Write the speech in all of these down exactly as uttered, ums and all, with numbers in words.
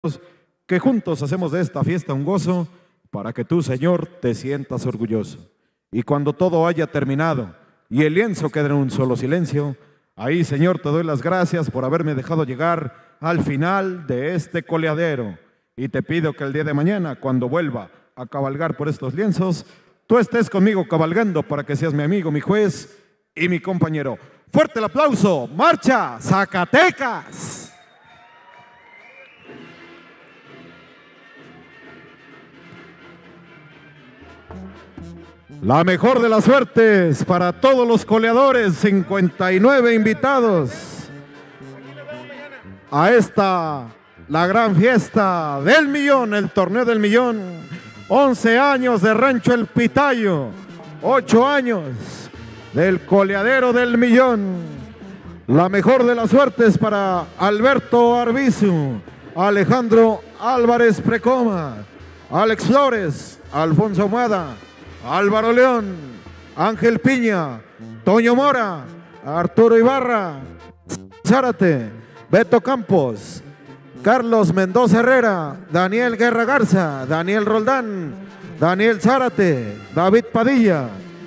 que juntos hacemos de esta fiesta un gozo para que tú, Señor, te sientas orgulloso. Y cuando todo haya terminado y el lienzo quede en un solo silencio, ahí, Señor, te doy las gracias por haberme dejado llegar al final de este coleadero. Y te pido que el día de mañana, cuando vuelva a cabalgar por estos lienzos, tú estés conmigo cabalgando para que seas mi amigo, mi juez y mi compañero. ¡Fuerte el aplauso! ¡Marcha, Zacatecas! La mejor de las suertes para todos los coleadores, cincuenta y nueve invitados a esta, la gran fiesta del millón, el torneo del millón. once años de Rancho El Pitayo, ocho años del coleadero del millón. La mejor de las suertes para Alberto Arbizu, Alejandro Álvarez Precoma, Alex Flores, Alfonso Mada, Álvaro León, Ángel Piña, Toño Mora, Arturo Ibarra, Zárate, Beto Campos, Carlos Mendoza Herrera, Daniel Guerra Garza, Daniel Roldán, Daniel Zárate, David Padilla,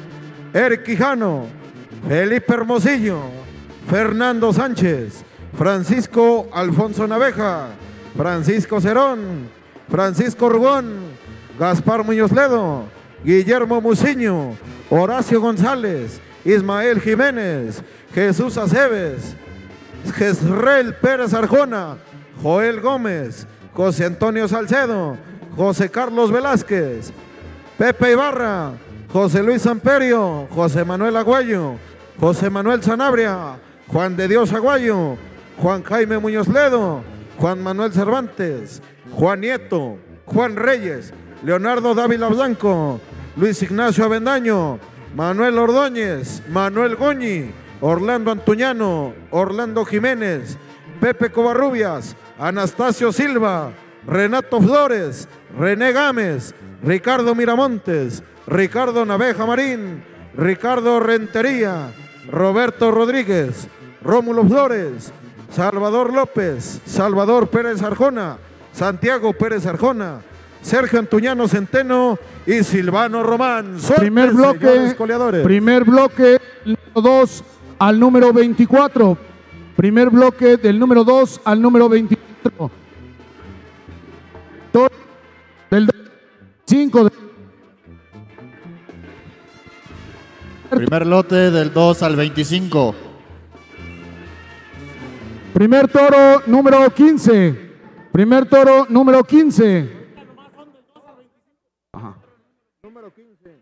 Eric Quijano, Felipe Hermosillo, Fernando Sánchez, Francisco Alfonso Naveja, Francisco Cerón, Francisco Rugón, Gaspar Muñoz Ledo, Guillermo Muciño, Horacio González, Ismael Jiménez, Jesús Aceves, Jezreel Pérez Arjona, Joel Gómez, José Antonio Salcedo, José Carlos Velázquez, Pepe Ibarra, José Luis Samperio, José Manuel Aguayo, José Manuel Sanabria, Juan de Dios Aguayo, Juan Jaime Muñoz Ledo, Juan Manuel Cervantes, Juan Nieto, Juan Reyes, Leonardo Dávila Blanco, Luis Ignacio Avendaño, Manuel Ordóñez, Manuel Goñi, Orlando Antuñano, Orlando Jiménez, Pepe Covarrubias, Anastasio Silva, Renato Flores, René Gámez, Ricardo Miramontes, Ricardo Naveja Marín, Ricardo Rentería, Roberto Rodríguez, Rómulo Flores, Salvador López, Salvador Pérez Arjona, Santiago Pérez Arjona, Sergio Antuñano Centeno y Silvano Román. Primer bloque, primer bloque, número dos al número veinticuatro. Primer bloque del número dos al número veinticuatro. Del cinco. Primer lote del dos al veinticinco. Primer toro número quince. Primer toro número quince. Ajá. Número quince.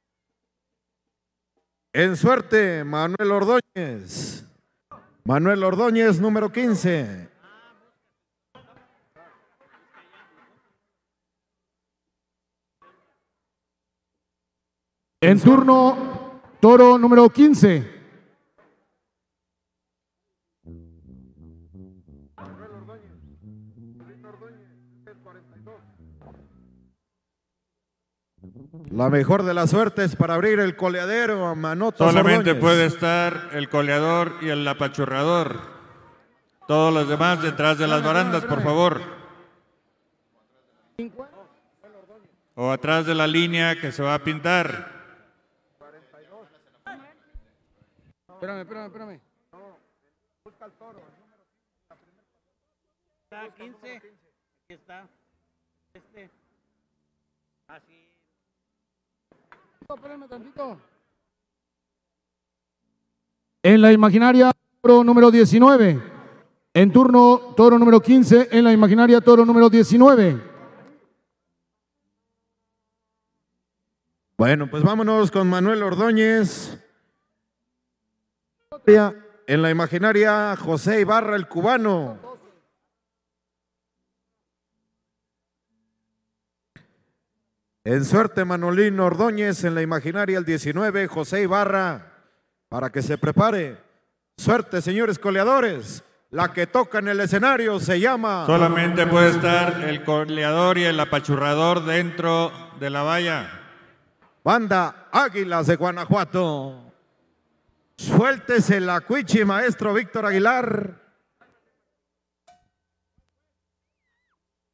En suerte, Manuel Ordóñez. Manuel Ordóñez, número quince. En turno, toro número quince. La mejor de las suertes para abrir el coleadero a Manotas Solamente Ordóñez. puede estar el coleador y el apachurrador. Todos los demás detrás de las barandas, por favor. O atrás de la línea que se va a pintar. Espérame, espérame, espérame. Busca el toro. Está quince. Aquí está. Este. Así. Espérame tantito. En la imaginaria, toro número diecinueve. En turno, toro número quince. En la imaginaria, toro número diecinueve. Bueno, pues vámonos con Manuel Ordóñez. En la imaginaria, José Ibarra, el cubano. En suerte, Manolín Ordóñez. En la imaginaria, el diecinueve, José Ibarra. Para que se prepare. Suerte, señores coleadores. La que toca en el escenario se llama... Solamente puede estar el coleador y el apachurrador dentro de la valla. Banda Águilas de Guanajuato. Suéltese la cuichi, maestro Víctor Aguilar.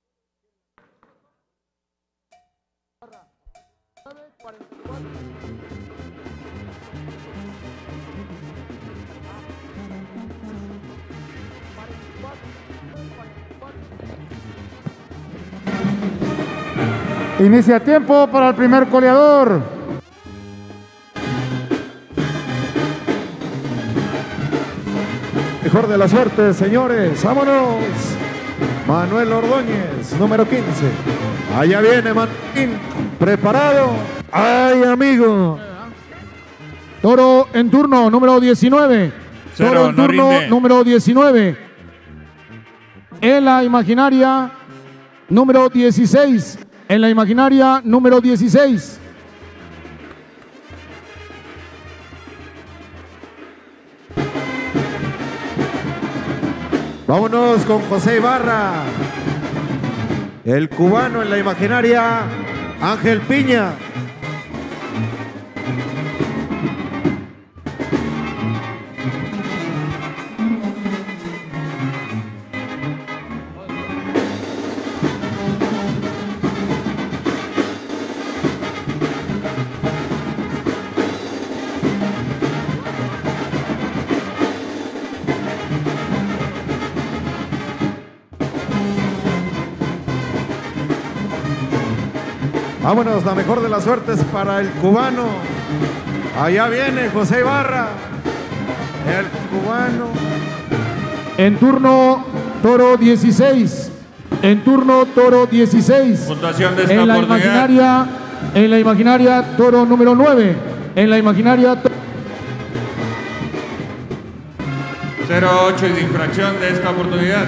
Inicia tiempo para el primer coleador. Mejor de la suerte, señores. ¡Vámonos! Manuel Ordóñez, número quince. Allá viene Martín, preparado. ¡Ay, amigo! Toro en turno, número diecinueve. Cero, Toro en no turno, rinde. número diecinueve. En la imaginaria, número dieciséis. En la imaginaria, número dieciséis. Vámonos con José Ibarra. El cubano en la imaginaria, Ángel Piña. Vámonos, la mejor de las suertes para el cubano. Allá viene José Ibarra. El cubano. En turno, Toro dieciséis. En turno, Toro dieciséis. Puntuación de esta En la oportunidad. imaginaria, en la imaginaria, Toro número nueve. En la imaginaria, to- cero ocho y de infracción de esta oportunidad.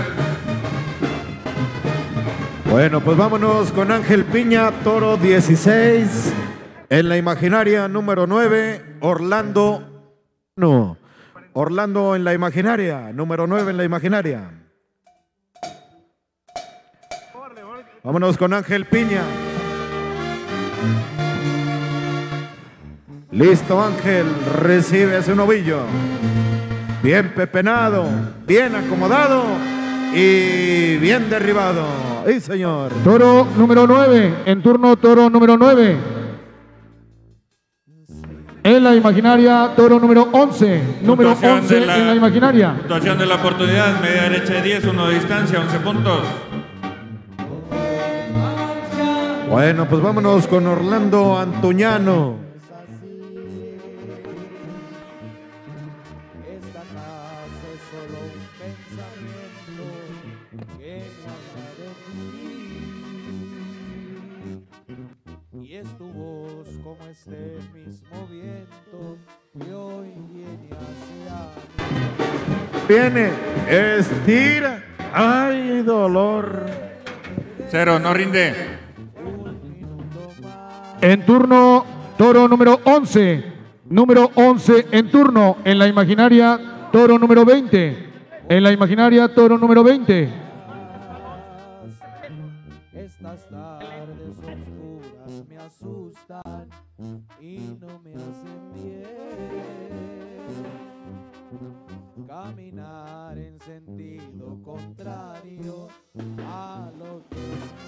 Bueno, pues vámonos con Ángel Piña, Toro dieciséis. En la imaginaria, número nueve, Orlando. No, Orlando en la imaginaria, número nueve en la imaginaria. Vámonos con Ángel Piña. Listo, Ángel, recibe ese novillo. Bien pepenado, bien acomodado y bien derribado. ¡Sí, señor! Toro número nueve. En turno, Toro número nueve. En la imaginaria, Toro número once. Número Puntuación once de la- en la imaginaria. Puntuación de la oportunidad, media derecha de diez, uno de distancia, once puntos. Bueno, pues vámonos con Orlando Antuñano. Esta casa es solo un pensamiento que no habla de ti. Y es tu voz como este mismo viento que hoy viene hacia mí. Viene, estira. ¡Ay, dolor! Cero, no rinde. En turno, Toro número once. Número once en turno. En la imaginaria, Toro número veinte. En la imaginaria, Toro número veinte. Estas tardes oscuras me asustan y no me hacen bien. Caminar en sentido contrario a lo que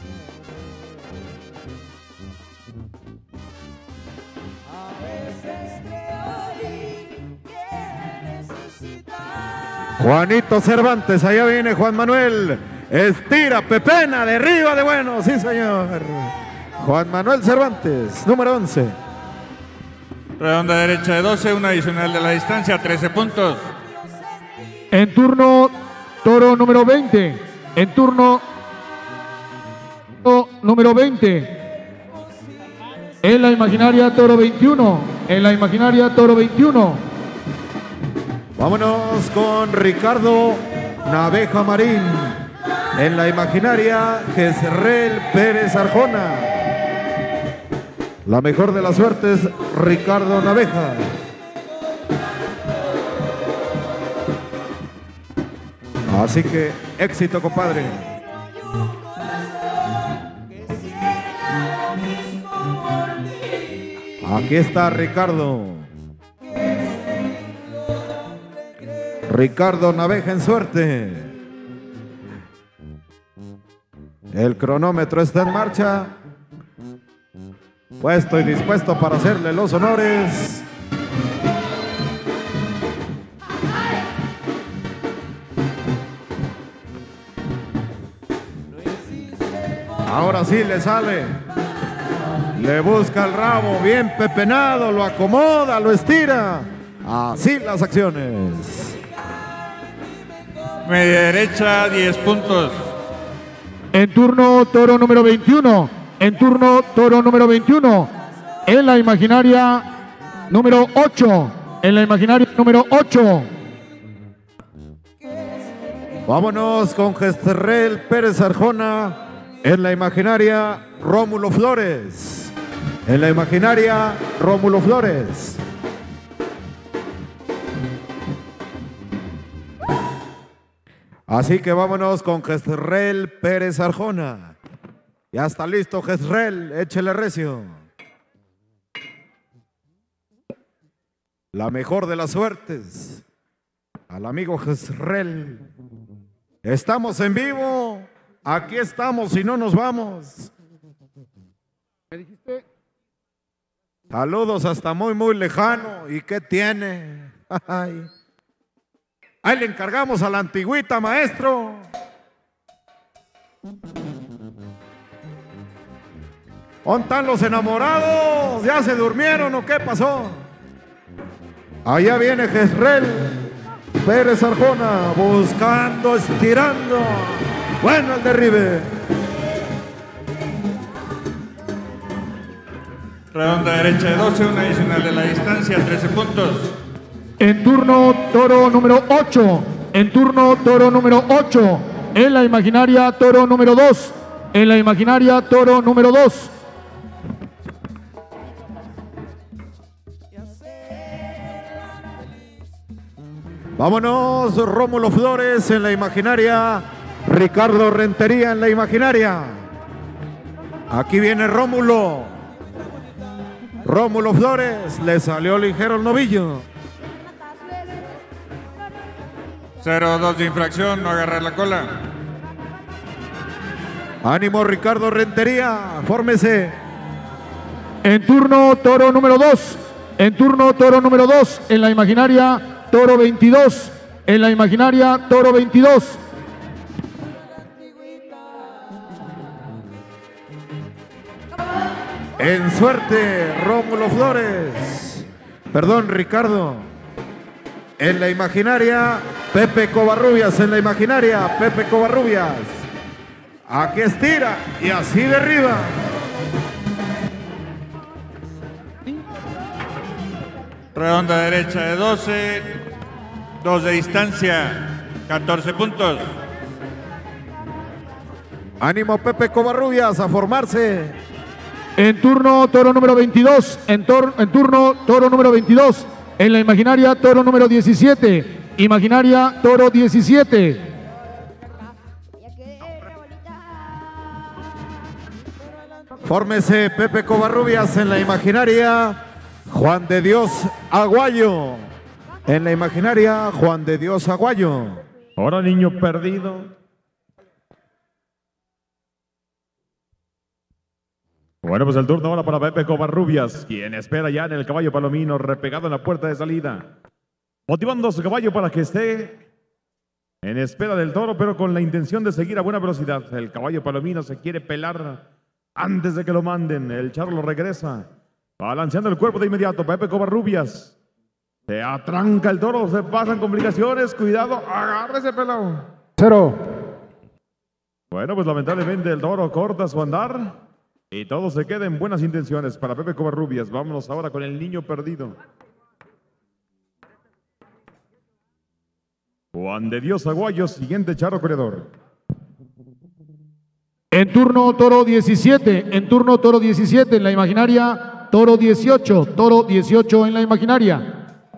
a veces creo que necesitas. Juanito Cervantes, allá viene Juan Manuel. Estira, pepena, derriba de bueno. Sí, señor. Juan Manuel Cervantes, número once. Redonda derecha de doce, una adicional de la distancia, trece puntos. En turno, Toro número veinte. En turno, Toro número veinte. En la imaginaria, Toro veintiuno. En la imaginaria, Toro veintiuno. Vámonos con Ricardo Naveja Marín. En la imaginaria, Jezreel Pérez Arjona. La mejor de las suertes, Ricardo Naveja. Así que éxito, compadre. Aquí está Ricardo. Ricardo Naveja en suerte. El cronómetro está en marcha. puesto y dispuesto para hacerle los honores. Ahora sí le sale. Le busca el rabo bien pepenado, lo acomoda, lo estira. Así las acciones. Media derecha, diez puntos. En turno, toro número veintiuno. En turno, toro número veintiuno. En la imaginaria número ocho. En la imaginaria número ocho. Vámonos con Gestrel Pérez Arjona. En la imaginaria, Rómulo Flores. En la imaginaria, Rómulo Flores. Así que vámonos con Gestrel Pérez Arjona. Ya está listo, Gestrel, échele recio. La mejor de las suertes al amigo Gestrel. Estamos en vivo. Aquí estamos y no nos vamos. ¿Me dijiste? Saludos hasta muy, muy lejano. ¿Y qué tiene? Ay. Ahí le encargamos a la antigüita, maestro. ¿Dónde están los enamorados? ¿Ya se durmieron o qué pasó? Allá viene Gestrel Pérez Arjona, buscando, estirando. Bueno el derribe. Redonda derecha de doce, una adicional de la distancia, trece puntos. En turno, toro número ocho. En turno, toro número ocho. En la imaginaria, toro número dos. En la imaginaria, toro número dos. Vámonos, Rómulo Flores en la imaginaria, Ricardo Rentería en la imaginaria. Aquí viene Rómulo. Rómulo Flores, le salió ligero el novillo. cero dos de infracción, no agarrar la cola. Ánimo, Ricardo Rentería, fórmese. En turno, toro número dos. En turno, toro número dos. En la imaginaria, toro veintidós. En la imaginaria, toro veintidós. En suerte, Rómulo Flores. Perdón, Ricardo. En la imaginaria, Pepe Covarrubias. En la imaginaria, Pepe Covarrubias. Aquí estira y así derriba. Redonda derecha de doce, dos de distancia, catorce puntos. Ánimo, Pepe Covarrubias, a formarse. En turno, toro número veintidós. En, tor en turno, toro número veintidós. En la imaginaria, toro número diecisiete. Imaginaria, toro diecisiete. Fórmese, Pepe Covarrubias. En la imaginaria, Juan de Dios Aguayo. En la imaginaria, Juan de Dios Aguayo. Ahora, niño perdido. Bueno, pues el turno ahora para Pepe Covarrubias, quien espera ya en el caballo palomino, repegado en la puerta de salida. Motivando a su caballo para que esté en espera del toro, pero con la intención de seguir a buena velocidad. El caballo palomino se quiere pelar antes de que lo manden. El charro lo regresa, balanceando el cuerpo de inmediato. Pepe Covarrubias. Se atranca el toro, se pasan complicaciones. Cuidado, agárrese, pelado. Cero. Bueno, pues lamentablemente el toro corta su andar. Y todo se queda en buenas intenciones para Pepe Covarrubias. Vámonos ahora con el niño perdido. Juan de Dios Aguayo, siguiente charro corredor. En turno, toro diecisiete. En turno, toro diecisiete. En la imaginaria, toro dieciocho. Toro dieciocho en la imaginaria.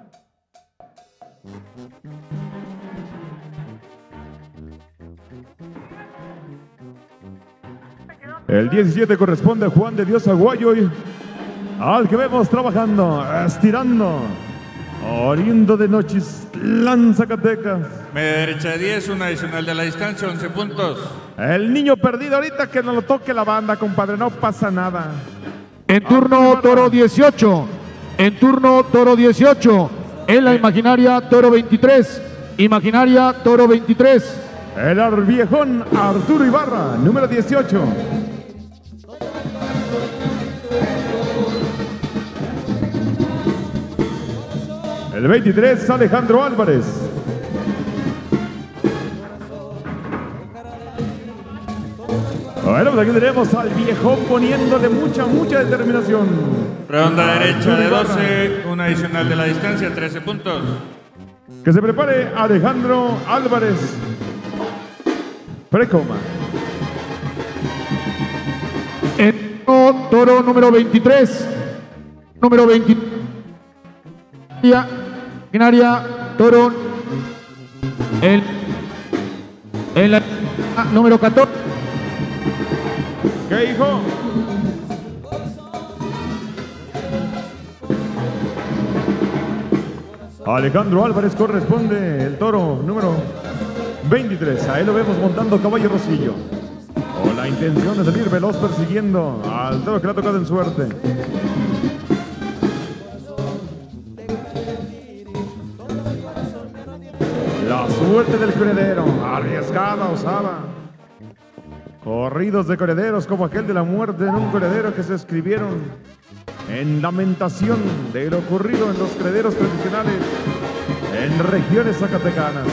El diecisiete corresponde a Juan de Dios Aguayo, y al que vemos trabajando, estirando, oriundo de Nochislán, Zacatecas. Media derecha de diez, una adicional de la distancia, once puntos. El niño perdido, ahorita que no lo toque la banda, compadre, no pasa nada. En turno toro dieciocho. En turno toro dieciocho. En la imaginaria toro veintitrés. Imaginaria toro veintitrés. El arviejón Arturo Ibarra, número dieciocho. El veintitrés, Alejandro Álvarez. Bueno, pues aquí tenemos al viejón poniéndole mucha, mucha determinación. Ronda derecha de doce, un adicional de la distancia, trece puntos. Que se prepare Alejandro Álvarez. Precoma. En turno toro número veintitrés. Número veinte. Imaginaria toro. El, en la número catorce. ¿Qué hijo? Alejandro Álvarez corresponde el toro número veintitrés. Ahí lo vemos montando caballo rosillo. Con la intención de salir veloz persiguiendo al toro que le ha tocado en suerte. La suerte del corredero, arriesgada, osada. Corridos de correderos como aquel de la muerte en un corredero que se escribieron en lamentación de lo ocurrido en los correderos tradicionales en regiones zacatecanas.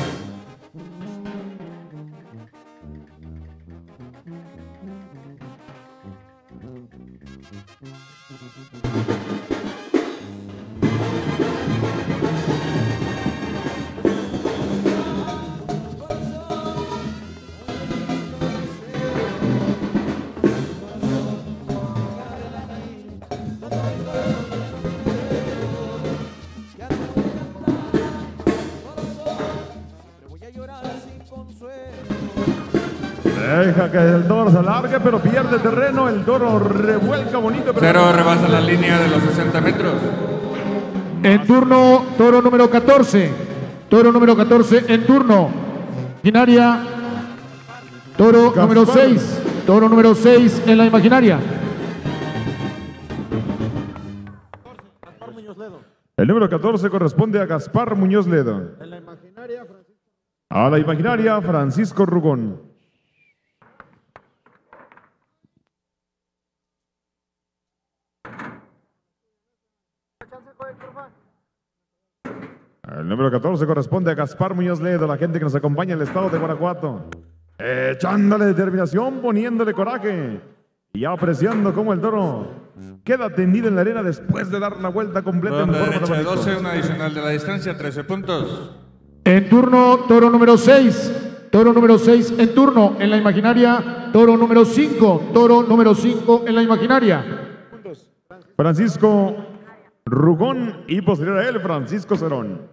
Deja que el toro se alargue, pero pierde terreno. El toro revuelca bonito. Pero Cero rebasa la línea de los sesenta metros. En turno toro número catorce. Toro número catorce en turno. Imaginaria toro Gaspar. número seis. Toro número seis en la imaginaria. el número catorce corresponde a Gaspar Muñoz Ledo. A la imaginaria, Francisco Rugón. El número catorce corresponde a Gaspar Muñoz Ledo, la gente que nos acompaña en el estado de Guanajuato. Echándole determinación, poniéndole coraje y apreciando cómo el toro queda tendido en la arena después de dar la vuelta completa en Ronda forma de derecha de abanico. doce, un adicional de la distancia, trece puntos. En turno toro número seis. Toro número seis en turno en la imaginaria. Toro número cinco. Toro número cinco en la imaginaria. Francisco Rugón y posterior a él, Francisco Cerón.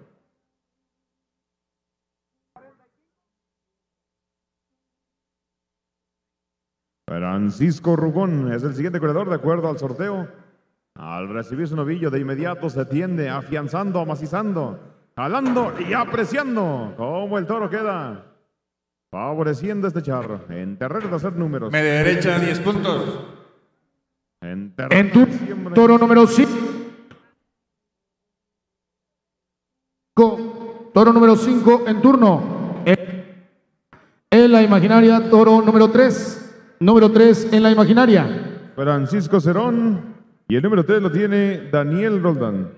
Francisco Rugón es el siguiente corredor de acuerdo al sorteo. Al recibir su novillo, de inmediato se tiende afianzando, amacizando, jalando y apreciando cómo el toro queda favoreciendo este charro en terreno de hacer números. Media derecha, diez puntos. En En terreno turno de siembra. toro número cinco. Toro número cinco en turno. En, en la imaginaria, toro número tres. Número tres en la imaginaria. Francisco Cerón y el número tres lo tiene Daniel Roldán.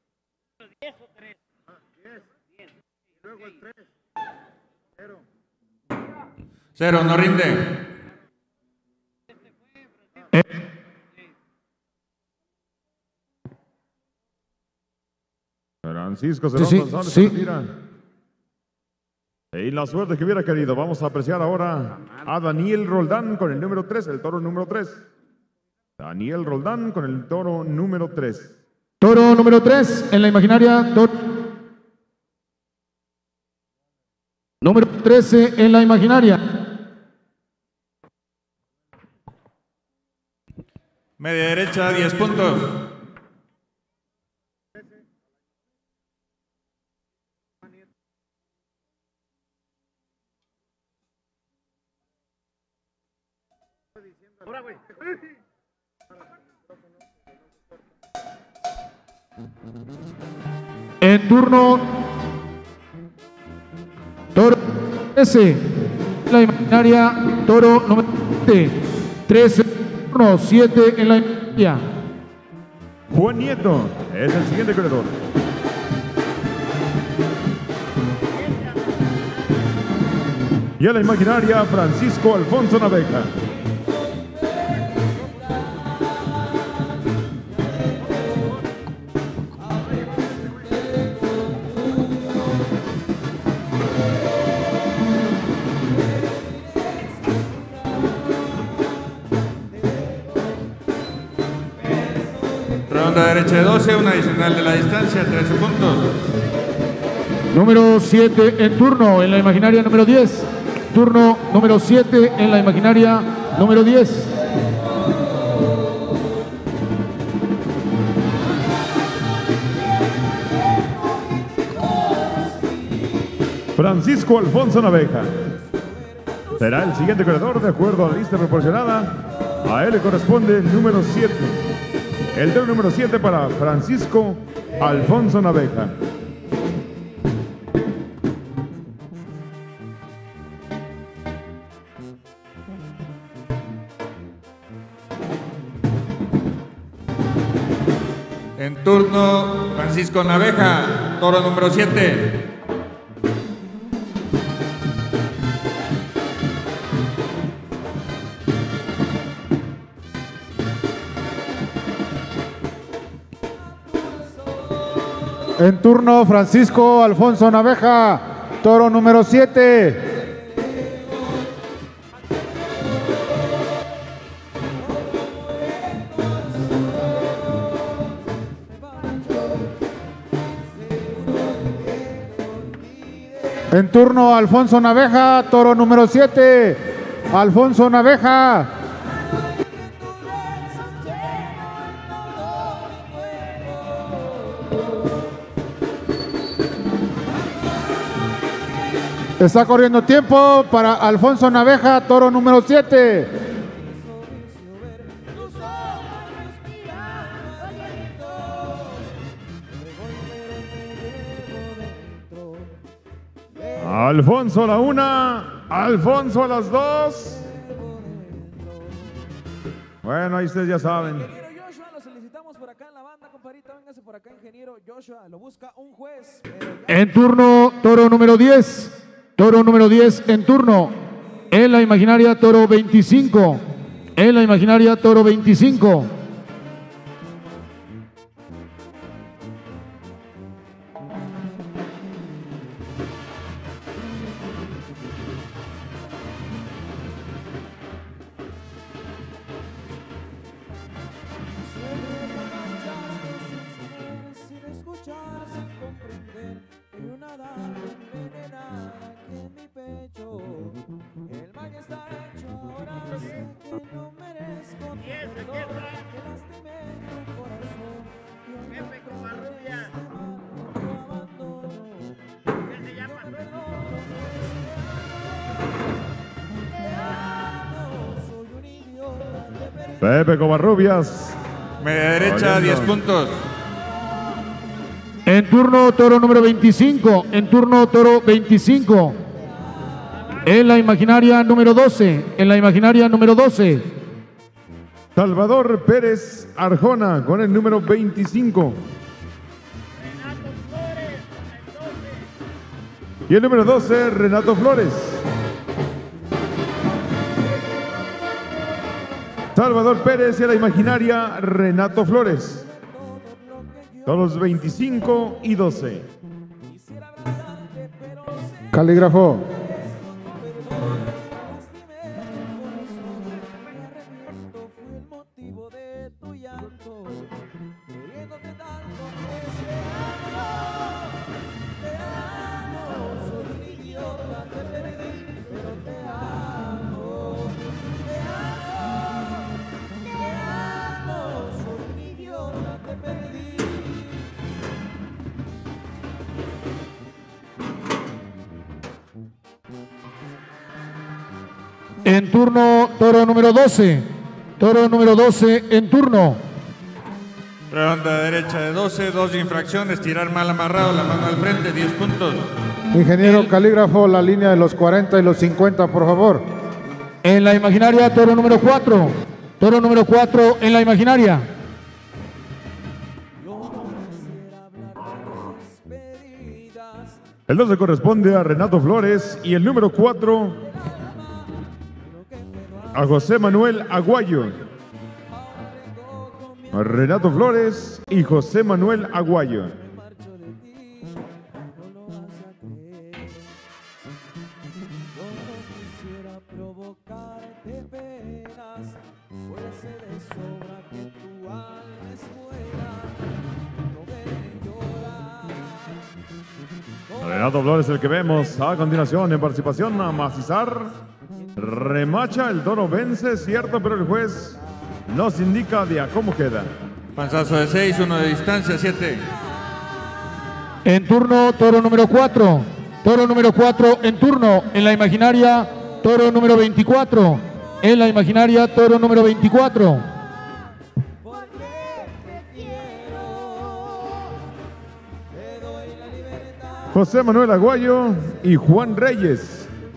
Cero, no rinde. Francisco Cerón Sí, sí, González sí. se retira. Y la suerte que hubiera querido. Vamos a apreciar ahora a Daniel Roldán con el número tres, el toro número tres. Daniel Roldán con el toro número tres. Toro número tres en la imaginaria. Toro número trece en la imaginaria. Media derecha, diez puntos. En turno toro trece, la imaginaria toro número siete. trece, turno siete en la imaginaria. Juan Nieto es el siguiente corredor. Y a la imaginaria, Francisco Alfonso Naveja. Ronda derecha de doce, una adicional de la distancia, trece puntos. Número siete en turno en la imaginaria número diez. Turno número siete en la imaginaria número diez. Francisco Alfonso Naveja será el siguiente corredor de acuerdo a la lista proporcionada. A él le corresponde el número siete. El toro número siete para Francisco Alfonso Naveja. En turno, Francisco Naveja, toro número siete. En turno, Francisco Alfonso Naveja, toro número siete. En turno, Alfonso Naveja, toro número siete. Alfonso Naveja. Está corriendo tiempo para Alfonso Naveja, toro número siete. Alfonso a la una, Alfonso a las dos. Bueno, ahí ustedes ya saben. Ingeniero Joshua, lo solicitamos por acá en la banda, compadrito. Véngase por acá, ingeniero Joshua. Lo busca un juez. Pero ya... En turno, toro número diez. Toro número diez en turno. En la imaginaria, toro veinticinco. En la imaginaria, toro veinticinco. Sin escuchar, sin comprender, y una daga envenenada aquí en mi pecho. El mal ya está hecho, ahora sé que no merezco tu perdón, que lastimé tu corazón. Y hoy me Covarrubias. tu abandono. ¿Qué se llama? Yo te perdono, te amo, soy un idiota, te perdí. Pepe Covarrubias. Media derecha, Oyendo. diez puntos. En turno, toro número veinticinco. En turno, toro veinticinco. En la imaginaria número doce. En la imaginaria número doce. Salvador Pérez Arjona con el número veinticinco. Y el número doce, Renato Flores. Salvador Pérez y a la imaginaria, Renato Flores. Todos veinticinco y doce. Calígrafo. En turno, toro número doce. Toro número doce en turno. Redonda derecha de doce, dos infracciones, tirar mal amarrado, la mano al frente, diez puntos. Ingeniero calígrafo, la línea de los cuarenta y los cincuenta, por favor. En la imaginaria, toro número cuatro. Toro número cuatro en la imaginaria. El doce corresponde a Renato Flores y el número cuatro a José Manuel Aguayo. Renato Flores y José Manuel Aguayo. Renato Flores, el que vemos a continuación en participación a macizar. Remacha, el toro vence, cierto, pero el juez nos indica de a cómo queda. Panzazo de seis, uno de distancia, siete. En turno, toro número cuatro. Toro número cuatro en turno. En la imaginaria, toro número veinticuatro. En la imaginaria, toro número veinticuatro. José Manuel Aguayo y Juan Reyes.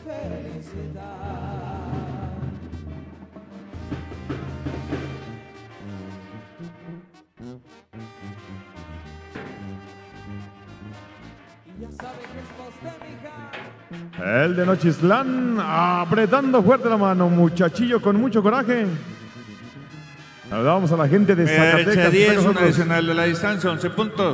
El de Nochislán apretando fuerte la mano, muchachillo con mucho coraje. Saludamos a la gente de Zacatecas. diez, un adicional de la distancia, once puntos.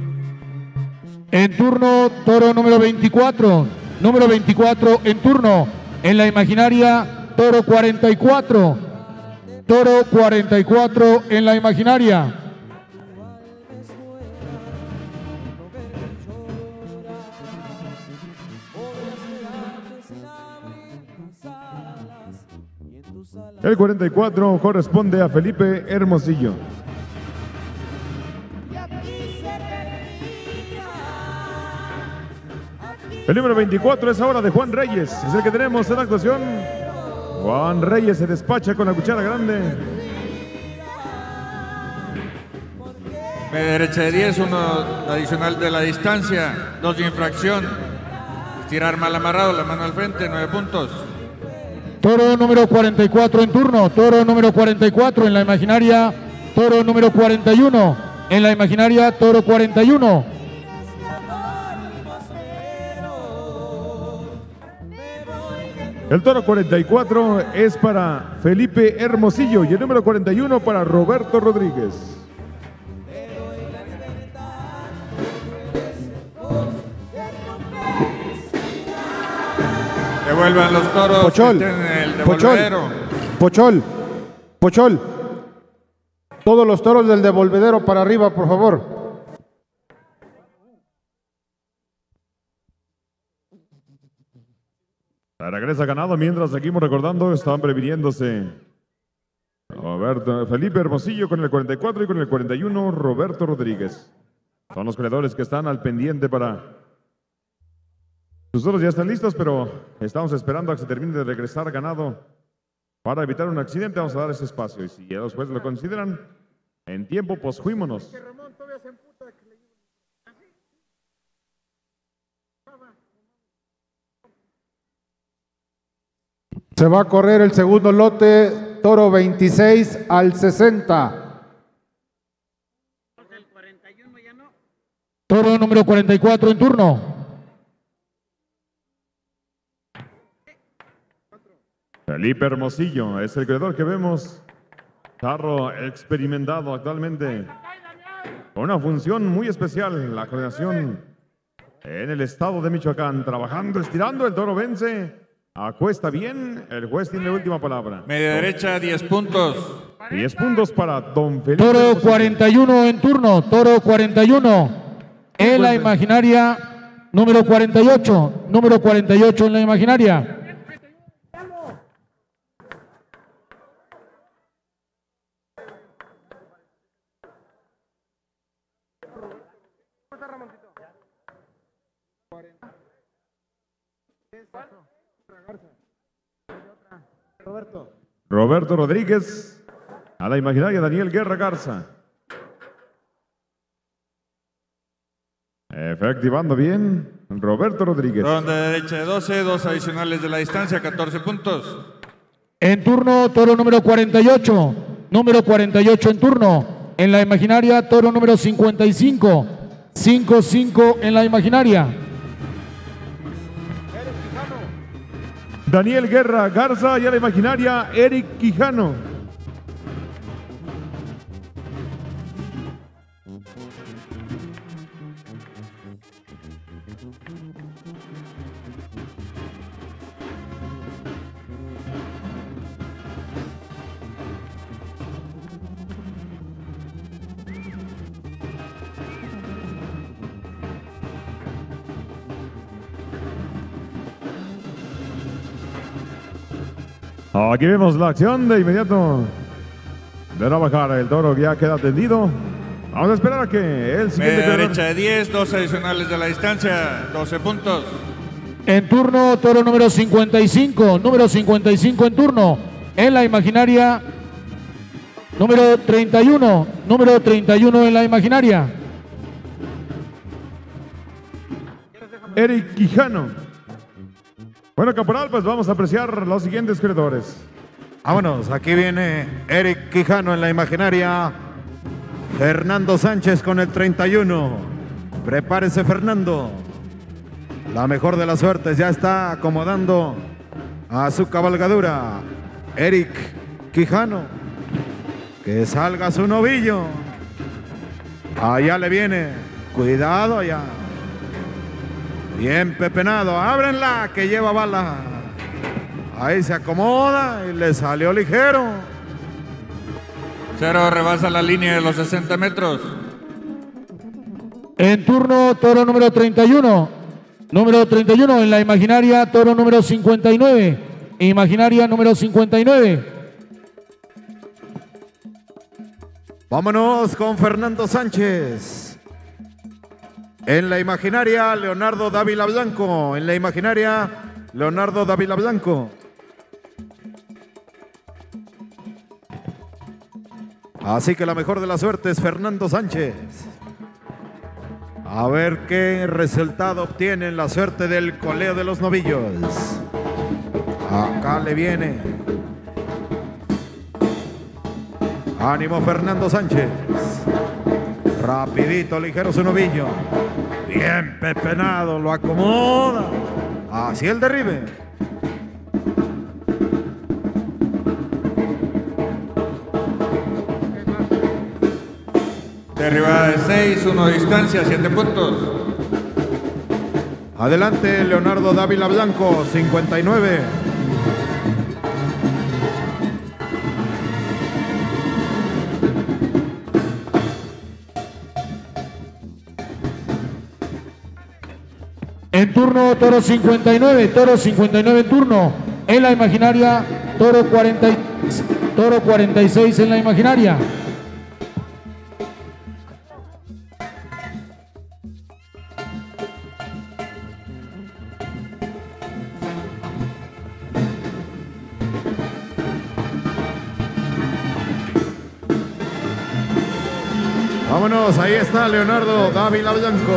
En turno, toro número veinticuatro. Número veinticuatro en turno. En la imaginaria, toro cuarenta y cuatro. Toro cuarenta y cuatro en la imaginaria. El cuarenta y cuatro corresponde a Felipe Hermosillo. El número veinticuatro es ahora de Juan Reyes, es el que tenemos en la actuación. Juan Reyes se despacha con la cuchara grande. Media derecha de diez, uno adicional de la distancia, dos de infracción. Tirar mal amarrado, la mano al frente, nueve puntos. Toro número cuarenta y cuatro en turno. Toro número cuarenta y cuatro en la imaginaria. Toro número cuarenta y uno. En la imaginaria, toro cuarenta y uno. El toro cuarenta y cuatro es para Felipe Hermosillo y el número cuarenta y uno para Roberto Rodríguez. Devuelvan los toros. Pochol, que estén en el Pochol, devolvedero. Pochol, Pochol. Todos los toros del devolvedero para arriba, por favor. Regresa ganado mientras seguimos recordando, están previniéndose Roberto, Felipe Hermosillo con el cuarenta y cuatro y con el cuarenta y uno Roberto Rodríguez. Son los corredores que están al pendiente para... Sus toros ya están listos, pero estamos esperando a que se termine de regresar ganado para evitar un accidente. Vamos a dar ese espacio y si ya los jueces lo consideran en tiempo, pues fuímonos. Se va a correr el segundo lote, toro veintiséis al sesenta. Toro número cuarenta y cuatro en turno. Felipe Hermosillo es el corredor que vemos. Carro experimentado actualmente. Con una función muy especial, la coordinación en el estado de Michoacán. Trabajando, estirando, el toro vence. Acuesta bien, el juez tiene la última palabra. Media derecha, diez puntos. diez puntos para don Felipe Toro Hermosillo. cuarenta y uno en turno. Toro cuarenta y uno. En la imaginaria, número cuarenta y ocho. Número cuarenta y ocho en la imaginaria. Roberto. Roberto Rodríguez, a la imaginaria Daniel Guerra Garza. Efectivando bien, Roberto Rodríguez. Ronda derecha de doce, dos adicionales de la distancia, catorce puntos. En turno, toro número cuarenta y ocho. Número cuarenta y ocho en turno. En la imaginaria, toro número cincuenta y cinco. cinco cinco en la imaginaria. Daniel Guerra Garza y a la imaginaria, Eric Quijano. Aquí vemos la acción de inmediato de no bajar. El toro ya queda tendido. Vamos a esperar a que el siguiente Media corredor... derecha de diez, dos adicionales de la distancia, doce puntos. En turno, toro número cincuenta y cinco. Número cincuenta y cinco en turno. En la imaginaria, número treinta y uno. Número treinta y uno en la imaginaria. Eric Quijano. Bueno, caporal, pues vamos a apreciar los siguientes corredores. Vámonos, aquí viene Eric Quijano en la imaginaria. Fernando Sánchez con el treinta y uno. Prepárese, Fernando. La mejor de las suertes ya está acomodando a su cabalgadura. Eric Quijano. Que salga su novillo. Allá le viene. Cuidado allá. Bien pepenado. Ábrenla que lleva bala. Ahí se acomoda y le salió ligero. Cero rebasa la línea de los sesenta metros. En turno, toro número treinta y uno. Número treinta y uno en la imaginaria, toro número cincuenta y nueve. Imaginaria número cincuenta y nueve. Vámonos con Fernando Sánchez. En la imaginaria, Leonardo Dávila Blanco. En la imaginaria, Leonardo Dávila Blanco. Así que la mejor de la suerte es Fernando Sánchez. A ver qué resultado obtiene en la suerte del coleo de los novillos. Acá le viene. Ánimo Fernando Sánchez. Rapidito, ligero su novillo. Bien pepenado, lo acomoda. Así el derribe. Derribada de seis, uno de distancia, siete puntos. Adelante Leonardo Dávila Blanco, cincuenta y nueve. En turno, toro cincuenta y nueve. Toro cincuenta y nueve en turno. En la imaginaria, toro cuarenta y seis. Toro cuarenta y seis en la imaginaria. Vámonos, ahí está Leonardo Dávila Blanco.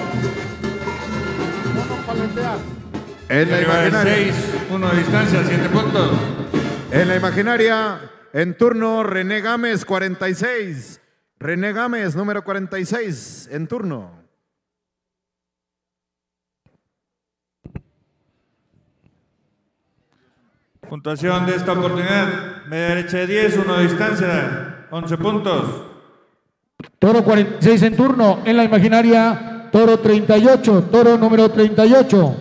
En la Derribada de imaginaria. seis, uno de distancia, siete puntos. En la imaginaria, en turno, René Gámez, cuarenta y seis. René Gámez, número cuarenta y seis, en turno. Puntuación de esta oportunidad, media derecha de diez, uno de distancia, once puntos. Toro cuarenta y seis en turno. En la imaginaria, toro treinta y ocho. Toro número treinta y ocho.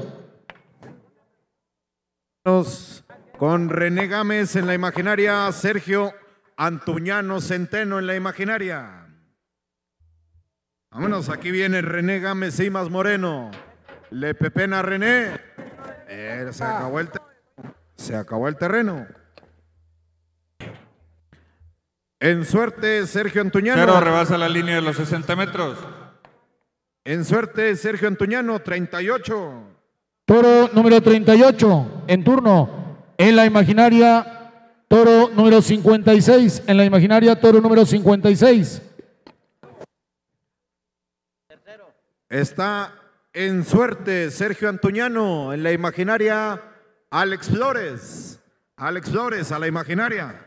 Con René Gámez en la imaginaria, Sergio Antuñano Centeno en la imaginaria. Vámonos, aquí viene René Gámez Simas Moreno. Le pepena a René. Eh, se acabó el terreno. Se acabó el terreno. En suerte, Sergio Antuñano. Cero rebasa la línea de los sesenta metros. En suerte, Sergio Antuñano, treinta y ocho. Toro número treinta y ocho en turno. En la imaginaria, toro número cincuenta y seis. En la imaginaria, toro número cincuenta y seis. Está en suerte Sergio Antuñano, en la imaginaria Alex Flores. Alex Flores a la imaginaria.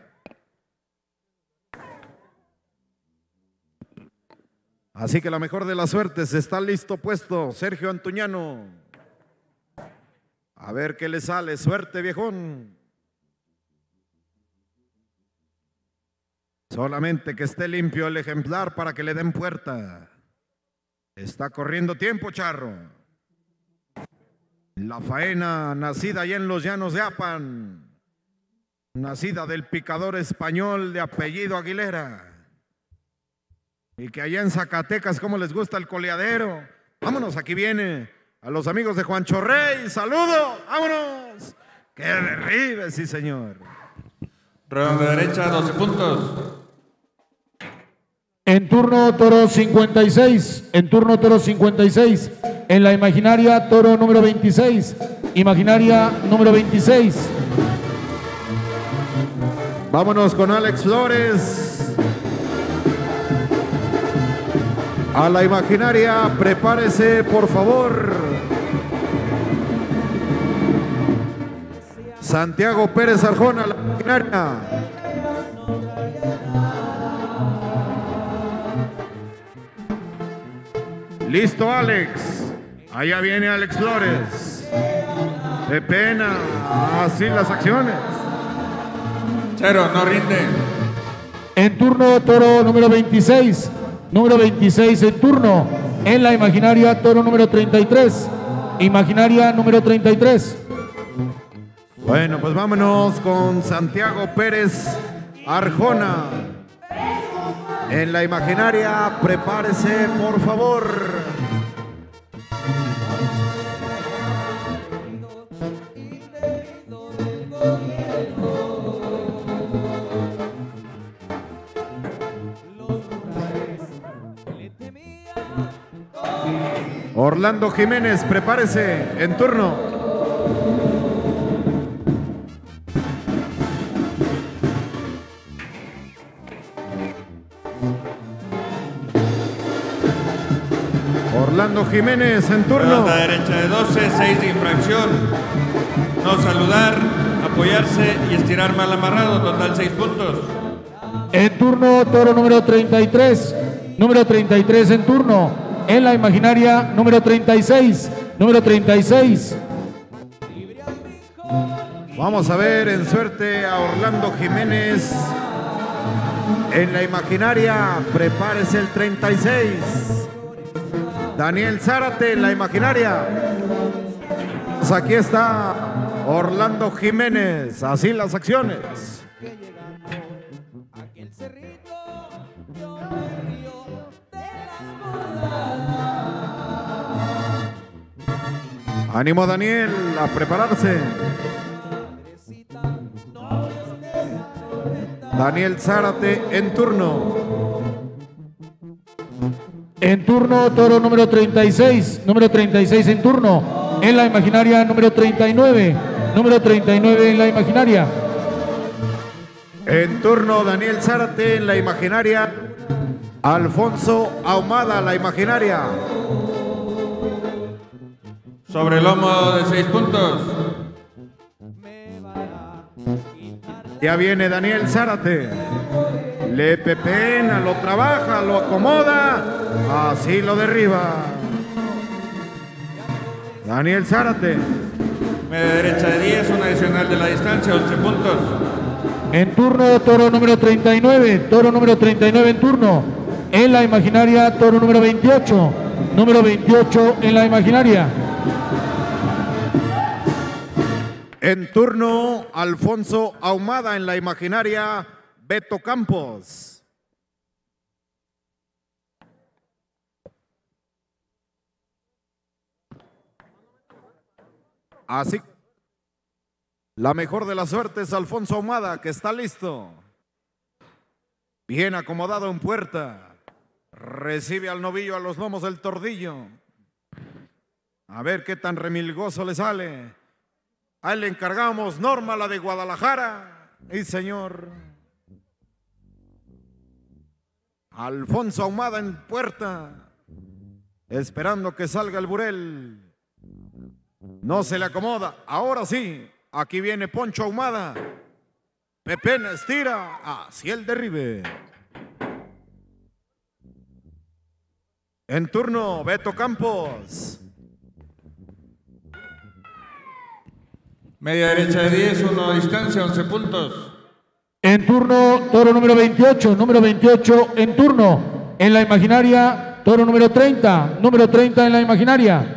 Así que la mejor de las suertes, está listo puesto Sergio Antuñano. A ver qué le sale, suerte viejón. Solamente que esté limpio el ejemplar para que le den puerta. Está corriendo tiempo, charro. La faena nacida allá en los llanos de Apan, nacida del picador español de apellido Aguilera. Y que allá en Zacatecas, como les gusta el coleadero. Vámonos, aquí viene a los amigos de Juancho Rey. ¡Saludo! ¡Vámonos! ¡Qué derribe, sí, señor! Redonda derecha, doce puntos. En turno, toro cincuenta y seis. En turno, toro cincuenta y seis. En la imaginaria, toro número veintiséis. Imaginaria número veintiséis. Vámonos con Alex Flores. A la imaginaria, prepárese, por favor. Santiago Pérez Arjona, a la imaginaria. Listo, Alex. Allá viene Alex Flores. De pena, así las acciones. Cero, no rinde. En turno, toro número veintiséis. Número veintiséis en turno. En la imaginaria, toro número treinta y tres. Imaginaria número treinta y tres. Bueno, pues vámonos con Santiago Pérez Arjona. En la imaginaria, prepárese, por favor. Orlando Jiménez, prepárese, en turno. Orlando Jiménez, en turno. Redonda derecha de doce, seis de infracción. No saludar, apoyarse y estirar mal amarrado, total seis puntos. En turno, toro número treinta y tres. Número treinta y tres en turno. En la imaginaria, número treinta y seis. Número treinta y seis. Vamos a ver en suerte a Orlando Jiménez. En la imaginaria, prepárese el treinta y seis. Daniel Zárate en la imaginaria. Pues aquí está Orlando Jiménez. Así las acciones. Ánimo, Daniel, a prepararse. Daniel Zárate en turno. En turno, toro número treinta y seis. Número treinta y seis en turno. En la imaginaria, número treinta y nueve. Número treinta y nueve en la imaginaria. En turno, Daniel Zárate en la imaginaria. Alfonso Ahumada, la imaginaria. Sobre el lomo de seis puntos. Ya viene Daniel Zárate. Le pepena, lo trabaja, lo acomoda. Así lo derriba. Daniel Zárate. Media derecha de diez, una adicional de la distancia, once puntos. En turno, toro número treinta y nueve. Toro número treinta y nueve en turno. En la imaginaria, toro número veintiocho. Número veintiocho en la imaginaria. En turno, Alfonso Ahumada en la imaginaria, Beto Campos. Así, la mejor de las suertes, Alfonso Ahumada, que está listo. Bien acomodado en puerta. Recibe al novillo a los lomos del tordillo. A ver qué tan remilgoso le sale. Ahí le encargamos Norma, la de Guadalajara. Y señor. Alfonso Ahumada en puerta. esperando que salga el burel. No se le acomoda. Ahora sí, aquí viene Poncho Ahumada. Pepena estira hacia el derribe. En turno, Beto Campos. Media derecha de diez, uno distancia, once puntos. En turno, toro número veintiocho, número veintiocho en turno. En la imaginaria, toro número treinta, número treinta en la imaginaria.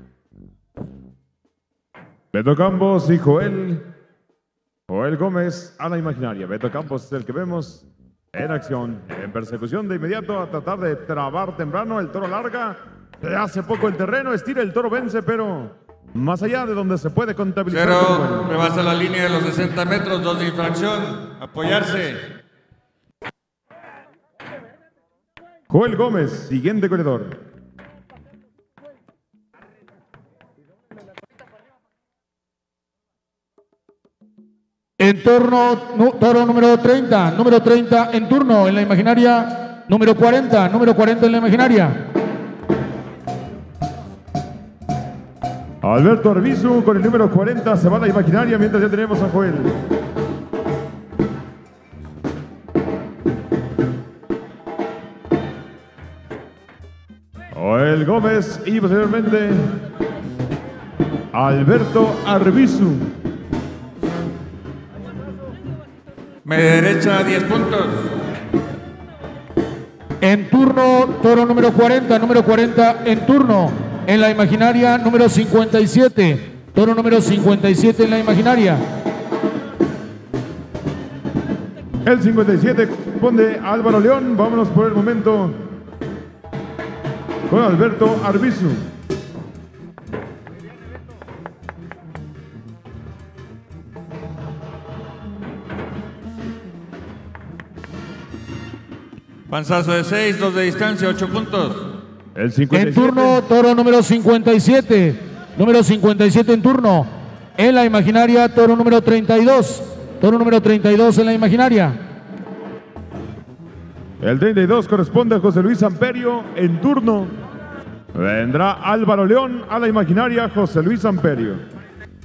Beto Campos y Joel. Joel Gómez a la imaginaria. Beto Campos es el que vemos en acción, en persecución de inmediato a tratar de trabar temprano. El toro larga, le hace poco el terreno, estira, el toro vence, pero más allá de donde se puede contabilizar. Cero, rebasa la línea de los sesenta metros, dos de infracción, apoyarse. Joel Gómez, siguiente corredor. En turno, nu- toro número treinta, número treinta en turno. En la imaginaria, número cuarenta, número cuarenta en la imaginaria. Alberto Arbizu con el número cuarenta se va a la imaginaria mientras ya tenemos a Joel. Joel Gómez y posteriormente Alberto Arbizu. Media derecha, diez puntos. En turno, toro número cuarenta, número cuarenta en turno. En la imaginaria, número cincuenta y siete. Toro número cincuenta y siete en la imaginaria. El cincuenta y siete corresponde a Álvaro León. Vámonos por el momento con Alberto Arbizu. Panzazo de seis, dos de distancia, ocho puntos. El cincuenta y siete. En turno, toro número cincuenta y siete. Número cincuenta y siete en turno. En la imaginaria, toro número treinta y dos. Toro número treinta y dos en la imaginaria. El treinta y dos corresponde a José Luis Amperio en turno. Vendrá Álvaro León a la imaginaria, José Luis Amperio.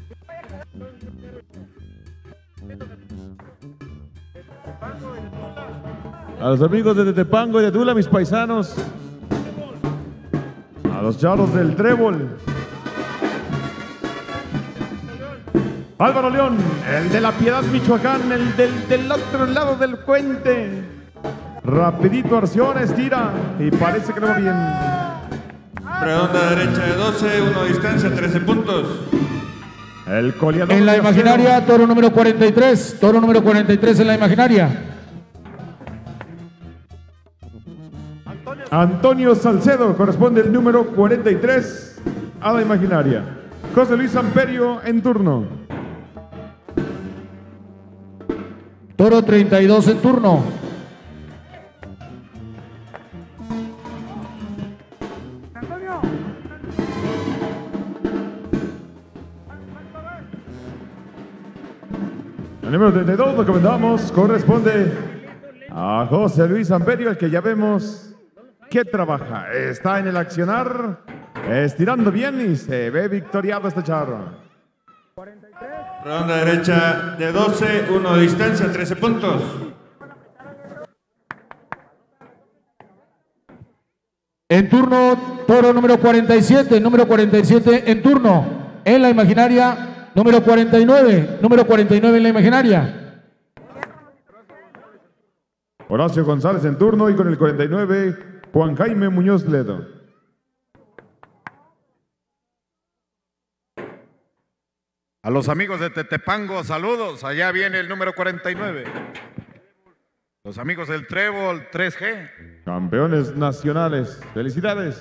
A los amigos de Tetepango y de Tula, mis paisanos. A los charros del Trébol. Álvaro León, el de La Piedad, Michoacán, el del, del otro lado del puente. Rapidito Arciona estira y parece que no va bien. Redonda derecha de doce, uno de distancia, trece puntos. El coleador En la de acero. imaginaria, toro número cuarenta y tres. Toro número cuarenta y tres en la imaginaria. Antonio Salcedo corresponde el número cuarenta y tres a la imaginaria. José Luis Amperio en turno. Toro treinta y dos en turno. El número treinta y dos, lo comentamos, corresponde a José Luis Amperio, el que ya vemos que trabaja. Está en el accionar, estirando bien y se ve victoriado este charro. Redonda derecha de doce, uno de distancia, trece puntos. En turno, toro número cuarenta y siete. Número cuarenta y siete en turno. En la imaginaria, número cuarenta y nueve. Número cuarenta y nueve en la imaginaria. Horacio González en turno y con el cuarenta y nueve, Juan Jaime Muñoz Ledo. A los amigos de Tetepango, saludos. Allá viene el número cuarenta y nueve. Los amigos del Trébol tres G. Campeones nacionales, felicidades.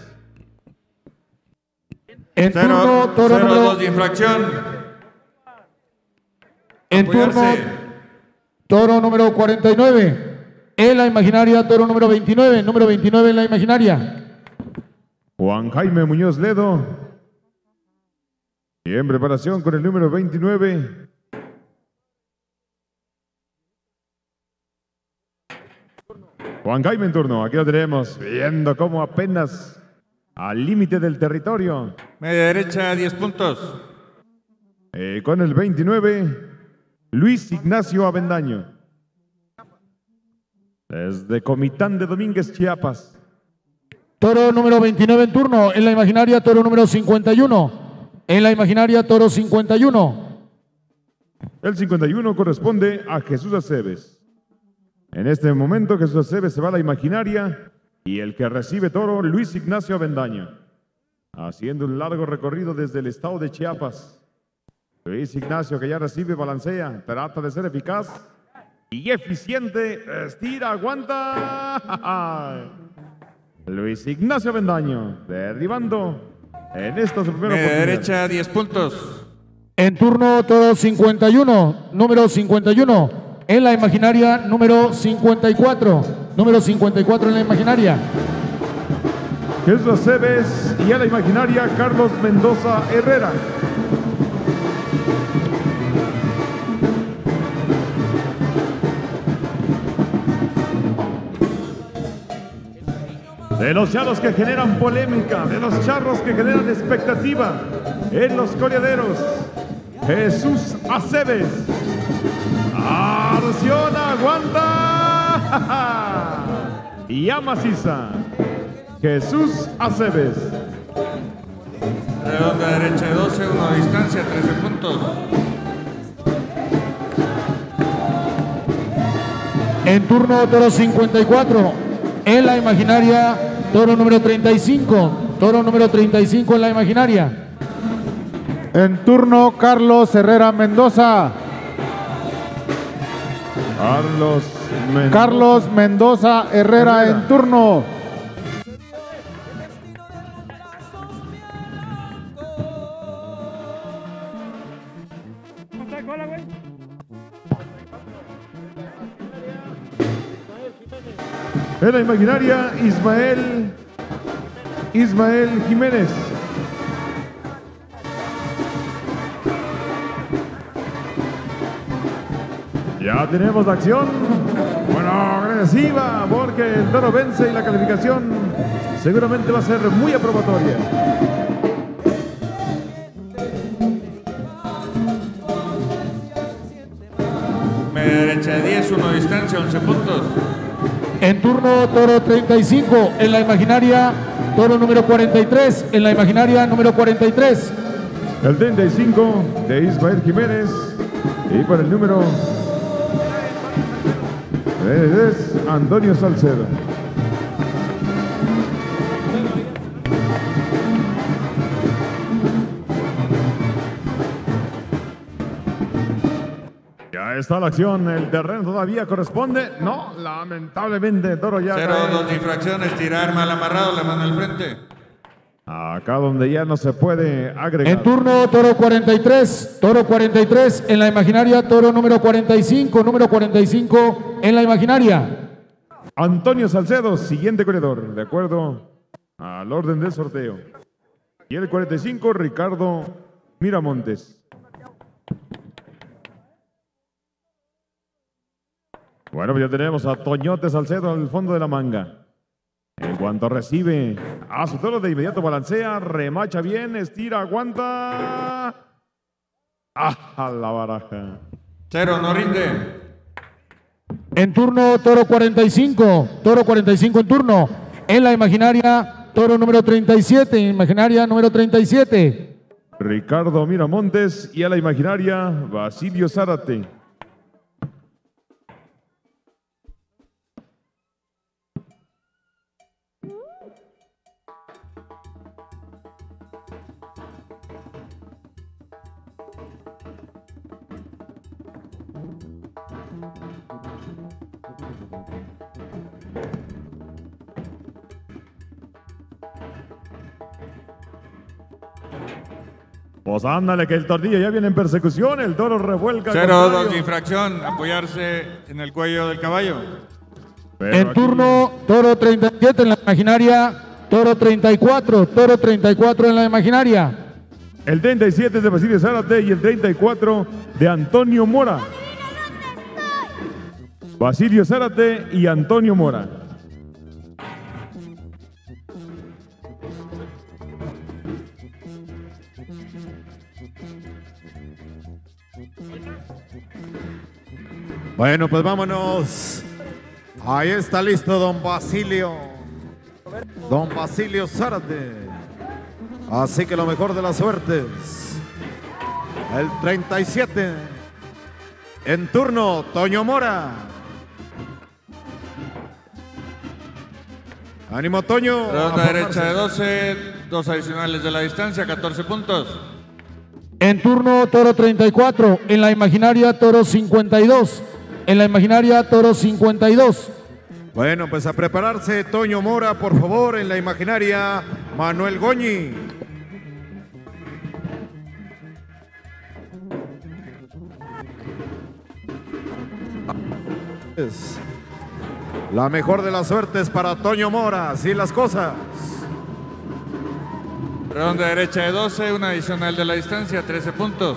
En turno, Cero, toro cero, número, dos de infracción. en turno, Apoyarse. toro número cuarenta y nueve. En la imaginaria, toro número veintinueve. Número veintinueve en la imaginaria. Juan Jaime Muñoz Ledo. Y en preparación con el número veintinueve. Juan Jaime en turno. Aquí lo tenemos, viendo cómo apenas al límite del territorio. Media derecha, diez puntos. Eh, con el veintinueve, Luis Ignacio Avendaño. Desde Comitán de Domínguez, Chiapas. Toro número veintinueve en turno. En la imaginaria, toro número cincuenta y uno. En la imaginaria, toro cincuenta y uno. El cincuenta y uno corresponde a Jesús Aceves. En este momento Jesús Aceves se va a la imaginaria y el que recibe toro, Luis Ignacio Avendaño. Haciendo un largo recorrido desde el estado de Chiapas. Luis Ignacio, que ya recibe, balancea, trata de ser eficaz y eficiente. Estira, aguanta. Luis Ignacio Avendaño, derribando en esta su primera Media oportunidad. derecha, diez puntos. En turno, toro cincuenta y uno, número cincuenta y uno. En la imaginaria, número cincuenta y cuatro. Número cincuenta y cuatro en la imaginaria. Jesús Aceves y a la imaginaria, Carlos Mendoza Herrera. De los charros que generan polémica, de los charros que generan expectativa en los coleaderos, Jesús Aceves. Arción, aguanta. Y a maciza, Jesús Aceves. Redonda derecha de doce, uno de distancia, trece puntos. En turno, toro cincuenta y cuatro. En la imaginaria, toro número treinta y cinco. Toro número treinta y cinco en la imaginaria. En turno, Carlos Herrera Mendoza. Carlos Mendoza. Carlos Mendoza Herrera, Herrera. en turno. En la imaginaria, Ismael, Ismael Jiménez. Ya tenemos la acción. Bueno, agresiva, porque el toro vence y la calificación seguramente va a ser muy aprobatoria. Media derecha de diez, uno de distancia, once puntos. En turno, toro treinta y cinco. En la imaginaria, toro número cuarenta y tres. En la imaginaria, número cuarenta y tres. El treinta y cinco de Ismael Jiménez. Y para el número es Antonio Salcedo. Ya está la acción, el terreno todavía corresponde. No, lamentablemente Toro ya Cero, cae. dos infracciones, tirar mal amarrado, la mano al frente. Acá donde ya no se puede agregar. En turno, toro cuarenta y tres. Toro cuarenta y tres. En la imaginaria, toro número cuarenta y cinco. Número cuarenta y cinco en la imaginaria. Antonio Salcedo, siguiente corredor, de acuerdo al orden del sorteo. Y el cuarenta y cinco, Ricardo Miramontes. Bueno, pues ya tenemos a Toñote Salcedo al fondo de la manga. En cuanto recibe a su toro, de inmediato balancea, remacha bien, estira, aguanta. ¡Ah, a la baraja! Cero, no rinde. En turno, toro cuarenta y cinco. Toro cuarenta y cinco en turno. En la imaginaria, toro número treinta y siete. Imaginaria número treinta y siete. Ricardo Miramontes y a la imaginaria, Basilio Zárate. Pues ándale, que el tornillo ya viene en persecución, el toro revuelca. al Cero, contrario. dos de infracción, apoyarse en el cuello del caballo. Pero En aquí- turno, toro treinta y siete en la imaginaria. Toro treinta y cuatro. Toro treinta y cuatro en la imaginaria. El treinta y siete es de Basilio Zárate y el treinta y cuatro de Antonio Mora. Basilio Zárate y Antonio Mora. Bueno, pues vámonos. Ahí está listo don Basilio. Don Basilio Zárate. Así que lo mejor de las suertes. El treinta y siete. En turno, Toño Mora. Ánimo, Toño. Ronda derecha de doce, dos adicionales de la distancia, catorce puntos. En turno, toro treinta y cuatro. En la imaginaria, toro cincuenta y dos. En la imaginaria, toro cincuenta y dos. Bueno, pues a prepararse, Toño Mora, por favor. En la imaginaria, Manuel Goñi. La mejor de las suertes para Toño Mora, así las cosas. Ronda derecha de doce, una adicional de la distancia, trece puntos.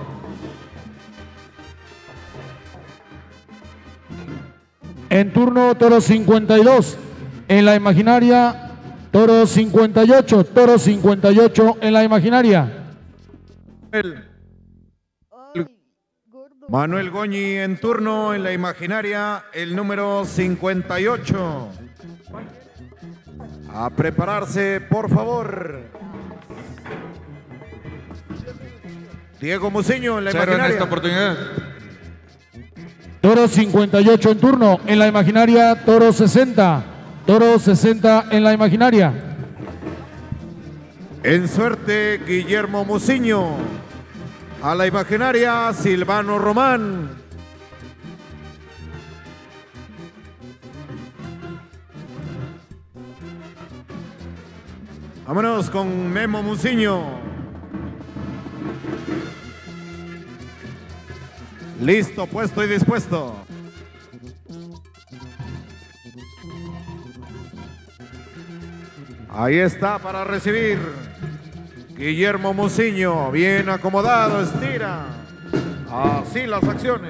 En turno, toro cincuenta y dos. En la imaginaria, toro cincuenta y ocho. Toro cincuenta y ocho en la imaginaria. El Manuel Goñi en turno, en la imaginaria, el número cincuenta y ocho. A prepararse, por favor. Diego Muciño en la Cero en imaginaria. esta oportunidad. Toro cincuenta y ocho en turno. En la imaginaria, toro sesenta. Toro sesenta en la imaginaria. En suerte, Guillermo Muciño. A la imaginaria, Silvano Román. Vámonos con Memo Muciño. Listo, puesto y dispuesto. Ahí está para recibir. Guillermo Muciño, bien acomodado, estira. Así las acciones.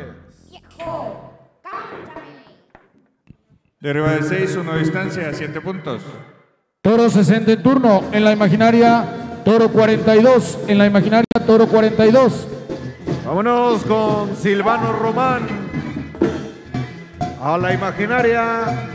Derriba de seis, uno de distancia, siete puntos. Toro sesenta en turno. En la imaginaria, toro cuarenta y dos. En la imaginaria, toro cuarenta y dos. Vámonos con Silvano Román. A la imaginaria.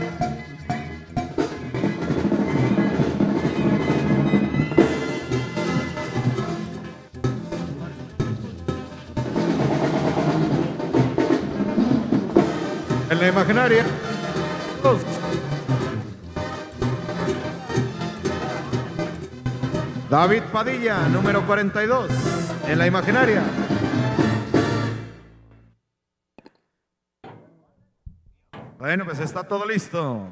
En la imaginaria. Dos. David Padilla, número cuarenta y dos. En la imaginaria. Bueno, pues está todo listo.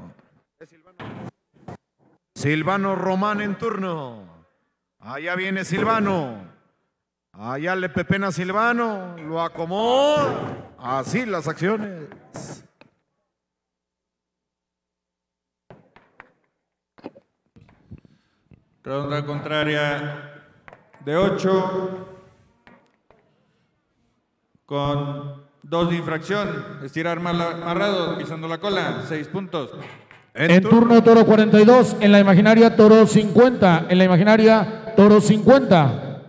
Silvano Román en turno. Allá viene Silvano. Allá le pepena Silvano. Lo acomoda. Así las acciones. Ronda contraria de ocho. Con dos de infracción. Estirar mal amarrado, pisando la cola, seis puntos. En, en turno, toro cuarenta y dos. En la imaginaria, toro cincuenta. En la imaginaria, toro cincuenta.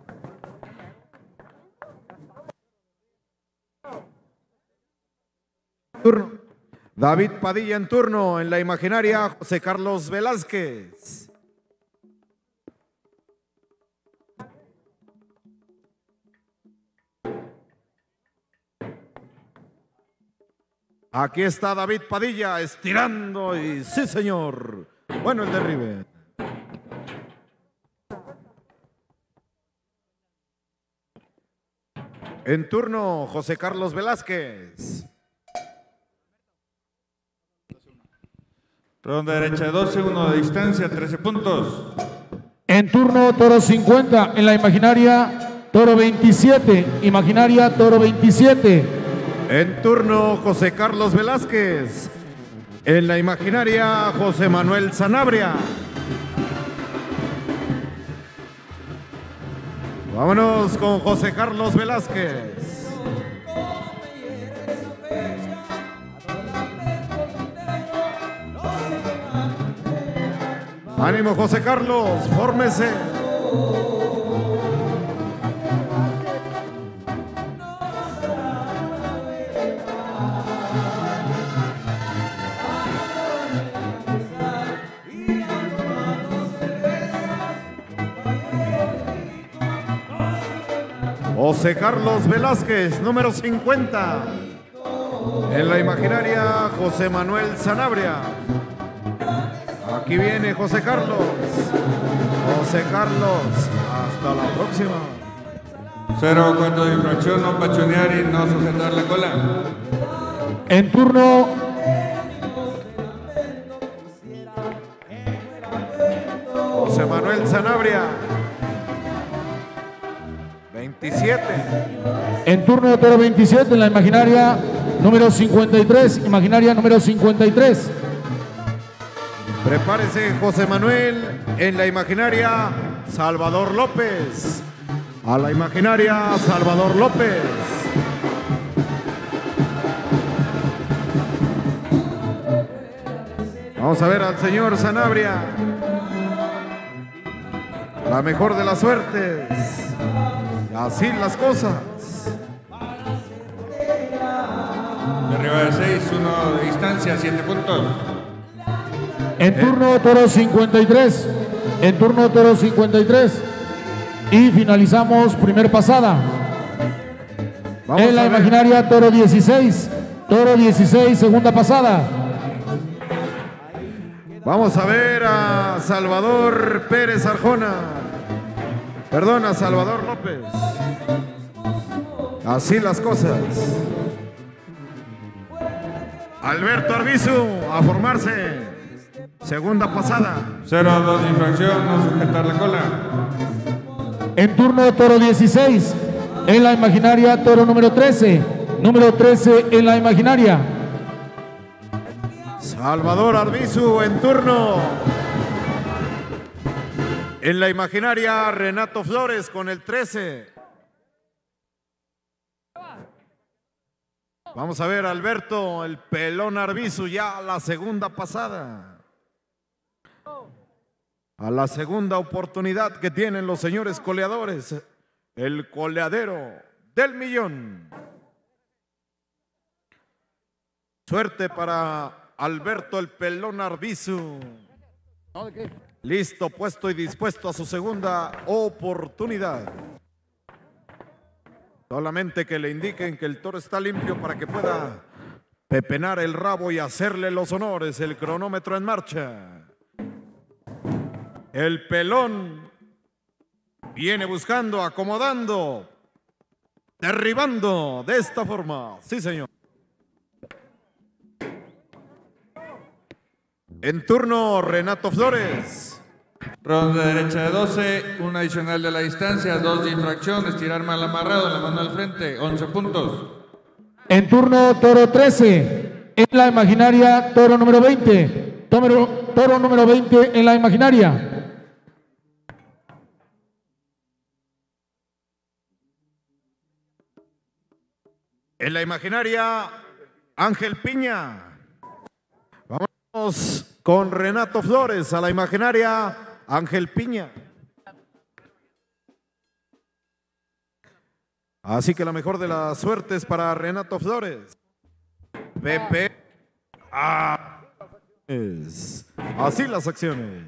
Turno. David Padilla en turno. En la imaginaria, José Carlos Velázquez. Aquí está David Padilla estirando y sí, señor. Bueno, el derribe. En turno, José Carlos Velázquez. Ronda derecha de doce, uno de distancia, trece puntos. En turno, toro cincuenta. En la imaginaria, toro veintisiete. Imaginaria, toro veintisiete. En turno, José Carlos Velázquez. En la imaginaria, José Manuel Sanabria. Vámonos con José Carlos Velázquez. Ánimo, José Carlos, fórmese. José Carlos Velázquez, número cincuenta. En la imaginaria, José Manuel Sanabria. Aquí viene José Carlos. José Carlos, hasta la próxima. Cero cuarto de infracción, no pachonear y no sujetar la cola. En turno, José Manuel Sanabria. veintisiete. en turno toro veintisiete en la imaginaria número cincuenta y tres, imaginaria número cincuenta y tres. Prepárese José Manuel. En la imaginaria, Salvador López. A la imaginaria, Salvador López. Vamos a ver al señor Sanabria. La mejor de las suertes. Así las cosas. De arriba de seis, uno de distancia, siete puntos. En turno toro cincuenta y tres, en turno toro cincuenta y tres. Y finalizamos primer pasada. Vamos En la a ver. imaginaria toro dieciséis, toro dieciséis, segunda pasada. Vamos a ver a Salvador Pérez Arjona. Perdón, a Salvador López. Así las cosas. Alberto Arbizu a formarse. Segunda pasada. Cero dos de infracción, no sujetar la cola. En turno toro dieciséis, en la imaginaria toro número trece, número trece en la imaginaria. Salvador Arbizu en turno. En la imaginaria, Renato Flores con el trece. Vamos a ver a Alberto, el pelón Arbizu, ya a la segunda pasada. A la segunda oportunidad que tienen los señores coleadores. El coleadero del millón. Suerte para Alberto, el pelón Arbizu. Listo, puesto y dispuesto a su segunda oportunidad. Solamente que le indiquen que el toro está limpio para que pueda pepenar el rabo y hacerle los honores. El cronómetro en marcha. El pelón viene buscando, acomodando, derribando de esta forma. Sí, señor. En turno, Renato Flores. Ronda derecha de doce, un adicional de la distancia, dos de infracción, estirar mal amarrado, la mano al frente, once puntos. En turno toro trece, en la imaginaria toro número veinte, toro, toro número veinte en la imaginaria. En la imaginaria, Ángel Piña. Vamos con Renato Flores a la imaginaria, Ángel Piña. Así que la mejor de las suertes para Renato Flores. Pepe. Ah, es. Así las acciones.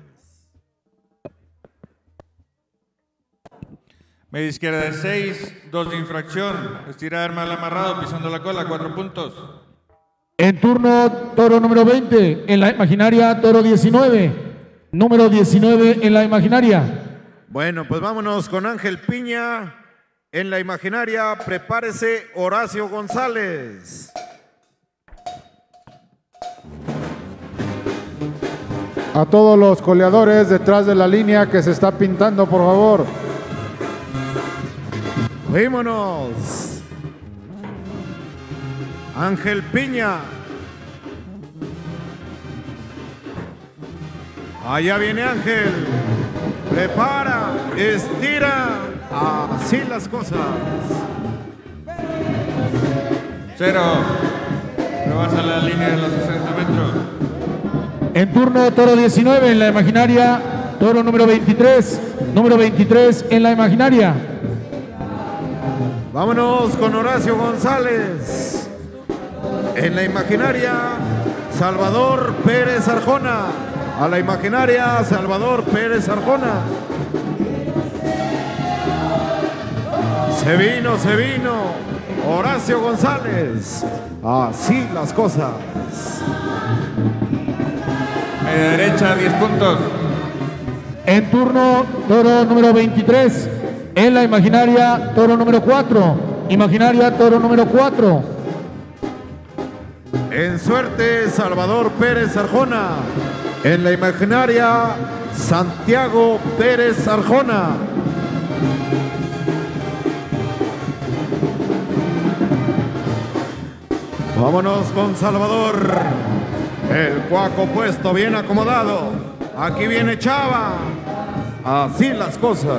Media izquierda de seis, dos de infracción, estirar mal amarrado, pisando la cola, cuatro puntos. En turno toro número veinte, en la imaginaria toro diecinueve, número diecinueve en la imaginaria. Bueno, pues vámonos con Ángel Piña. En la imaginaria, prepárese Horacio González. A todos los coleadores detrás de la línea que se está pintando, por favor. Vámonos. Ángel Piña. Allá viene Ángel. Prepara, estira. Así las cosas. Cero. Rebasa la línea de los sesenta metros. En turno toro diecinueve en la imaginaria, toro número veintitrés, número veintitrés en la imaginaria. Vámonos con Horacio González. En la imaginaria, Salvador Pérez Arjona. A la imaginaria, Salvador Pérez Arjona. Se vino, se vino. Horacio González. Así las cosas. Media derecha, diez puntos. En turno, toro número veintitrés. En la imaginaria, toro número cuatro. Imaginaria, toro número cuatro. En suerte, Salvador Pérez Arjona. En la imaginaria, Santiago Pérez Arjona. Vámonos con Salvador. El cuaco puesto bien acomodado. Aquí viene Chava. Así las cosas.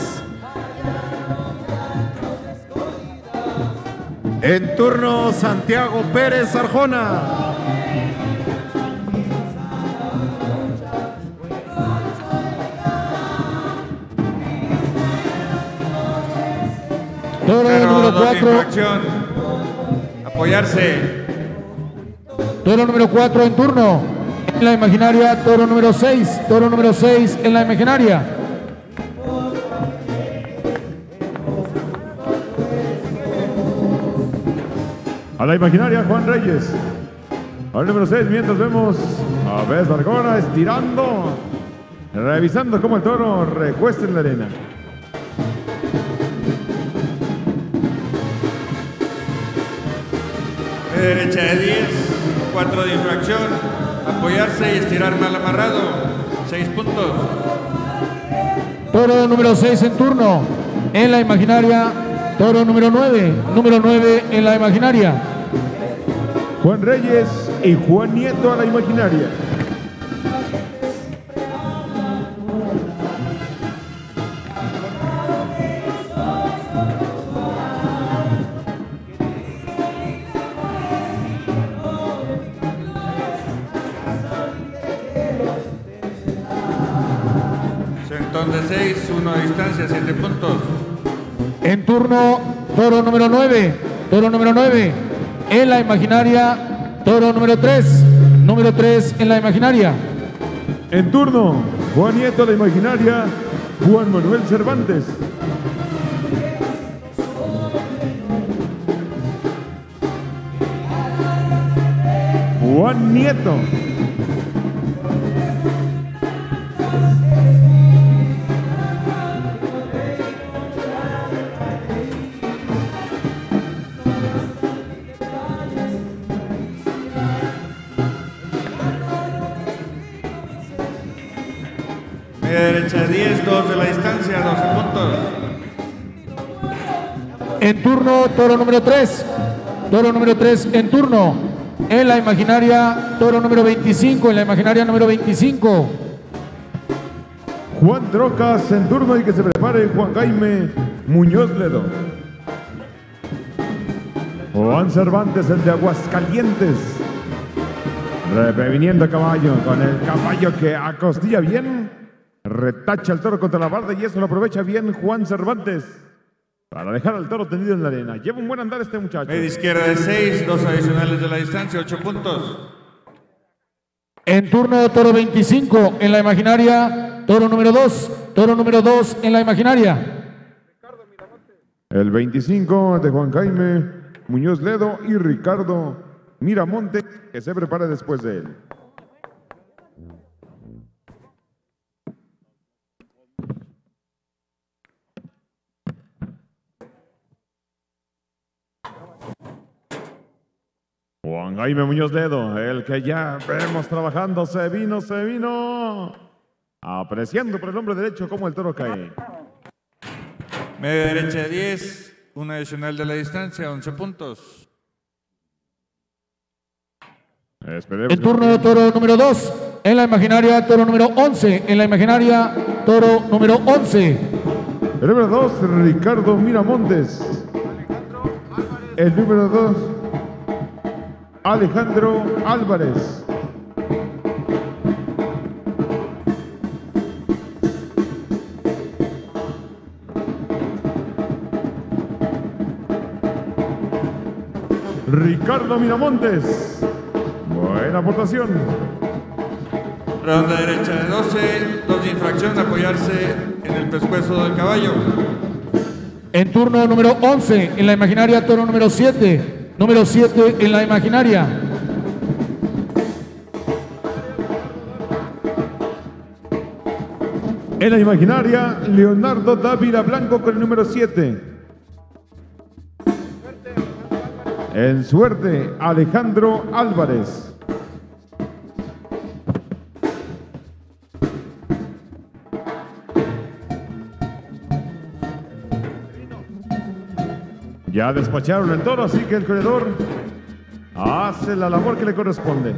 En turno, Santiago Pérez Arjona. Toro Pero número dos de cuatro. infracción. Apoyarse. Toro número cuatro en turno. En la imaginaria, toro número seis. Toro número seis en la imaginaria. A la imaginaria, Juan Reyes. Al número seis, mientras vemos a Bess Arjona estirando, revisando cómo el toro recuesta en la arena. Media derecha de diez, cuatro de infracción. Apoyarse y estirar mal amarrado. seis puntos. Toro número seis en turno. En la imaginaria, toro número nueve. Número nueve en la imaginaria. Juan Reyes y Juan Nieto a la imaginaria. Centón de seis, uno de distancia, siete puntos. En turno, toro número nueve. Toro número nueve. En la imaginaria, toro número tres. Número tres en la imaginaria. En turno, Juan Nieto a la imaginaria, Juan Manuel Cervantes. Juan Nieto. Media derecha diez, dos de la distancia, doce puntos. En turno, toro número tres. Toro número tres en turno. En la imaginaria, toro número veinticinco. En la imaginaria número veinticinco. Juan Trocas en turno y que se prepare Juan Jaime Muñoz Ledo. Juan Cervantes, el de Aguascalientes. Previniendo a caballo, con el caballo que acostilla bien. Retacha el toro contra la barda y eso lo aprovecha bien Juan Cervantes para dejar al toro tendido en la arena. Lleva un buen andar este muchacho. Media izquierda de seis, dos adicionales de la distancia, ocho puntos. En turno, toro veinticinco. En la imaginaria, toro número dos. Toro número dos en la imaginaria. El veinticinco de Juan Jaime Muñoz Ledo y Ricardo Miramonte, que se prepara después de él. Juan Jaime Muñoz Ledo, el que ya vemos trabajando, se vino, se vino, apreciando por el hombro derecho cómo el toro cae. Media derecha de diez, una adicional de la distancia, once puntos. Esperemos En turno, toro número dos. En la imaginaria, toro número once. En la imaginaria, toro número once. El número dos, Ricardo Miramontes. El número dos, Alejandro Álvarez. Ricardo Miramontes. Buena aportación. Ronda derecha de doce, dos de infracción, apoyarse en el pescuezo del caballo. En turno número once, en la imaginaria, toro número siete. Número siete en la imaginaria. En la imaginaria, Leonardo Dávila Blanco con el número siete. En suerte, Alejandro Álvarez. Ya despacharon el toro, así que el corredor hace la labor que le corresponde.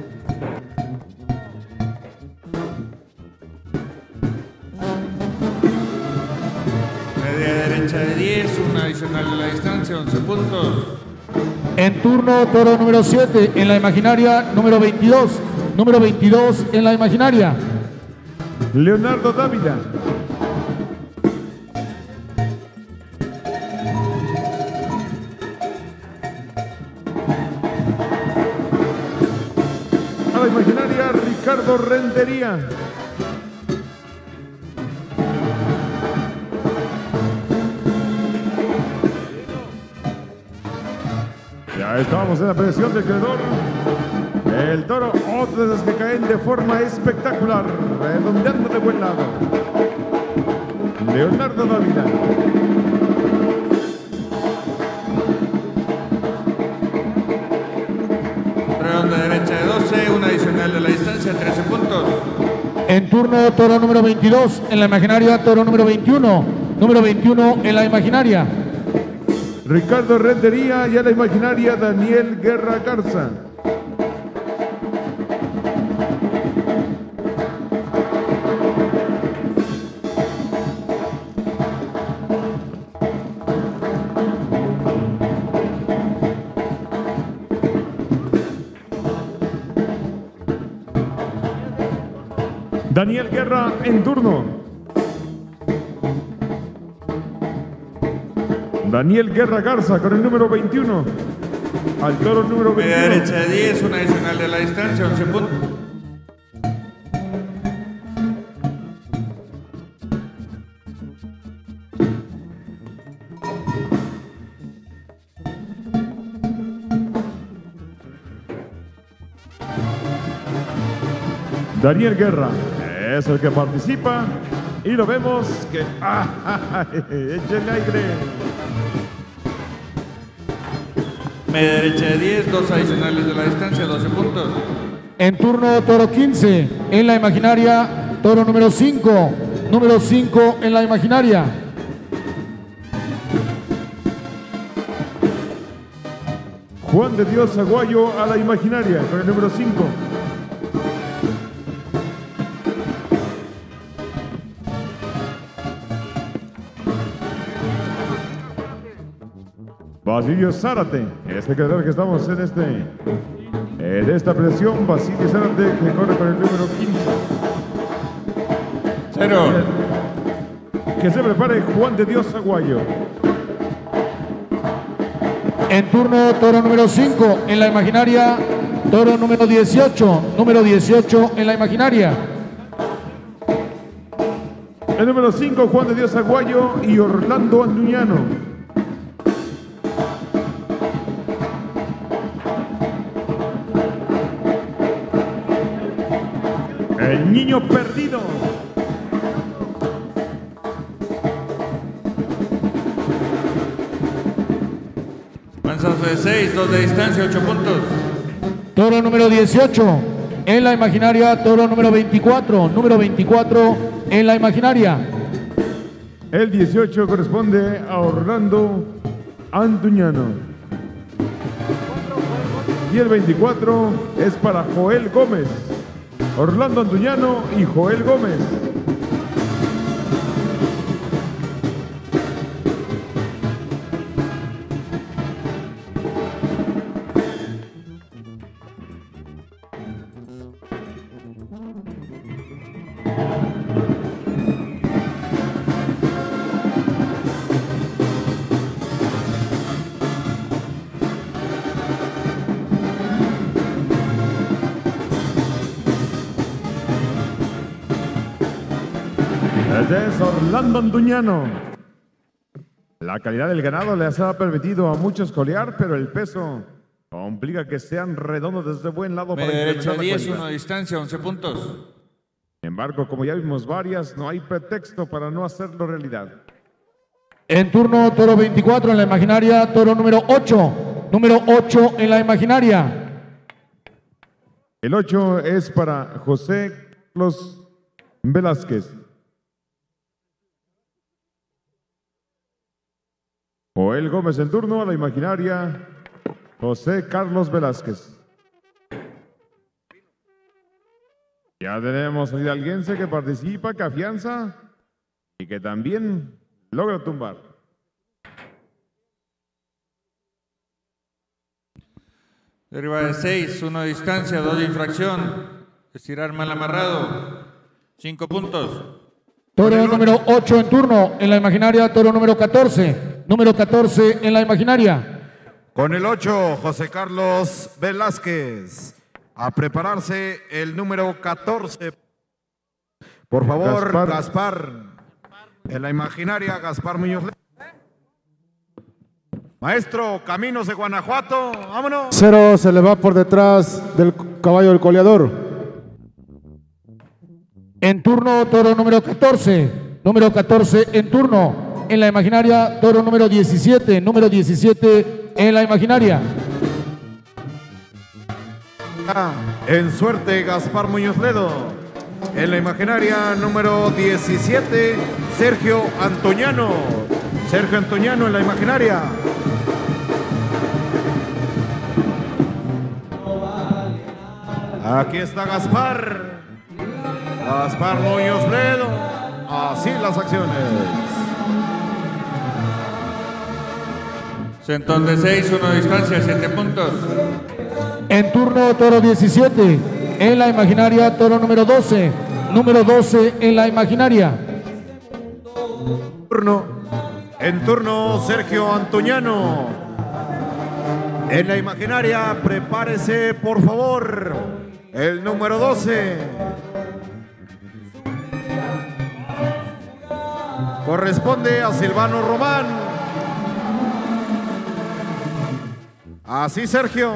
Media derecha de diez, una adicional de la distancia, once puntos. En turno, toro número siete, en la imaginaria, número veintidós. Número veintidós en la imaginaria. Leonardo Dávila. A la imaginaria, Ricardo Rentería. Ya estamos en la presión del creador. El toro, otras de esas que caen de forma espectacular, redondeando de buen lado. Leonardo Dávila. Redonda derecha de doce, una adicional de la distancia, trece puntos. En turno, toro número veintidós, en la imaginaria, toro número veintiuno. Número veintiuno en la imaginaria. Ricardo Rentería y a la imaginaria, Daniel Guerra Garza. Daniel Guerra en turno. Daniel Guerra Garza con el número veintiuno. Al toro número Media veintiuno. derecha de diez, una adicional de la distancia, once puntos. Daniel Guerra es el que participa y lo vemos que ¡ah! ¡Échenle aire! Media derecha de diez, dos adicionales de la distancia, doce puntos. En turno, toro quince, en la imaginaria, toro número cinco. Número cinco en la imaginaria. Juan de Dios Aguayo a la imaginaria con el número cinco. Basilio Zárate, este creador que estamos en este en esta presión, Basilio Zárate que corre con el número quince. Cero. Que se prepare Juan de Dios Aguayo. En turno, toro número cinco, en la imaginaria, toro número dieciocho. Número dieciocho en la imaginaria. El número cinco, Juan de Dios Aguayo y Orlando Anduñano. El niño perdido. Manzazo de seis, dos de distancia, ocho puntos. Toro número dieciocho, en la imaginaria, toro número veinticuatro. Número veinticuatro en la imaginaria. El dieciocho corresponde a Orlando Anduñano. Y el veinticuatro es para Joel Gómez. Orlando Anduñano y Joel Gómez. Este es Orlando Anduñano. La calidad del ganado les ha permitido a muchos colear, pero el peso complica que sean redondos desde buen lado para Media incrementar derecha la diez, cuenta. uno de distancia, once puntos. Sin embargo, como ya vimos varias, no hay pretexto para no hacerlo realidad. En turno, toro veinticuatro en la imaginaria, toro número ocho. Número ocho en la imaginaria. El ocho es para José Carlos Velázquez. Joel Gómez en turno a la imaginaria, José Carlos Velázquez. Ya tenemos al hidalguense que participa, que afianza y que también logra tumbar. Derriba de seis, uno de distancia, dos de infracción. Estirar mal amarrado. Cinco puntos. Toro número ocho en turno en la imaginaria, toro número catorce. Número catorce en la imaginaria. Con el ocho, José Carlos Velázquez. A prepararse el número catorce. Por favor, Gaspar. Gaspar. En la imaginaria, Gaspar Muñoz. Maestro, Caminos de Guanajuato. Vámonos. Cero se le va por detrás del caballo del coleador. En turno, toro número catorce. Número catorce en turno en la imaginaria, toro número diecisiete. Número diecisiete en la imaginaria. En suerte, Gaspar Muñoz Ledo. En la imaginaria número diecisiete, Sergio Antoñano. Sergio Antoñano en la imaginaria. Aquí está Gaspar. Gaspar Muñoz Ledo. Así las acciones. Centón de seis, uno de distancia, siete puntos. En turno, toro diecisiete. En la imaginaria, toro número doce. Número doce en la imaginaria. Turno. En turno, Sergio Antoñano. En la imaginaria, prepárese, por favor. El número doce. Corresponde a Silvano Román. Así, Sergio.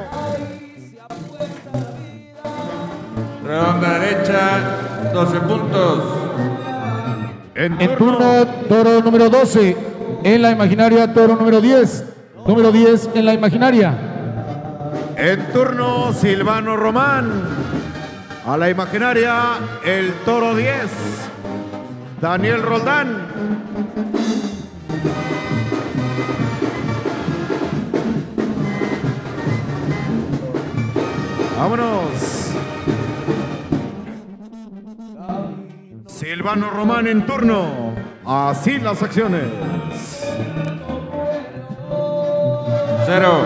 Redonda derecha, doce puntos. En En turno, toro número doce. En la imaginaria, toro número diez. Número diez en la imaginaria. En turno, Silvano Román. A la imaginaria, el toro diez. Daniel Roldán. Vámonos. Silvano Román en turno. Así las acciones. Cero.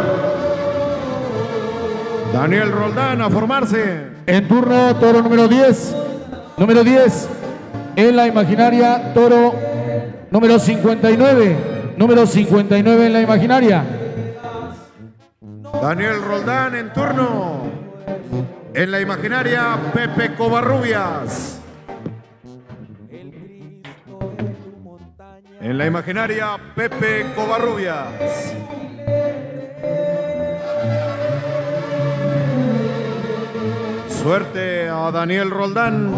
Daniel Roldán a formarse. En turno, toro número diez. Número diez. En la imaginaria, toro número cincuenta y nueve. Número cincuenta y nueve en la imaginaria. Daniel Roldán en turno. En la imaginaria, Pepe Covarrubias. En la imaginaria, Pepe Covarrubias. Suerte a Daniel Roldán.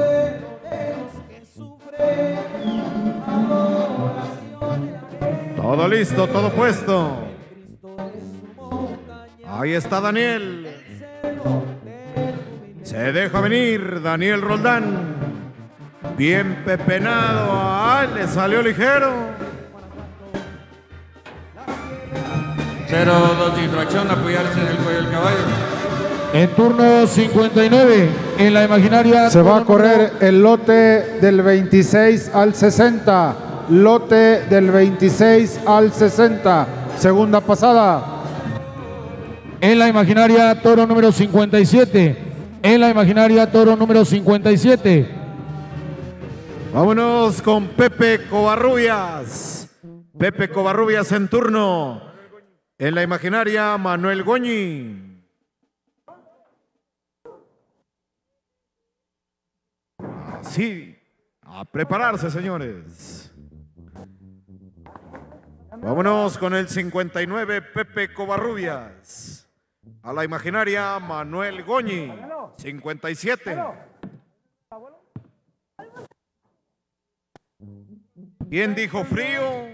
Todo listo, todo puesto. Ahí está Daniel. Se deja venir Daniel Roldán. Bien pepenado. Ah, le salió ligero. Cero, dos de infracción, apoyarse en el cuello del caballo. En turno cincuenta y nueve. En la imaginaria. Se va a toro correr el lote del veintiséis al sesenta. Lote del veintiséis al sesenta. Segunda pasada. En la imaginaria, toro número cincuenta y siete. En la imaginaria, toro número cincuenta y siete. Vámonos con Pepe Covarrubias. Pepe Covarrubias en turno. En la imaginaria, Manuel Goñi. Así, a prepararse, señores. Vámonos con el cincuenta y nueve, Pepe Covarrubias. A la imaginaria, Manuel Goñi, cincuenta y siete. ¿Quién dijo frío?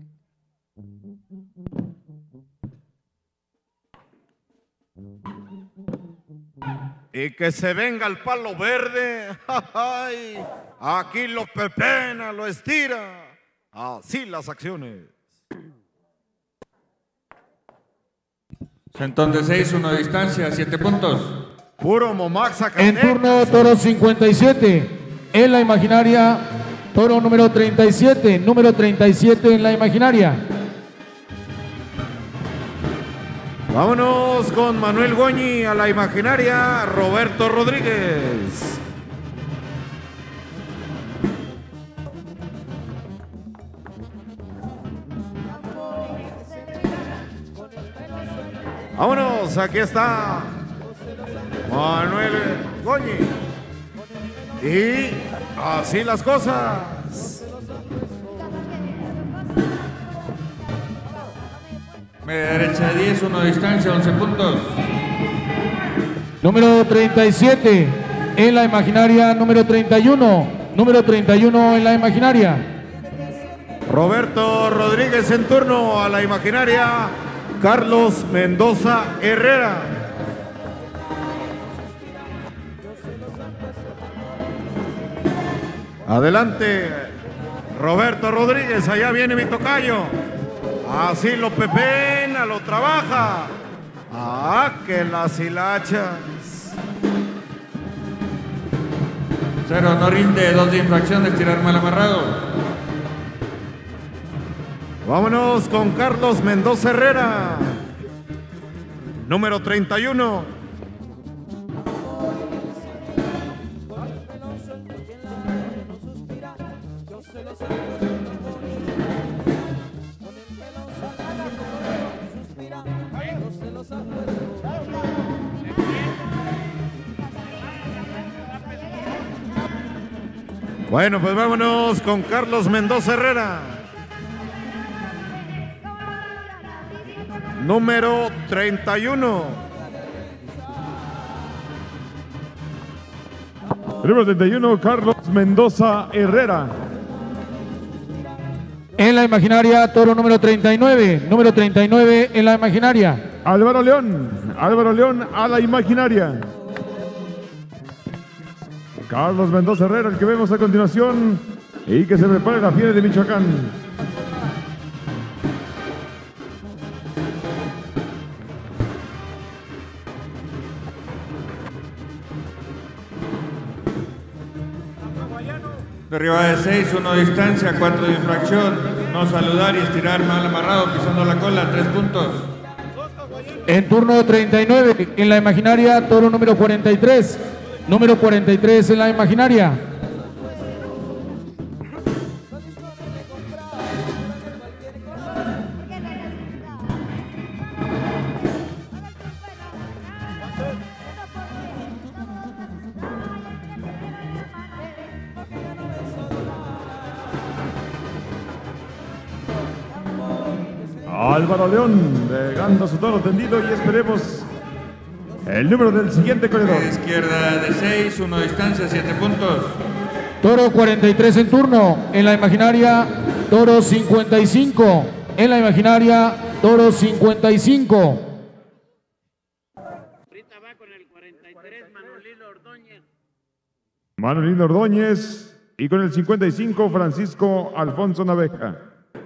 Y que se venga el palo verde. ¡Ay! Aquí lo pepena, lo estira. Así las acciones. Centón de seis, uno de distancia, siete puntos. Puro Momaxa. En turno, toro cincuenta y siete. En la imaginaria, toro número treinta y siete. Número treinta y siete en la imaginaria. Vámonos con Manuel Goñi a la imaginaria, Roberto Rodríguez. Vámonos, aquí está Manuel Goñi. Y así las cosas. Media derecha de diez, uno de distancia, once puntos. Número treinta y siete en la imaginaria, número treinta y uno. Número treinta y uno en la imaginaria. Roberto Rodríguez en turno a la imaginaria, Carlos Mendoza Herrera. Adelante, Roberto Rodríguez, allá viene mi tocayo. Así lo pepena, lo trabaja. Ah, que las hilachas. Cero, no rinde, dos de infracción de estirar mal amarrado. Vámonos con Carlos Mendoza Herrera. Número treinta y uno. Bueno, pues vámonos con Carlos Mendoza Herrera. Número treinta y uno. Número treinta y uno, Carlos Mendoza Herrera. En la imaginaria, toro número treinta y nueve. Número treinta y nueve en la imaginaria. Álvaro León. Álvaro León a la imaginaria. Carlos Mendoza Herrera, el que vemos a continuación. Y que se prepare la fiera de Michoacán. Derribada de seis, uno de distancia, cuatro de infracción. No saludar y estirar mal amarrado, pisando la cola, tres puntos. En turno treinta y nueve en la imaginaria, toro número cuarenta y tres. Número cuarenta y tres en la imaginaria. Álvaro León, llegando a su toro tendido y esperemos el número del siguiente corredor. Media izquierda de seis, uno de distancia, siete puntos. Toro cuarenta y tres en turno. En la imaginaria, toro cincuenta y cinco. En la imaginaria, toro cincuenta y cinco. Ahorita va con el cuarenta y tres, Manolino Ordóñez. Manolino Ordóñez y con el cincuenta y cinco, Francisco Alfonso Naveja.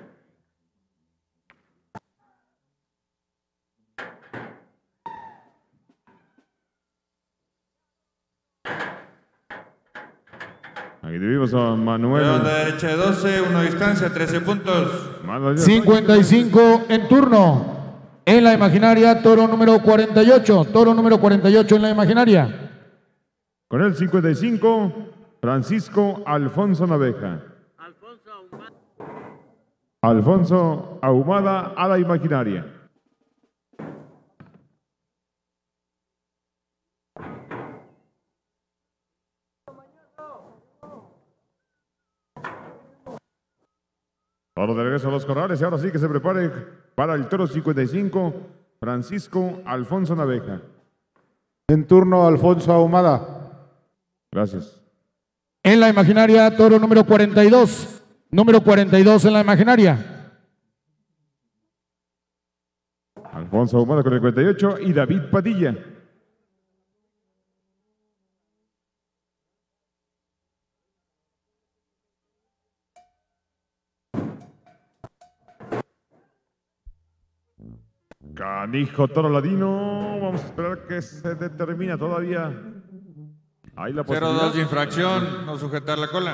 Aquí vimos a Manuel. Redonda derecha de doce, uno de distancia, trece puntos. Manuel cincuenta y cinco en turno. En la imaginaria, toro número cuarenta y ocho. Toro número cuarenta y ocho en la imaginaria. Con el cincuenta y cinco, Francisco Alfonso Naveja. Alfonso Ahumada. Alfonso Ahumada a la imaginaria. Toro de regreso a los corrales y ahora sí que se prepare para el toro cincuenta y cinco, Francisco Alfonso Naveja. En turno, Alfonso Ahumada. Gracias. En la imaginaria, toro número cuarenta y dos. Número cuarenta y dos en la imaginaria. Alfonso Ahumada con el cuarenta y ocho y David Padilla. Canijo Toro Ladino, vamos a esperar que se determine todavía. Ahí la cero posibilidad. dos de infracción, no sujetar la cola.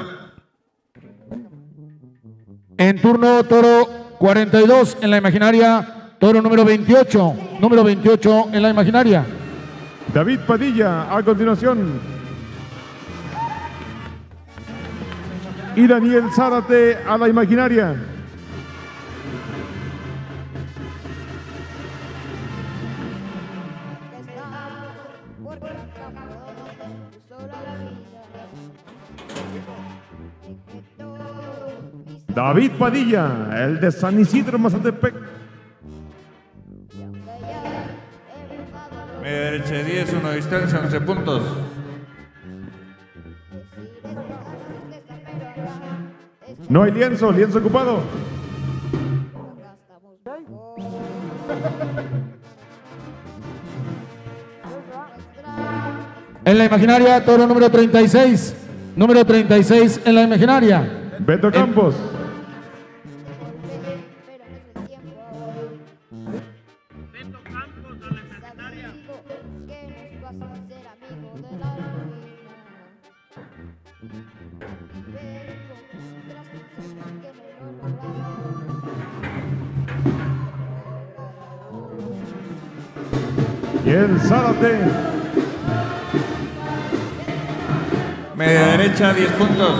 En turno, toro cuarenta y dos en la imaginaria, toro número veintiocho. Número veintiocho en la imaginaria. David Padilla a continuación. Y Daniel Zárate a la imaginaria. David Padilla, el de San Isidro, Mazatepec. Media derecha diez, uno de distancia, once puntos. No hay lienzo, lienzo ocupado. En la imaginaria, toro número treinta y seis. Número treinta y seis en la imaginaria. Beto Campos. Beto Campos a la imaginaria. Y el Zárate. Media derecha, diez puntos.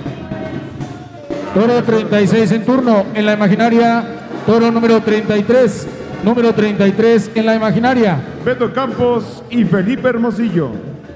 Toro treinta y seis en turno. En la imaginaria, toro número treinta y tres. Número treinta y tres en la imaginaria. Beto Campos y Felipe Hermosillo.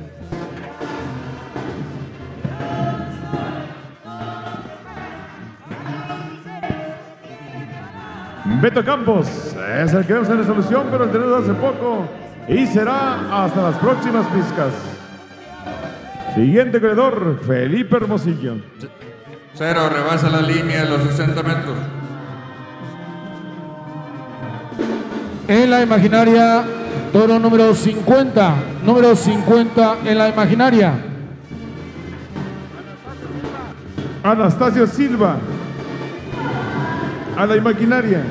Beto Campos es el que vemos en resolución, pero el tenedor hace poco y será hasta las próximas pizcas. Siguiente corredor, Felipe Hermosillo. Cero, rebasa la línea de los sesenta metros. En la imaginaria, toro número cincuenta. Número cincuenta en la imaginaria. Anastasio Silva a la imaginaria.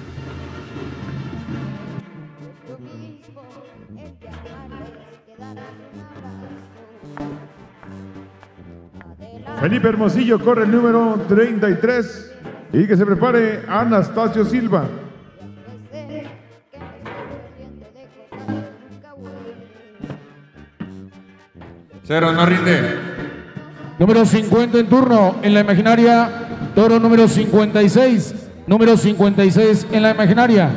Felipe Hermosillo corre el número treinta y tres y que se prepare Anastasio Silva. Cero, no rinde. Número cincuenta en turno. En la imaginaria, toro número cincuenta y seis. Número cincuenta y seis en la imaginaria.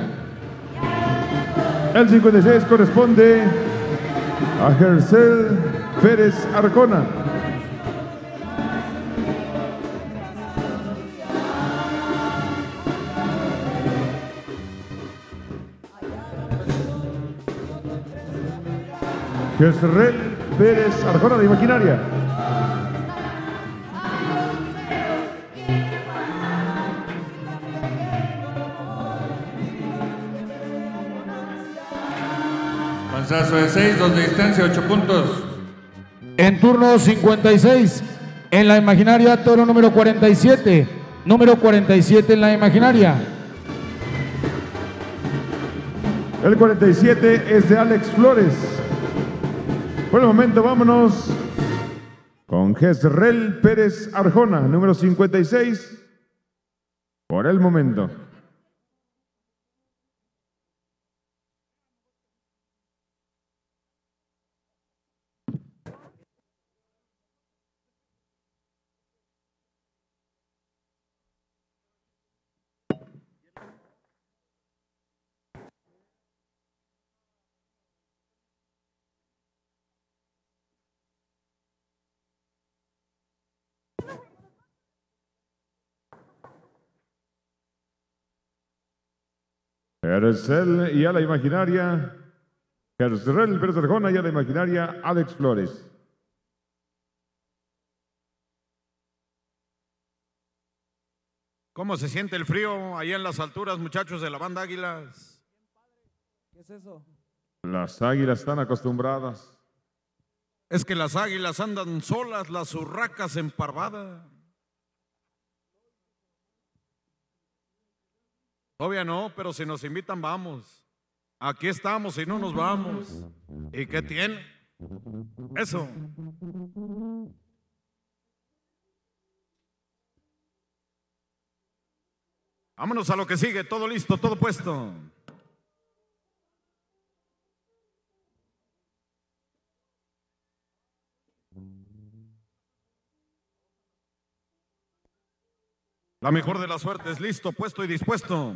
El cincuenta y seis corresponde a Gercel Pérez Arcona. Gercel Pérez Arcona de maquinaria. Panzazo de seis, dos de distancia, ocho puntos. En turno cincuenta y seis. En la imaginaria, toro número cuarenta y siete. Número cuarenta y siete en la imaginaria. El cuarenta y siete es de Alex Flores. Por el momento vámonos con Jezreel Pérez Arjona, número cincuenta y seis. Por el momento. Tercel y a la imaginaria. Tercel Pérez Arjona y a la imaginaria Alex Flores. ¿Cómo se siente el frío allá en las alturas, muchachos de la banda Águilas? ¿Qué es eso? Las águilas están acostumbradas. Es que las águilas andan solas, las urracas emparvadas. Todavía no, pero si nos invitan, vamos. Aquí estamos y no nos vamos. ¿Y qué tiene? Eso. Vámonos a lo que sigue, todo listo, todo puesto. La mejor de las suertes, listo, puesto y dispuesto.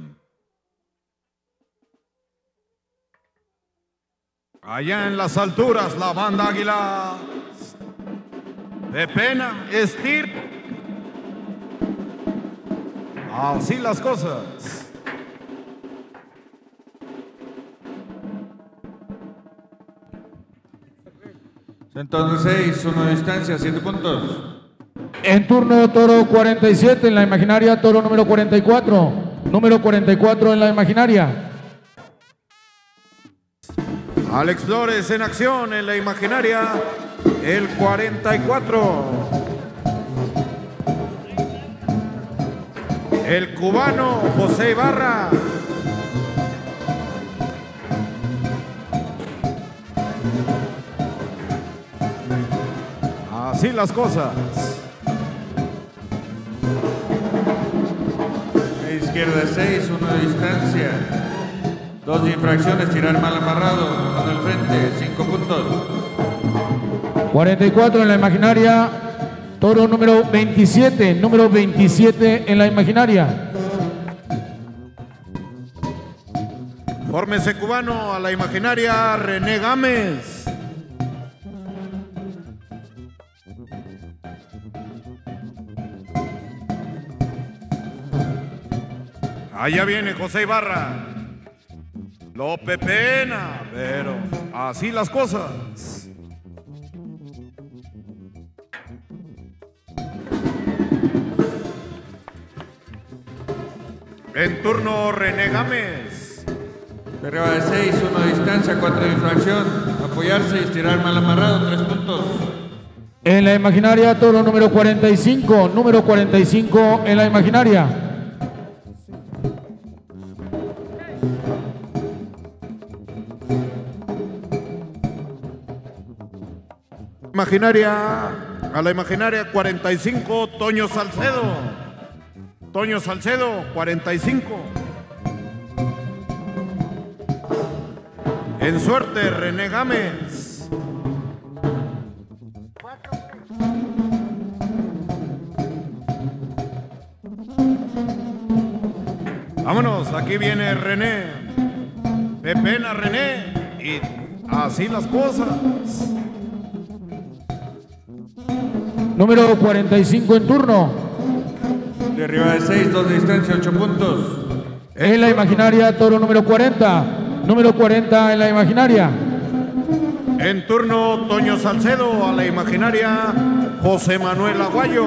Allá en las alturas, la banda Águila de pena, estir. Así las cosas. ciento seis, uno de distancia, siete puntos. En turno Toro cuarenta y siete en la imaginaria, Toro número cuarenta y cuatro. Número cuarenta y cuatro en la imaginaria. Alex Flores en acción en la imaginaria, el cuarenta y cuatro. El cubano José Ibarra. Así las cosas. Izquierda seis, uno de distancia. Dos de infracciones, tirar mal amarrado. Mano al frente, cinco puntos. cuarenta y cuatro en la imaginaria. Toro número veintisiete. Número veintisiete en la imaginaria. Fórmese cubano a la imaginaria, René Gámez. Allá viene José Ibarra. Lo pepena, pero así las cosas. En turno René Gámez. Arriba de seis, uno de distancia, cuatro de infracción. Apoyarse y estirar mal amarrado, tres puntos. En la imaginaria, Toro número cuarenta y cinco. Número cuarenta y cinco en la imaginaria. Imaginaria, a la imaginaria cuarenta y cinco, Toño Salcedo. Toño Salcedo, cuarenta y cinco. En suerte, René Gámez. Vámonos, aquí viene René. Pepena René. Y así las cosas. Número cuarenta y cinco en turno. De arriba de seis, dos de distancia, ocho puntos. En la imaginaria, Toro número cuarenta. Número cuarenta en la imaginaria. En turno, Toño Salcedo, a la imaginaria, José Manuel Aguayo.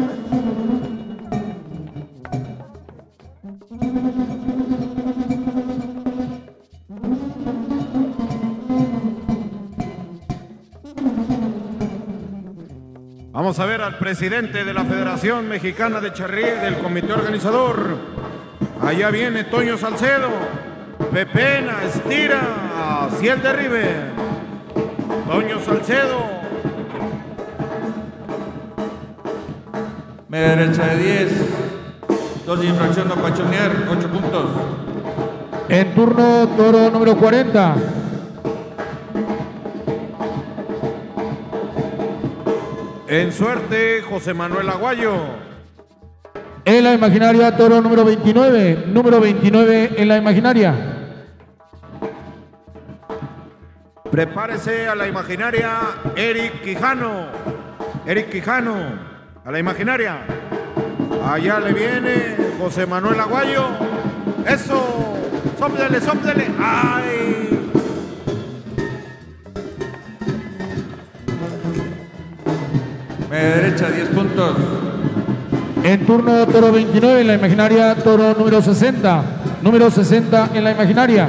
Vamos a ver al presidente de la Federación Mexicana de Charrería, del comité organizador. Allá viene Toño Salcedo. Pepena, estira, hacia el derribe. Toño Salcedo. Media derecha de diez. Dos de infracción, no pachonear, ocho puntos. En turno, Toro número cuarenta. En suerte, José Manuel Aguayo. En la imaginaria, Toro número veintinueve. Número veintinueve en la imaginaria. Prepárese a la imaginaria, Eric Quijano. Eric Quijano, a la imaginaria. Allá le viene José Manuel Aguayo. Eso. Sóplele, sóplele. ¡Ay! Media derecha, diez puntos. En turno toro veintinueve en la imaginaria, toro número sesenta. Número sesenta en la imaginaria.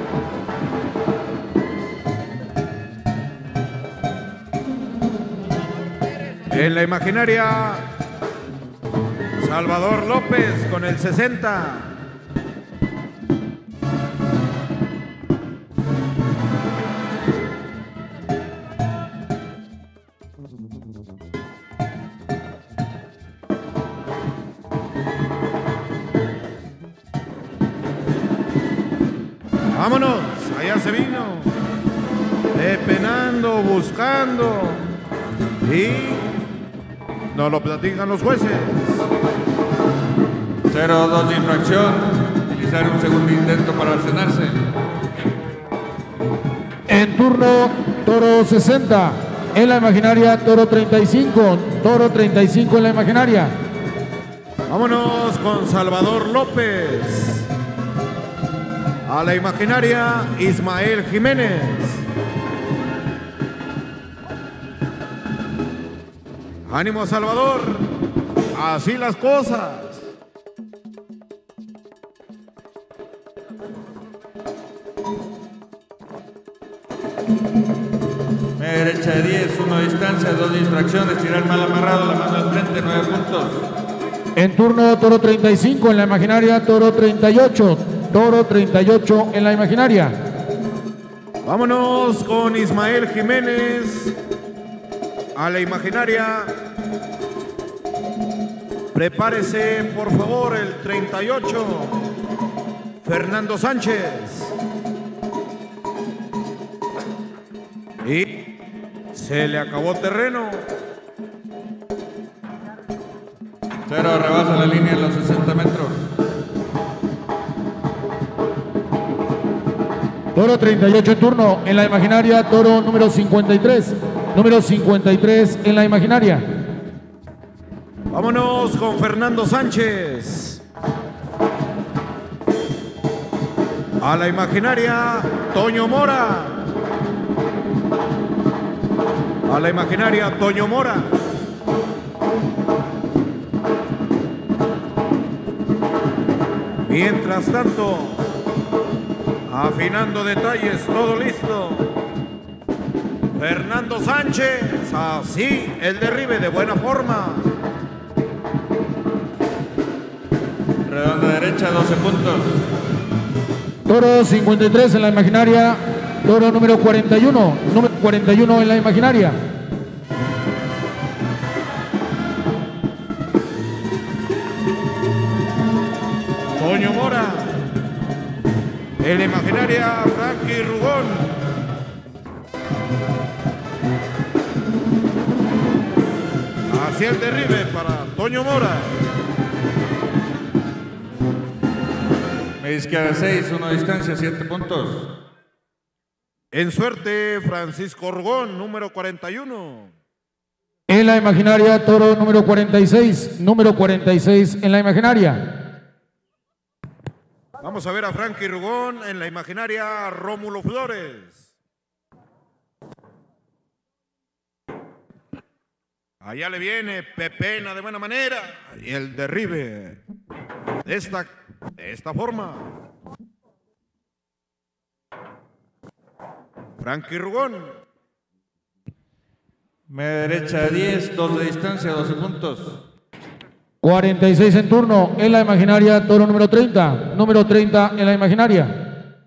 En la imaginaria, Salvador López con el sesenta. Vámonos, allá se vino, depenando, buscando y nos lo platican los jueces. cero dos de infracción. Utilizar un segundo intento para accionarse. En turno toro sesenta en la imaginaria, toro treinta y cinco. Toro treinta y cinco en la imaginaria. Vámonos con Salvador López. A la imaginaria, Ismael Jiménez. Ánimo, Salvador. Así las cosas. Media derecha de diez, uno de distancia, dos de infracción, estirar mal amarrado, la mano al frente, nueve puntos. En turno toro treinta y cinco en la imaginaria, toro treinta y ocho. Toro treinta y ocho en la imaginaria. Vámonos con Ismael Jiménez. A la imaginaria. Prepárese, por favor, el treinta y ocho. Fernando Sánchez. Y se le acabó terreno. Cero, rebasa la línea en los sesenta metros. Toro treinta y ocho en turno en la imaginaria, toro número cincuenta y tres. Número cincuenta y tres en la imaginaria. Vámonos con Fernando Sánchez. A la imaginaria, Toño Mora. A la imaginaria, Toño Mora. Mientras tanto, afinando detalles, todo listo. Fernando Sánchez, así el derribe de buena forma. Redonda derecha, doce puntos. Toro cincuenta y tres en la imaginaria, toro número cuarenta y uno. Número cuarenta y uno en la imaginaria. Toño Mora. En la imaginaria, Frankie Rugón. Hacia el derribe para Toño Mora. Media izquierda seis, uno de distancia, siete puntos. En suerte, Francisco Rugón, número cuarenta y uno. En la imaginaria, toro número cuarenta y seis. Número cuarenta y seis en la imaginaria. Vamos a ver a Frankie Rugón en la imaginaria, Rómulo Flores. Allá le viene Pepena de buena manera. Y el derribe de esta, de esta forma. Frankie Rugón. Media derecha diez, dos de distancia, doce puntos. cuarenta y seis en turno en la imaginaria, toro número treinta. Número treinta en la imaginaria.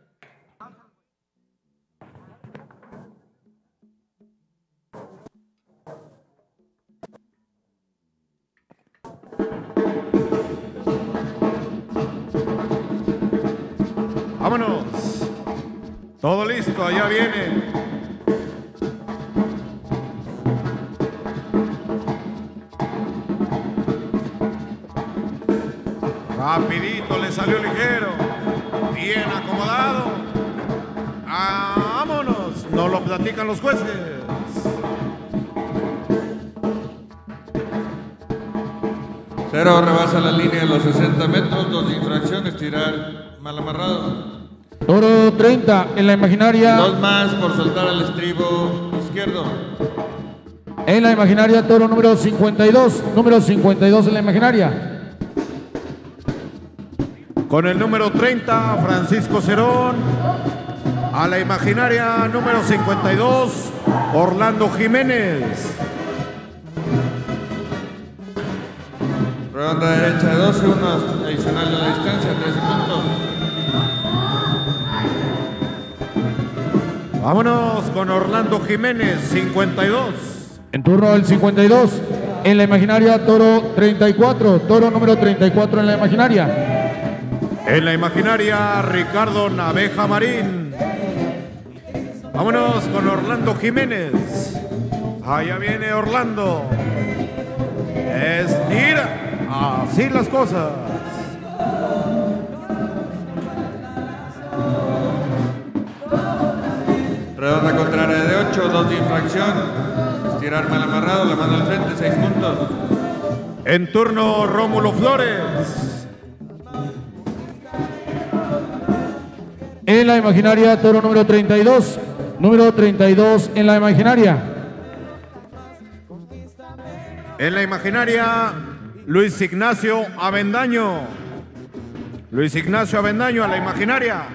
Vámonos. Todo listo, allá viene. Rapidito le salió ligero. Bien acomodado. Vámonos. Nos lo platican los jueces. Cero, rebasa la línea de los sesenta metros, dos de infracción, estirar mal amarrado. Toro treinta en la imaginaria. Dos más por soltar al estribo izquierdo. En la imaginaria, toro número cincuenta y dos. Número cincuenta y dos en la imaginaria. Con el número treinta, Francisco Cerón. A la imaginaria número cincuenta y dos, Orlando Jiménez. Ronda derecha de doce, uno adicional de la distancia, trece puntos. Vámonos con Orlando Jiménez, cincuenta y dos. En turno el cincuenta y dos. En la imaginaria, toro treinta y cuatro. Toro número treinta y cuatro en la imaginaria. En la imaginaria, Ricardo Naveja Marín. Vámonos con Orlando Jiménez. Allá viene Orlando. Estira. Así las cosas. Redonda contraria de ocho, dos de infracción. Estirar mal amarrado, la mano al frente, seis puntos. En turno, Rómulo Flores. En la imaginaria, toro número treinta y dos. Número treinta y dos en la imaginaria. En la imaginaria, Luis Ignacio Avendaño. Luis Ignacio Avendaño a la imaginaria.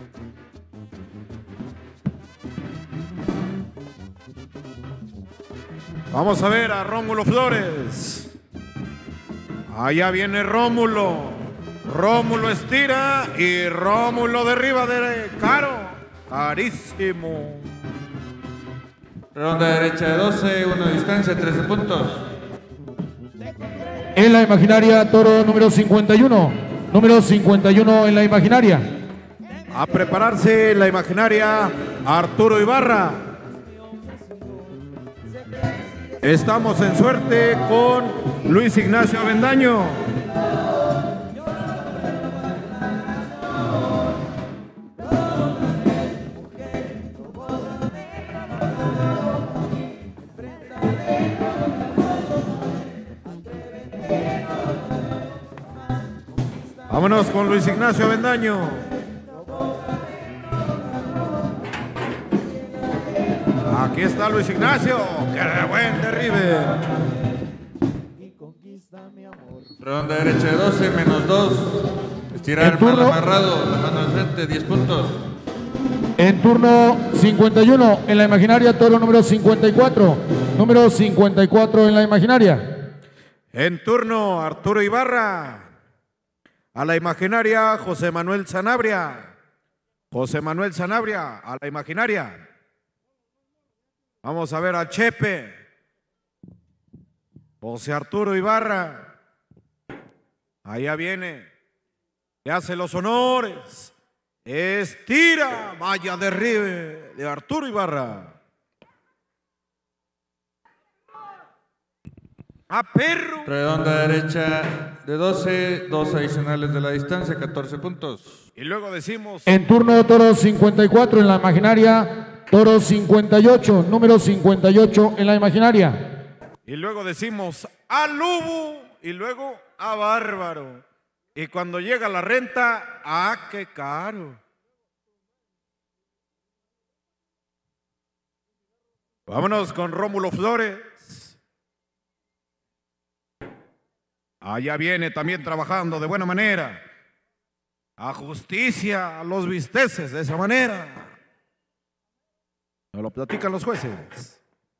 Vamos a ver a Rómulo Flores. Allá viene Rómulo. Rómulo estira y Rómulo derriba de caro. Carísimo. Ronda derecha de doce, uno de distancia, trece puntos. En la imaginaria, toro número cincuenta y uno. Número cincuenta y uno en la imaginaria. A prepararse la imaginaria, Arturo Ibarra. Estamos en suerte con Luis Ignacio Avendaño. Vámonos con Luis Ignacio Avendaño. Aquí está Luis Ignacio. ¡Qué buen derribe! Ronda derecha de doce, menos dos. Estirar mal amarrado, la mano al frente, diez puntos. En turno cincuenta y uno en la imaginaria, toro número cincuenta y cuatro. Número cincuenta y cuatro en la imaginaria. En turno, Arturo Ibarra. A la imaginaria, José Manuel Sanabria. José Manuel Sanabria, a la imaginaria. Vamos a ver a Chepe. José Arturo Ibarra. Allá viene. Le hace los honores. Estira. Vaya derribe de Arturo Ibarra. A perro. Redonda derecha de doce, dos adicionales de la distancia, catorce puntos. Y luego decimos. En turno, toro cincuenta y cuatro en la imaginaria. Toro cincuenta y ocho, número cincuenta y ocho en la imaginaria. Y luego decimos a Lubu y luego a Bárbaro. Y cuando llega la renta, ¡ah, qué caro! Vámonos con Rómulo Flores. Allá viene también trabajando de buena manera. A justicia, a los bisteces de esa manera. Nos lo platican los jueces.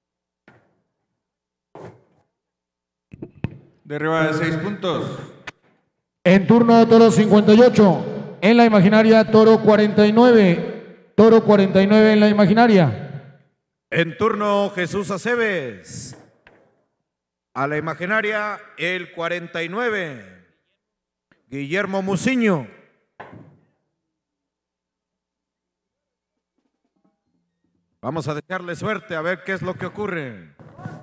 Derriba de seis puntos. En turno, toro cincuenta y ocho. En la imaginaria, toro cuarenta y nueve. Toro cuarenta y nueve en la imaginaria. En turno, Jesús Aceves. A la imaginaria, el cuarenta y nueve. Guillermo Muciño. Vamos a desearle suerte a ver qué es lo que ocurre.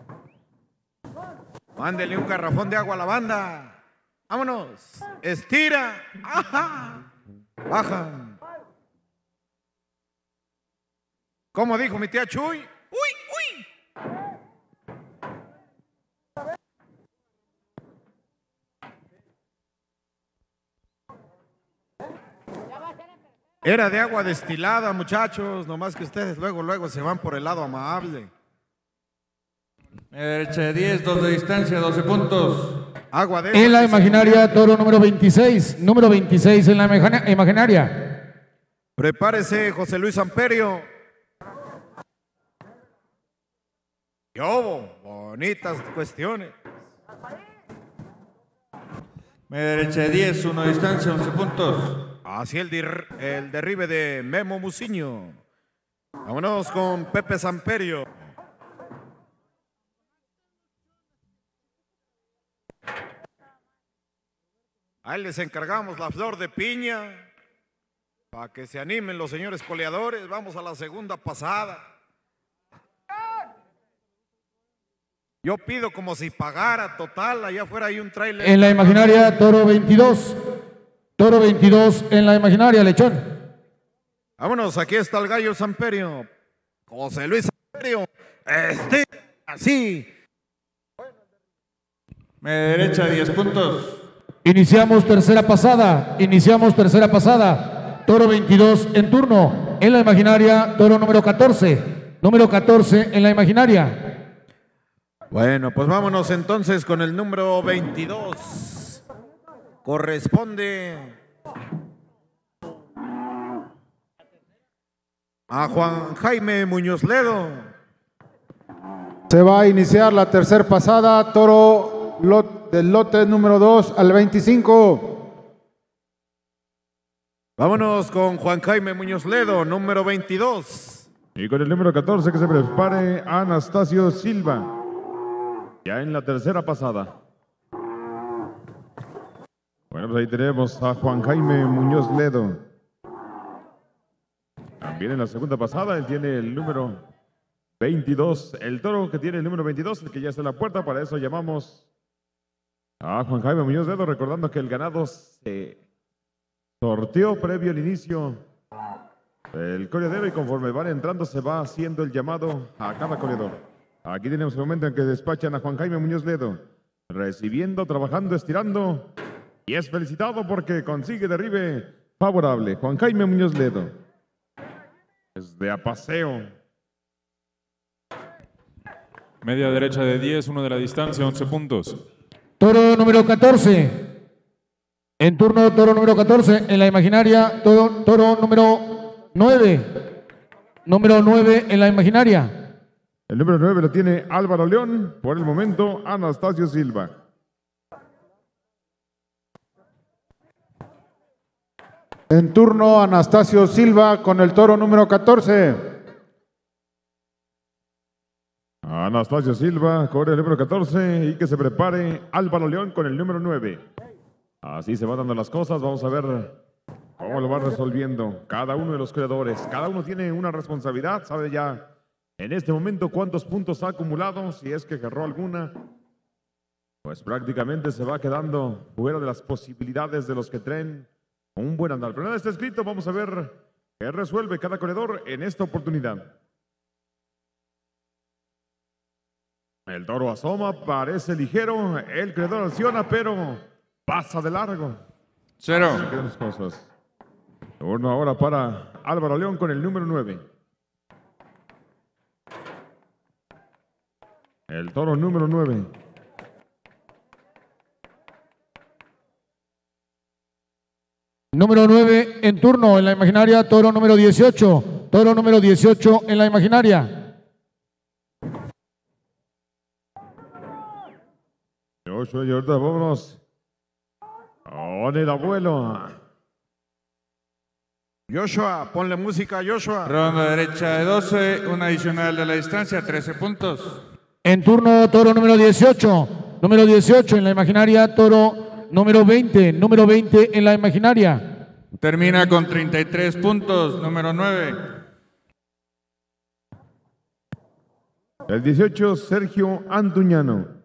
Mándele un garrafón de agua a la banda. Vámonos. Estira. Ajá. Baja. ¿Cómo dijo mi tía Chuy? Uy, uy. Era de agua destilada, muchachos, nomás que ustedes luego, luego se van por el lado amable. Media derecha de diez, dos de distancia, doce puntos. Agua de En la imaginaria, toro número veintiséis. Número veintiséis en la imagina- imaginaria. Prepárese, José Luis Amperio. Yo, bonitas cuestiones. Media derecha de diez, uno de distancia, once puntos. Hacia el, dir- el derribe de Memo Muciño. Vámonos con Pepe Samperio. Ahí les encargamos la flor de piña para que se animen los señores coleadores. Vamos a la segunda pasada. Yo pido como si pagara total, allá afuera hay un trailer. En la imaginaria, toro veintidós. Toro veintidós en la imaginaria, lechón. Vámonos, aquí está el gallo Samperio. José Luis Samperio. Este, así. Media derecha, diez puntos. Iniciamos tercera pasada. Iniciamos tercera pasada. Toro veintidós en turno. En la imaginaria, toro número catorce. Número catorce en la imaginaria. Bueno, pues vámonos entonces con el número veintidós. Corresponde a Juan Jaime Muñoz Ledo. Se va a iniciar la tercera pasada, toro lot- del lote número dos al veinticinco. Vámonos con Juan Jaime Muñoz Ledo, número veintidós. Y con el número catorce que se prepare Anastasio Silva. Ya en la tercera pasada. Bueno, pues ahí tenemos a Juan Jaime Muñoz Ledo. También en la segunda pasada, él tiene el número veintidós. El toro que tiene el número veintidós, el que ya está en la puerta, para eso llamamos a Juan Jaime Muñoz Ledo, recordando que el ganado se sorteó previo al inicio del corredero y conforme van entrando se va haciendo el llamado a cada corredor. Aquí tenemos el momento en que despachan a Juan Jaime Muñoz Ledo, recibiendo, trabajando, estirando, y es felicitado porque consigue derribe favorable. Juan Jaime Muñoz Ledo. Es de a paseo. Media derecha de diez, uno de la distancia, once puntos. Toro número catorce. En turno, toro número catorce. En la imaginaria, toro, toro número nueve. Número nueve en la imaginaria. El número nueve lo tiene Álvaro León. Por el momento, Anastasio Silva. En turno, Anastasio Silva con el toro número catorce. Anastasio Silva corre el número catorce y que se prepare Álvaro León con el número nueve. Así se van dando las cosas. Vamos a ver cómo lo va resolviendo cada uno de los creadores. Cada uno tiene una responsabilidad. Sabe ya en este momento cuántos puntos ha acumulado. Si es que agarró alguna, pues prácticamente se va quedando fuera de las posibilidades de los que traen un buen andar. Pero nada está escrito. Vamos a ver qué resuelve cada corredor en esta oportunidad. El toro asoma, parece ligero, el corredor acciona, pero pasa de largo. Cero. Así quedan las cosas. Turno ahora para Álvaro León con el número nueve. El toro número nueve. Número nueve en turno en la imaginaria, toro número dieciocho. Toro número dieciocho en la imaginaria. Joshua, y ahorita vámonos con el abuelo. Joshua, ponle música a Joshua. Ronda derecha de doce, una adicional de la distancia, trece puntos. En turno, toro número dieciocho. Número dieciocho en la imaginaria, toro número veinte. Número veinte en la imaginaria. Termina con treinta y tres puntos, número nueve. El dieciocho, Sergio Antuñano.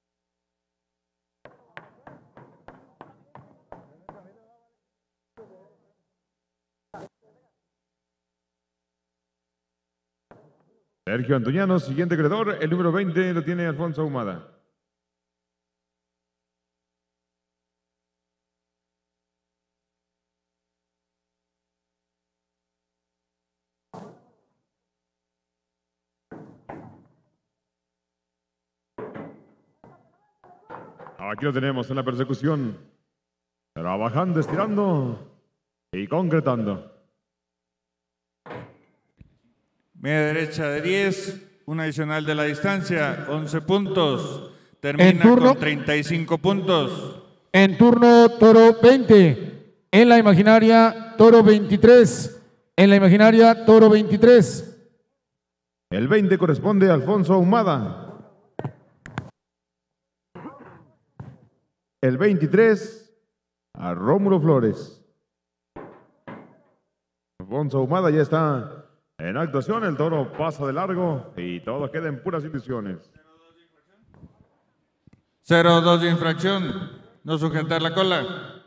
Sergio Antuñano, siguiente corredor, el número veinte lo tiene Alfonso Ahumada. Aquí lo tenemos en la persecución. Trabajando, estirando y concretando. Media derecha de diez, un adicional de la distancia, once puntos. Termina En turno. con treinta y cinco puntos. En turno, toro veinte. En la imaginaria, toro veintitrés. En la imaginaria, toro veintitrés. El veinte corresponde a Alfonso Ahumada. El veintitrés a Rómulo Flores. Alfonso Ahumada ya está en actuación. El toro pasa de largo y todo queda en puras ilusiones. cero dos de infracción. No sujetar la cola.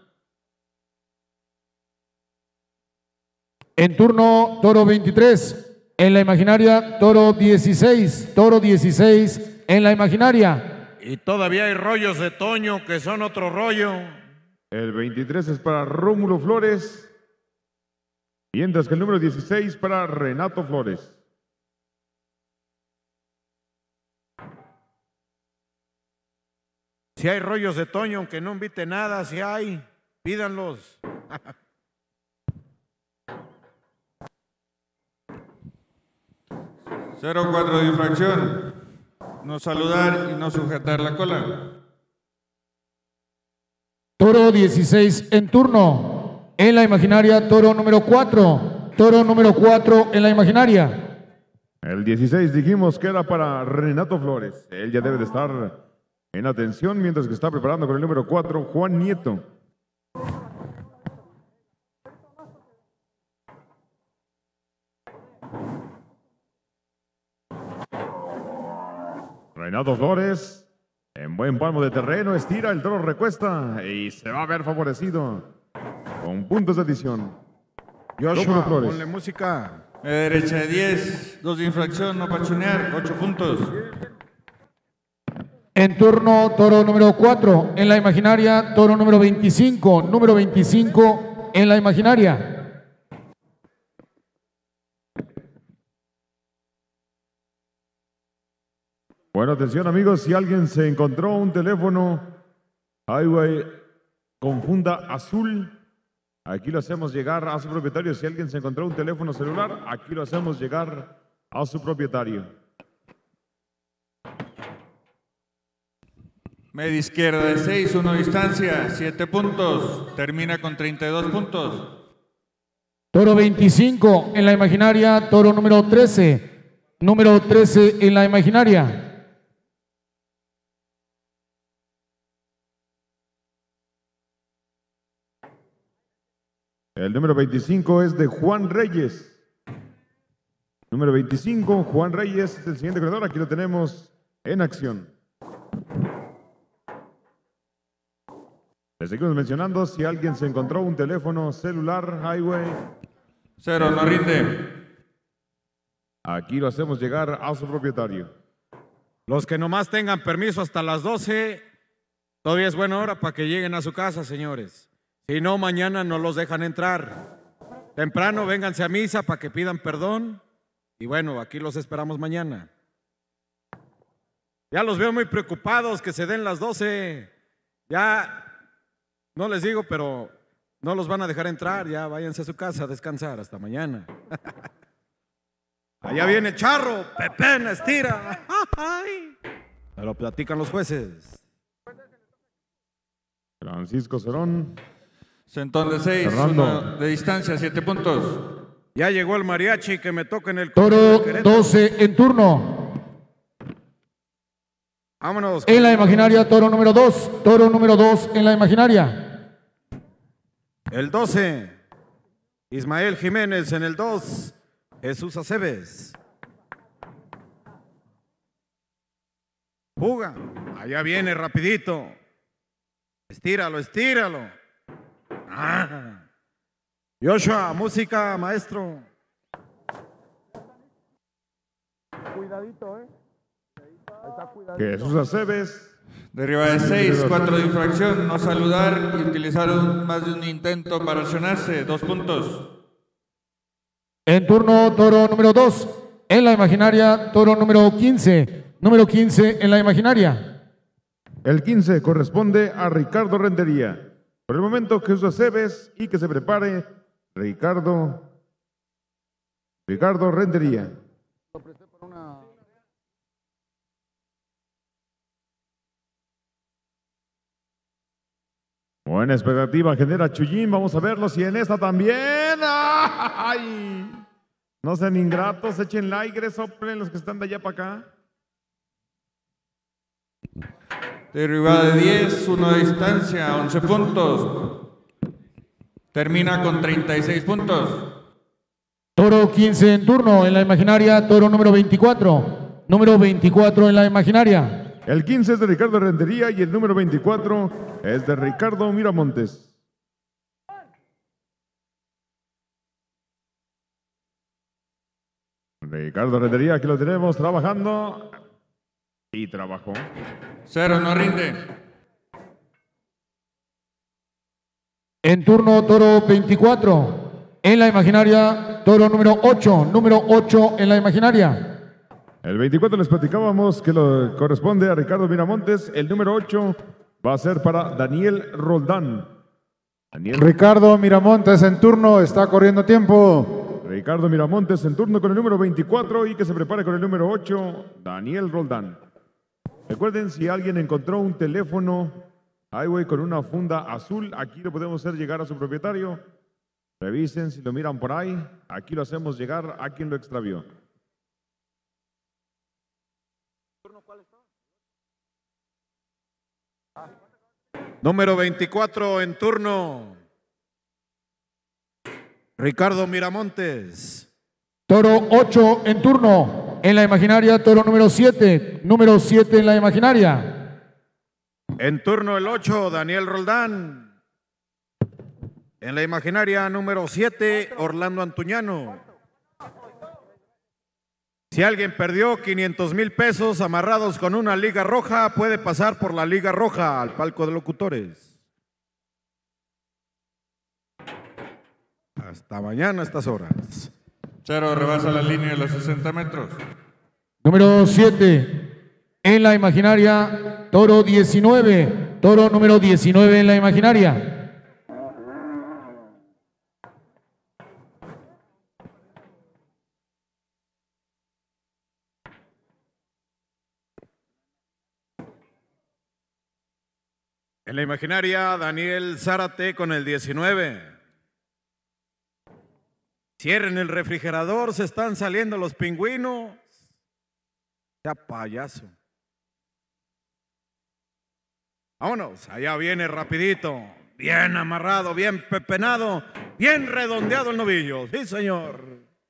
En turno, toro veintitrés. En la imaginaria, toro dieciséis. Toro dieciséis en la imaginaria. Y todavía hay rollos de Toño que son otro rollo. El veintitrés es para Rómulo Flores. Mientras que el número dieciséis para Renato Flores. Si hay rollos de Toño, aunque no invite nada, si hay, pídanlos. cero cuatro de infracción. No saludar y no sujetar la cola. Toro dieciséis en turno. En la imaginaria, toro número cuatro. Toro número cuatro en la imaginaria. El dieciséis dijimos que era para Renato Flores. Él ya debe de estar en atención mientras que está preparando con el número cuatro, Juan Nieto. Renato Flores, en buen palmo de terreno, estira, el toro recuesta y se va a ver favorecido con puntos de adición. Joshua, Flores. ponle música. Media derecha de diez, dos de infracción, no pachunear, ocho puntos. En turno, toro número cuatro. En la imaginaria, toro número veinticinco. Número veinticinco en la imaginaria. Bueno, atención amigos, si alguien se encontró un teléfono Highway con funda azul, aquí lo hacemos llegar a su propietario. Si alguien se encontró un teléfono celular, aquí lo hacemos llegar a su propietario. Media izquierda de seis, uno distancia, siete puntos. Termina con treinta y dos puntos. Toro veinticinco en la imaginaria, toro número trece. Número trece en la imaginaria. El número veinticinco es de Juan Reyes. Número veinticinco, Juan Reyes es el siguiente corredor. Aquí lo tenemos en acción. Les seguimos mencionando, si alguien se encontró un teléfono celular Highway. Cero, no rinde. Aquí lo hacemos llegar a su propietario. Los que nomás tengan permiso hasta las doce, todavía es buena hora para que lleguen a su casa, señores. Si no, mañana no los dejan entrar. Temprano, vénganse a misa para que pidan perdón. Y bueno, aquí los esperamos mañana. Ya los veo muy preocupados que se den las doce. Ya, no les digo, pero no los van a dejar entrar. Ya váyanse a su casa a descansar hasta mañana. Allá viene el charro, Pepén, estira. Me lo platican los jueces. Francisco Cerón. Sentón de seis, uno de distancia, siete puntos. Ya llegó el mariachi que me toca en el... Toro doce en turno. Vámonos. En la imaginaria, toro número dos. Toro número dos en la imaginaria. El doce. Ismael Jiménez en el dos. Jesús Aceves. Fuga. Allá viene rapidito. Estíralo, estíralo. Ah. Joshua, música, maestro. Cuidadito, eh. Jesús Aceves. Derriba de seis, cuatro de infracción, no saludar y utilizar un, más de un intento para accionarse, dos puntos. En turno, toro número dos. En la imaginaria, toro número quince. Número quince en la imaginaria. El quince corresponde a Ricardo Rentería. Por el momento, Jesús Aceves y que se prepare Ricardo, Ricardo Rentería. Buena expectativa genera Chuyín. Vamos a verlo si en esta también. ¡Ay! No sean ingratos, echen like, soplen los que están de allá para acá. Derribada de diez, uno de distancia, once puntos. Termina con treinta y seis puntos. Toro quince en turno en la imaginaria, toro número veinticuatro. Número veinticuatro en la imaginaria. El quince es de Ricardo Rentería y el número veinticuatro es de Ricardo Miramontes. Ricardo Rentería, aquí lo tenemos trabajando y trabajó. Cero, no rinde. En turno, toro veinticuatro. En la imaginaria, toro número ocho. Número ocho en la imaginaria. El veinticuatro les platicábamos que lo corresponde a Ricardo Miramontes. El número ocho va a ser para Daniel Roldán. Daniel. Ricardo Miramontes en turno, está corriendo tiempo. Ricardo Miramontes en turno con el número veinticuatro y que se prepare con el número ocho, Daniel Roldán. Recuerden, si alguien encontró un teléfono Highway con una funda azul, aquí lo podemos hacer llegar a su propietario. Revisen si lo miran por ahí. Aquí lo hacemos llegar a quien lo extravió. Número veinticuatro en turno. Ricardo Miramontes. Toro ocho en turno. En la imaginaria, toro número siete. Número siete en la imaginaria. En turno el ocho, Daniel Roldán. En la imaginaria, número siete, Orlando Antuñano. Si alguien perdió quinientos mil pesos amarrados con una liga roja, puede pasar por la liga roja al palco de locutores. Hasta mañana a estas horas. Cero, rebasa la línea de los sesenta metros. Número siete. En la imaginaria, toro diecinueve. Toro número diecinueve en la imaginaria. En la imaginaria, Daniel Zárate con el diecinueve. Cierren el refrigerador, se están saliendo los pingüinos. Ya payaso. Vámonos, allá viene rapidito. Bien amarrado, bien pepenado, bien redondeado el novillo. Sí, señor.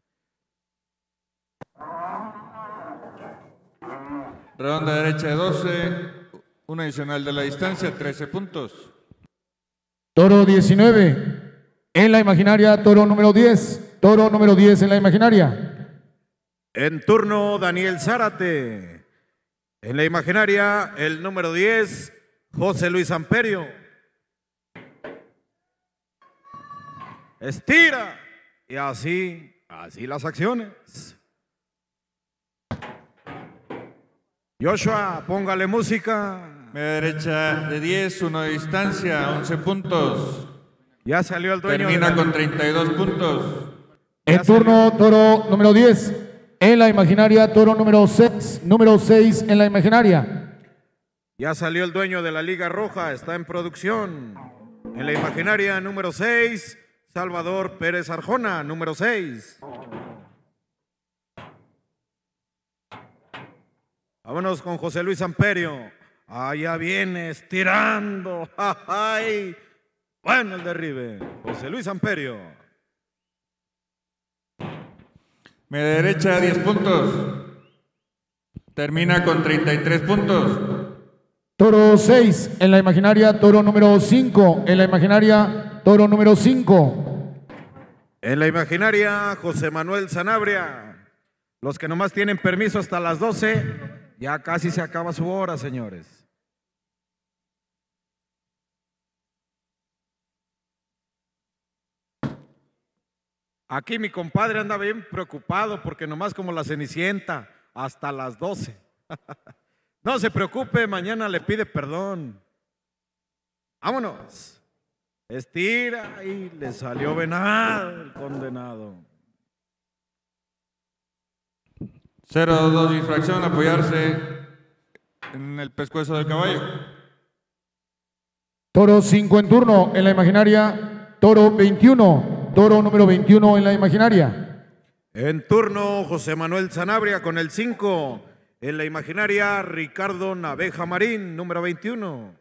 Redonda derecha de doce. Un adicional de la distancia, trece puntos. Toro diecinueve. En la imaginaria, toro número diez. Toro número diez en la imaginaria. En turno, Daniel Zárate. En la imaginaria, el número diez, José Luis Amperio. Estira. Y así, así las acciones. Joshua, póngale música. Media derecha de diez, uno de distancia, once puntos. Ya salió el dueño. Termina de la... con treinta y dos puntos. En turno, toro número diez. En la imaginaria, toro número seis. Número seis en la imaginaria. Ya salió el dueño de la Liga Roja, está en producción. En la imaginaria, número seis, Salvador Pérez Arjona, número seis. Vámonos con José Luis Amperio. Allá viene estirando. ¡Ay! Bueno, el derribe. José Luis Amperio. Media derecha, diez puntos. Termina con treinta y tres puntos. Toro seis en la imaginaria, toro número cinco. En la imaginaria, toro número cinco. En la imaginaria, José Manuel Sanabria. Los que nomás tienen permiso hasta las doce, ya casi se acaba su hora, señores. Aquí mi compadre anda bien preocupado porque nomás como la Cenicienta, hasta las doce. No se preocupe, mañana le pide perdón. Vámonos. Estira y le salió venado el condenado. cero dos infracción, apoyarse en el pescuezo del caballo. Toro cinco en turno, en la imaginaria, toro veintiuno, toro número veintiuno en la imaginaria. En turno, José Manuel Sanabria con el cinco. En la imaginaria, Ricardo Naveja Marín, número veintiuno.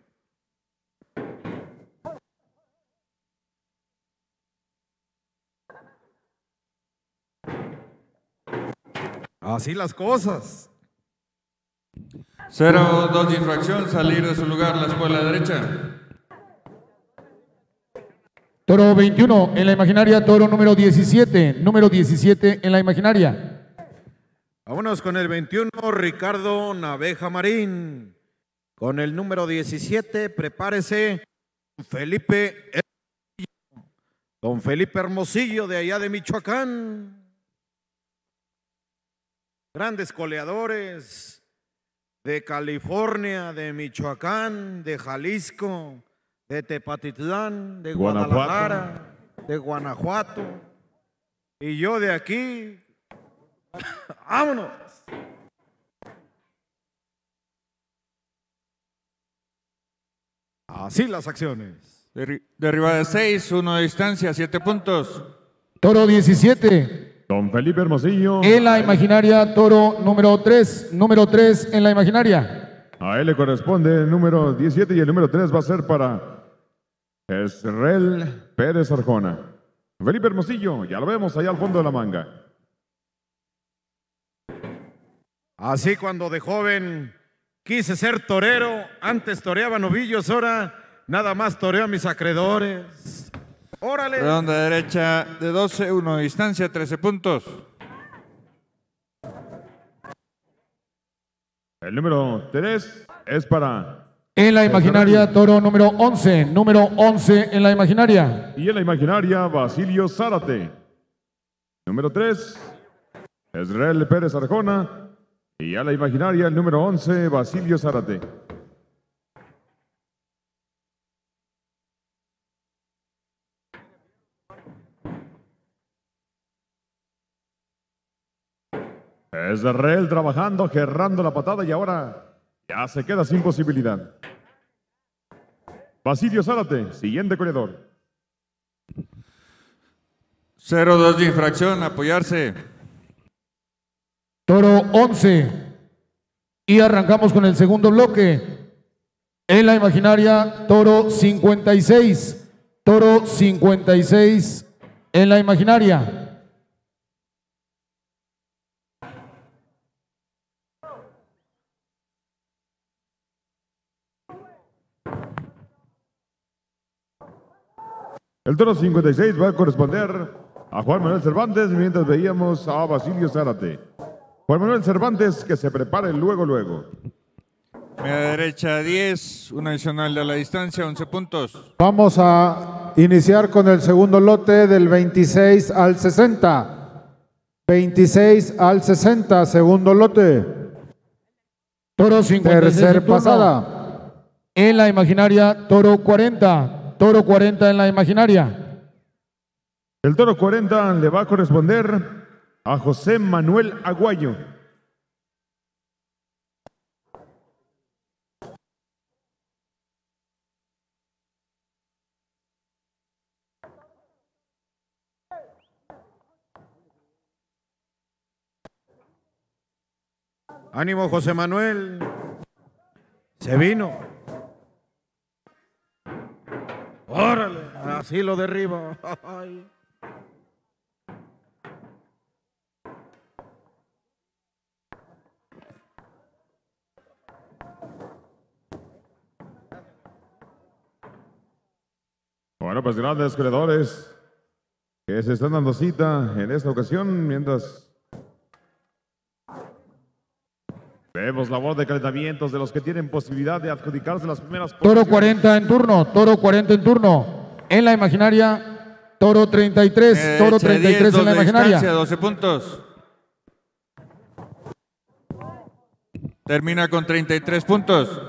Así las cosas. cero dos de infracción, salir de su lugar la espuela derecha. Toro veintiuno en la imaginaria, toro número diecisiete, número diecisiete en la imaginaria. Vámonos con el veintiuno, Ricardo Naveja Marín. Con el número diecisiete, prepárese, Felipe, don Felipe Hermosillo de allá de Michoacán. Grandes coleadores de California, de Michoacán, de Jalisco, de Tepatitlán, de Guadalajara, de Guanajuato. Y yo de aquí. ¡Vámonos! Así las acciones. Derri derribada de seis, uno de distancia, siete puntos. Toro diecisiete. Don Felipe Hermosillo. En la imaginaria, toro número tres, número tres en la imaginaria. A él le corresponde el número diecisiete y el número tres va a ser para Esrel Pérez Arjona. Felipe Hermosillo, ya lo vemos allá al fondo de la manga. Así cuando de joven quise ser torero, antes toreaba novillos, ahora nada más toreo a mis acreedores. ¡Órale! Redonda derecha de doce, uno de distancia, trece puntos. El número tres es para... En la imaginaria, toro número once, número once en la imaginaria. Y en la imaginaria, Basilio Zárate. Número tres, Esrel Pérez Arjona. Y a la imaginaria, el número once, Basilio Zárate. Esrel trabajando, gerrando la patada y ahora ya se queda sin posibilidad. Basilio Zárate, siguiente corredor. cero dos de infracción, apoyarse. Toro once. Y arrancamos con el segundo bloque. En la imaginaria, toro cincuenta y seis. Toro cincuenta y seis en la imaginaria. El toro cincuenta y seis va a corresponder a Juan Manuel Cervantes, mientras veíamos a Basilio Zárate. Juan Manuel Cervantes, que se prepare luego, luego. Media derecha diez, una adicional de la distancia, once puntos. Vamos a iniciar con el segundo lote del veintiséis al sesenta. veintiséis al sesenta, segundo lote. Toro cincuenta y seis Tercer en turno. pasada. En la imaginaria, toro cuarenta. Toro cuarenta en la imaginaria. El toro cuarenta le va a corresponder a José Manuel Aguayo. Ánimo, José Manuel. Se vino. Órale, así lo derriba. Ay. Bueno, pues grandes corredores que se están dando cita en esta ocasión, mientras vemos la voz de calentamientos de los que tienen posibilidad de adjudicarse las primeras Toro posiciones. cuarenta en turno. Toro cuarenta en turno. En la imaginaria, toro treinta y tres. Media Toro derecha treinta y diez, tres en dos la de imaginaria. distancia, doce puntos. Termina con treinta y tres puntos.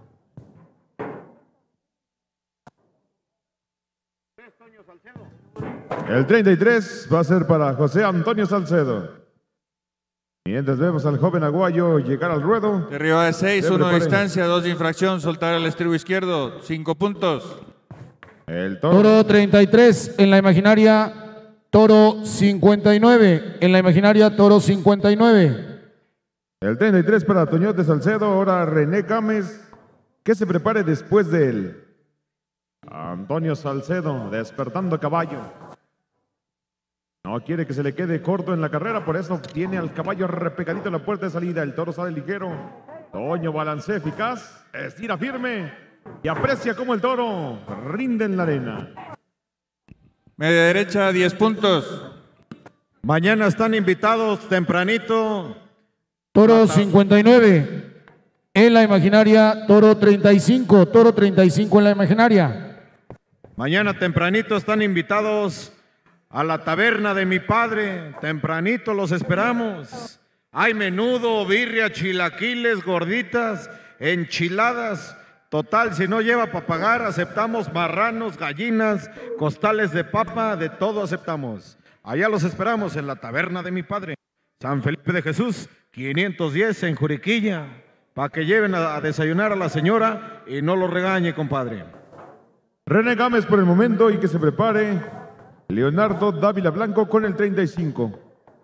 El treinta y tres va a ser para José Antonio Salcedo. Mientras vemos al joven aguayo llegar al ruedo. Derriba de seis, Se uno de prepare. distancia, dos de infracción, soltar el estribo izquierdo, cinco puntos. El toro. Toro treinta y tres en la imaginaria, toro cincuenta y nueve en la imaginaria, toro cincuenta y nueve. El treinta y tres para Toñote Salcedo. Ahora René Gámez, que se prepare después de él. Antonio Salcedo despertando caballo. No quiere que se le quede corto en la carrera, por eso tiene al caballo repegadito en la puerta de salida. El toro sale ligero. Toño balancea eficaz, estira firme y aprecia cómo el toro rinde en la arena. Media derecha, diez puntos. Mañana están invitados tempranito. Toro cincuenta y nueve en la imaginaria, toro treinta y cinco, toro treinta y cinco en la imaginaria. Mañana tempranito están invitados a la taberna de mi padre. Tempranito los esperamos. Hay menudo, birria, chilaquiles, gorditas, enchiladas. Total, si no lleva para pagar, aceptamos marranos, gallinas, costales de papa, de todo aceptamos. Allá los esperamos en la taberna de mi padre. San Felipe de Jesús, quinientos diez en Juriquilla, para que lleven a, a desayunar a la señora y no lo regañe, compadre. René Gámez por el momento y que se prepare Leonardo Dávila Blanco con el treinta y cinco.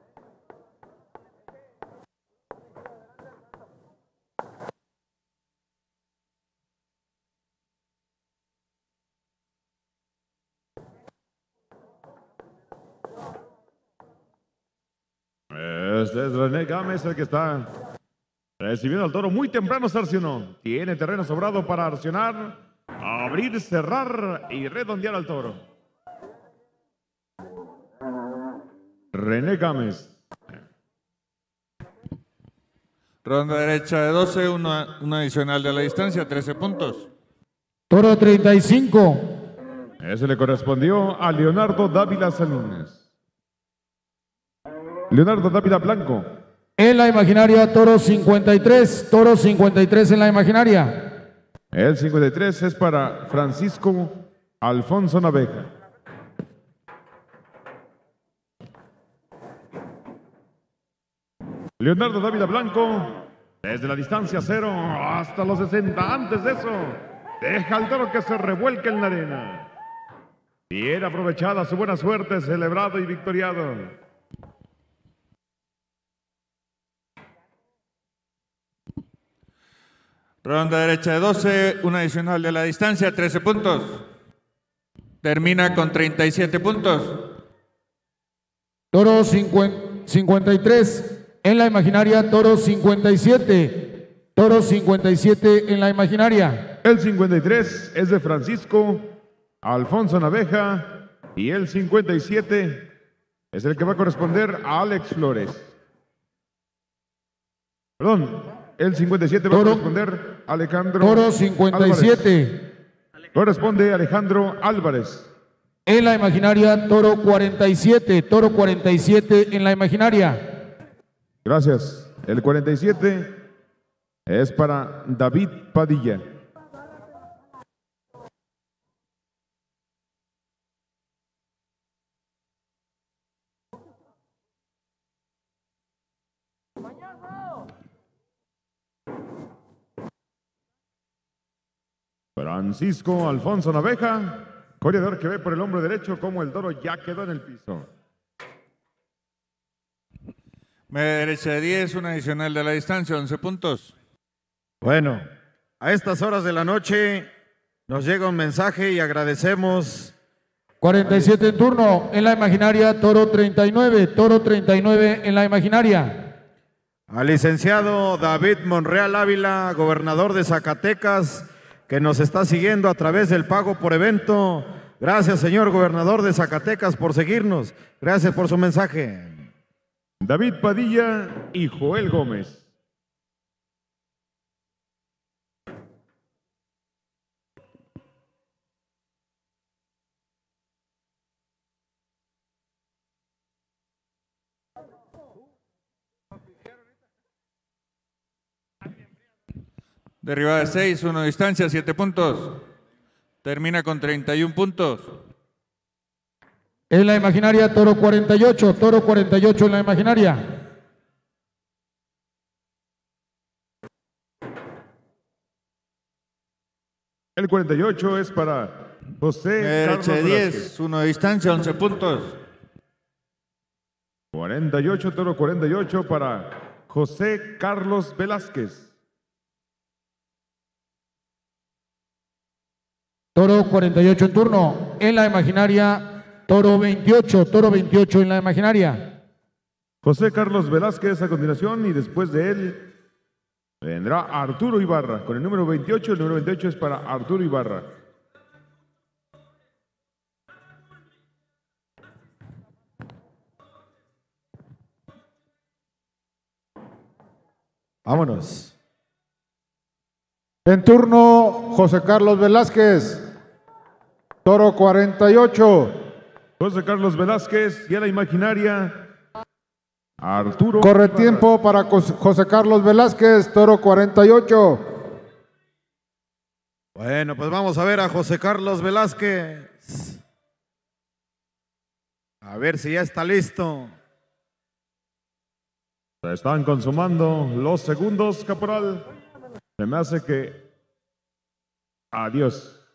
Este es René Gámez el que está recibiendo al toro muy temprano. Sarcionó. Tiene terreno sobrado para accionar, abrir, cerrar y redondear al toro. René Gámez. Ronda derecha de doce, una, una adicional de la distancia, trece puntos. Toro treinta y cinco. Ese le correspondió a Leonardo Dávila Salinas. Leonardo Dávila Blanco. En la imaginaria, toro cincuenta y tres, toro cincuenta y tres en la imaginaria. El cincuenta y tres es para Francisco Alfonso Naveja. Leonardo Dávila Blanco, desde la distancia cero hasta los sesenta. Antes de eso, deja al toro que se revuelque en la arena. Bien aprovechada su buena suerte, celebrado y victoriado. Ronda derecha de doce, una adicional de la distancia, trece puntos. Termina con treinta y siete puntos. Toro cincuenta y tres en la imaginaria, toro cincuenta y siete. Toro cincuenta y siete en la imaginaria. El cincuenta y tres es de Francisco Alfonso Naveja y el cincuenta y siete es el que va a corresponder a Alex Flores. Perdón, el cincuenta y siete va a Toro. corresponder a Alejandro Toro cincuenta y siete. Álvarez. Corresponde a Alejandro Álvarez. En la imaginaria, toro cuarenta y siete. Toro cuarenta y siete en la imaginaria. Gracias. El cuarenta y siete es para David Padilla. Francisco Alfonso Naveja, corredor que ve por el hombro derecho como el toro ya quedó en el piso. Media derecha de diez, una adicional de la distancia, once puntos. Bueno, a estas horas de la noche nos llega un mensaje y agradecemos cuarenta y siete en turno. En la imaginaria, toro treinta y nueve. Toro treinta y nueve en la imaginaria. al licenciado David Monreal Ávila, gobernador de Zacatecas, que nos está siguiendo a través del pago por evento. Gracias, señor gobernador de Zacatecas, por seguirnos. Gracias por su mensaje. David Padilla y Joel Gómez. Derribada de seis, uno de distancia, siete puntos. Termina con treinta y un puntos. En la imaginaria, toro cuarenta y ocho, toro cuarenta y ocho en la imaginaria. El cuarenta y ocho es para José Derecha de Carlos diez, Velázquez. uno de distancia, once puntos. cuarenta y ocho, toro cuarenta y ocho para José Carlos Velázquez. Toro cuarenta y ocho en turno. En la imaginaria, toro veintiocho, toro veintiocho en la imaginaria. José Carlos Velázquez a continuación y después de él vendrá Arturo Ibarra con el número veintiocho. El número veintiocho es para Arturo Ibarra. Vámonos. En turno, José Carlos Velázquez, toro cuarenta y ocho. José Carlos Velázquez y a la imaginaria Arturo Corre Ibarra. tiempo para Jos- José Carlos Velázquez, toro cuarenta y ocho. Bueno, pues vamos a ver a José Carlos Velázquez. A ver si ya está listo. Se están consumando los segundos, caporal. Se me hace que... Adiós.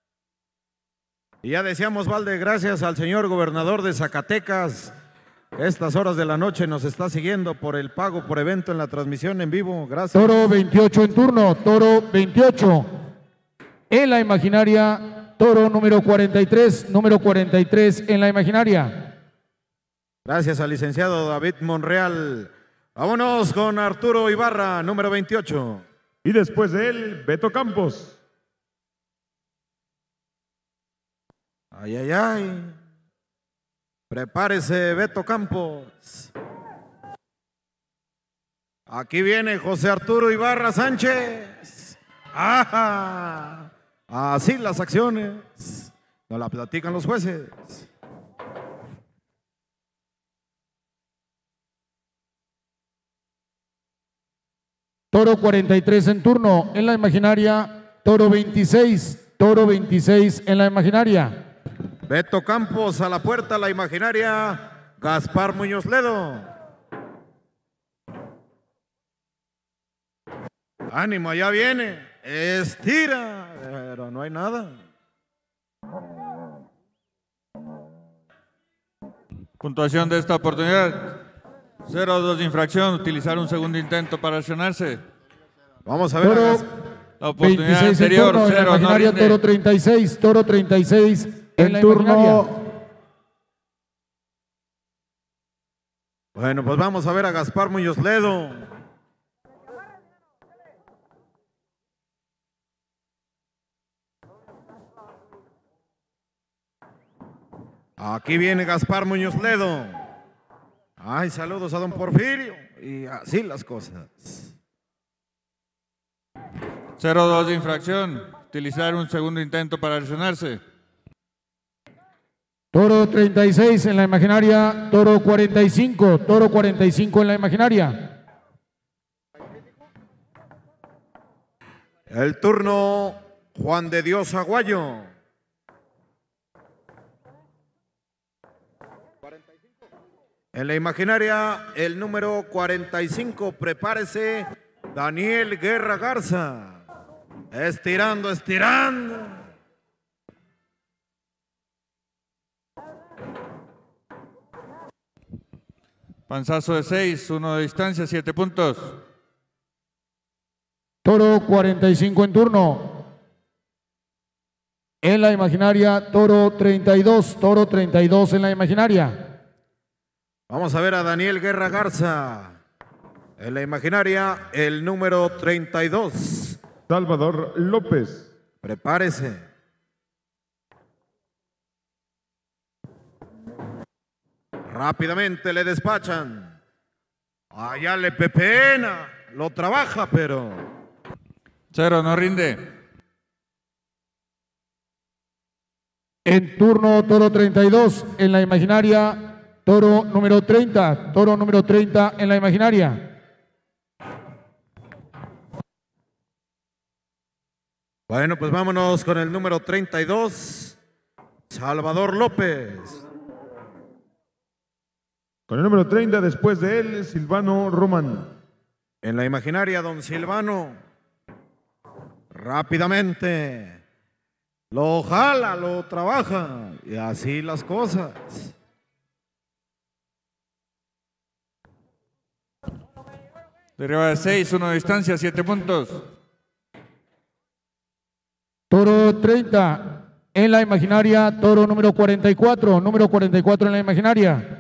Y ya decíamos, Valde, gracias al señor gobernador de Zacatecas. Estas horas de la noche nos está siguiendo por el pago por evento en la transmisión en vivo. Gracias. Toro veintiocho en turno, toro veintiocho. En la imaginaria, toro número cuarenta y tres, número cuarenta y tres en la imaginaria. Gracias al licenciado David Monreal. Vámonos con Arturo Ibarra, número veintiocho. Y después de él, Beto Campos. Ay, ay, ay. Prepárese, Beto Campos. Aquí viene José Arturo Ibarra Sánchez. ¡Ajá! Así las acciones. Nos la platican los jueces. Toro cuarenta y tres en turno. En la imaginaria, toro veintiséis, toro veintiséis en la imaginaria. Beto Campos a la puerta, la imaginaria. Gaspar Muñoz Ledo. Ánimo, ya viene. Estira. Pero no hay nada. Puntuación de esta oportunidad. cero dos de infracción. Utilizar un segundo intento para accionarse. Vamos a ver. a Toro Gas- La oportunidad veintiséis en anterior, turno. En la cero, no imaginaria, rinde. toro treinta y seis, toro treinta y seis en, En la turno, imaginaria. Bueno, pues vamos a ver a Gaspar Muñoz Ledo. Aquí viene Gaspar Muñoz Ledo. Ay, saludos a don Porfirio. Y así las cosas. cero dos de infracción. Utilizar un segundo intento para accionarse. Toro treinta y seis en la imaginaria, toro cuarenta y cinco, toro cuarenta y cinco en la imaginaria. El turno, Juan de Dios Aguayo. En la imaginaria, el número cuarenta y cinco, prepárese, Daniel Guerra Garza. Estirando, estirando. Panzazo de seis, uno de distancia, siete puntos. Toro cuarenta y cinco en turno. En la imaginaria, toro treinta y dos, toro treinta y dos en la imaginaria. Vamos a ver a Daniel Guerra Garza. En la imaginaria, el número treinta y dos. Salvador López. Prepárese. Rápidamente le despachan. Allá le pepena. Lo trabaja, pero... Cero, no rinde. En turno, toro treinta y dos en la imaginaria, toro número treinta, toro número treinta en la imaginaria. Bueno, pues vámonos con el número treinta y dos, Salvador López. Con el número treinta, después de él, Silvano Román. En la imaginaria, don Silvano. Rápidamente. Lo jala, lo trabaja. Y así las cosas. Derriba de seis, uno de distancia, siete puntos. Toro treinta en la imaginaria, toro número cuarenta y cuatro, número cuarenta y cuatro en la imaginaria.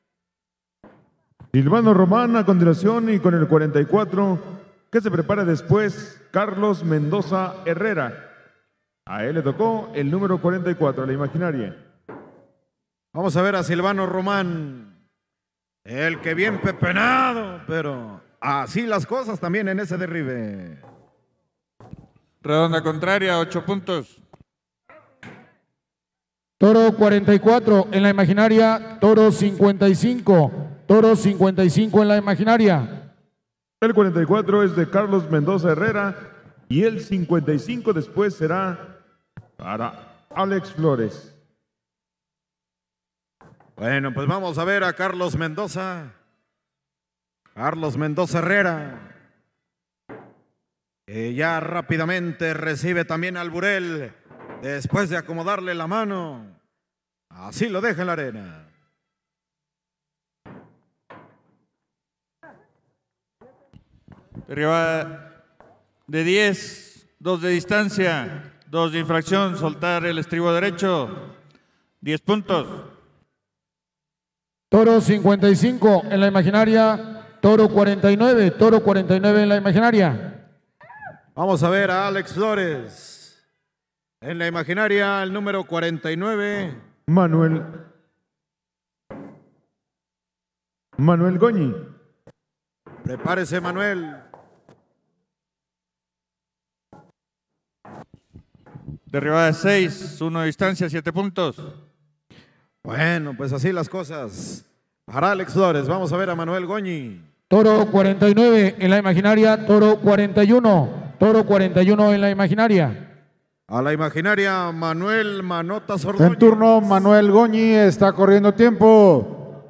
Silvano Román a continuación y con el cuarenta y cuatro, que se prepara después, Carlos Mendoza Herrera. A él le tocó el número cuarenta y cuatro, la imaginaria. Vamos a ver a Silvano Román. El que bien pepenado, pero así las cosas también en ese derribe. Redonda contraria, ocho puntos. Toro cuarenta y cuatro en la imaginaria, toro cincuenta y cinco, toro cincuenta y cinco en la imaginaria. El cuarenta y cuatro es de Carlos Mendoza Herrera y el cincuenta y cinco después será para Alex Flores. Bueno, pues vamos a ver a Carlos Mendoza. Carlos Mendoza Herrera. Que ya rápidamente recibe también al Burel. Después de acomodarle la mano. Así lo deja en la arena. Derriba de diez, dos de distancia, dos de infracción, soltar el estribo derecho, diez puntos. Toro cincuenta y cinco en la imaginaria, toro cuarenta y nueve, toro cuarenta y nueve en la imaginaria. Vamos a ver a Alex Flores. En la imaginaria, el número cuarenta y nueve. Manuel. Manuel Goñi. Prepárese, Manuel. Derribada de seis, uno de distancia, siete puntos. Bueno, pues así las cosas. Para Alex Flores, vamos a ver a Manuel Goñi. Toro cuarenta y nueve en la imaginaria, toro cuarenta y uno, toro cuarenta y uno en la imaginaria. A la imaginaria, Manuel Manotas Ordóñez. En turno, Manuel Goñi, está corriendo tiempo.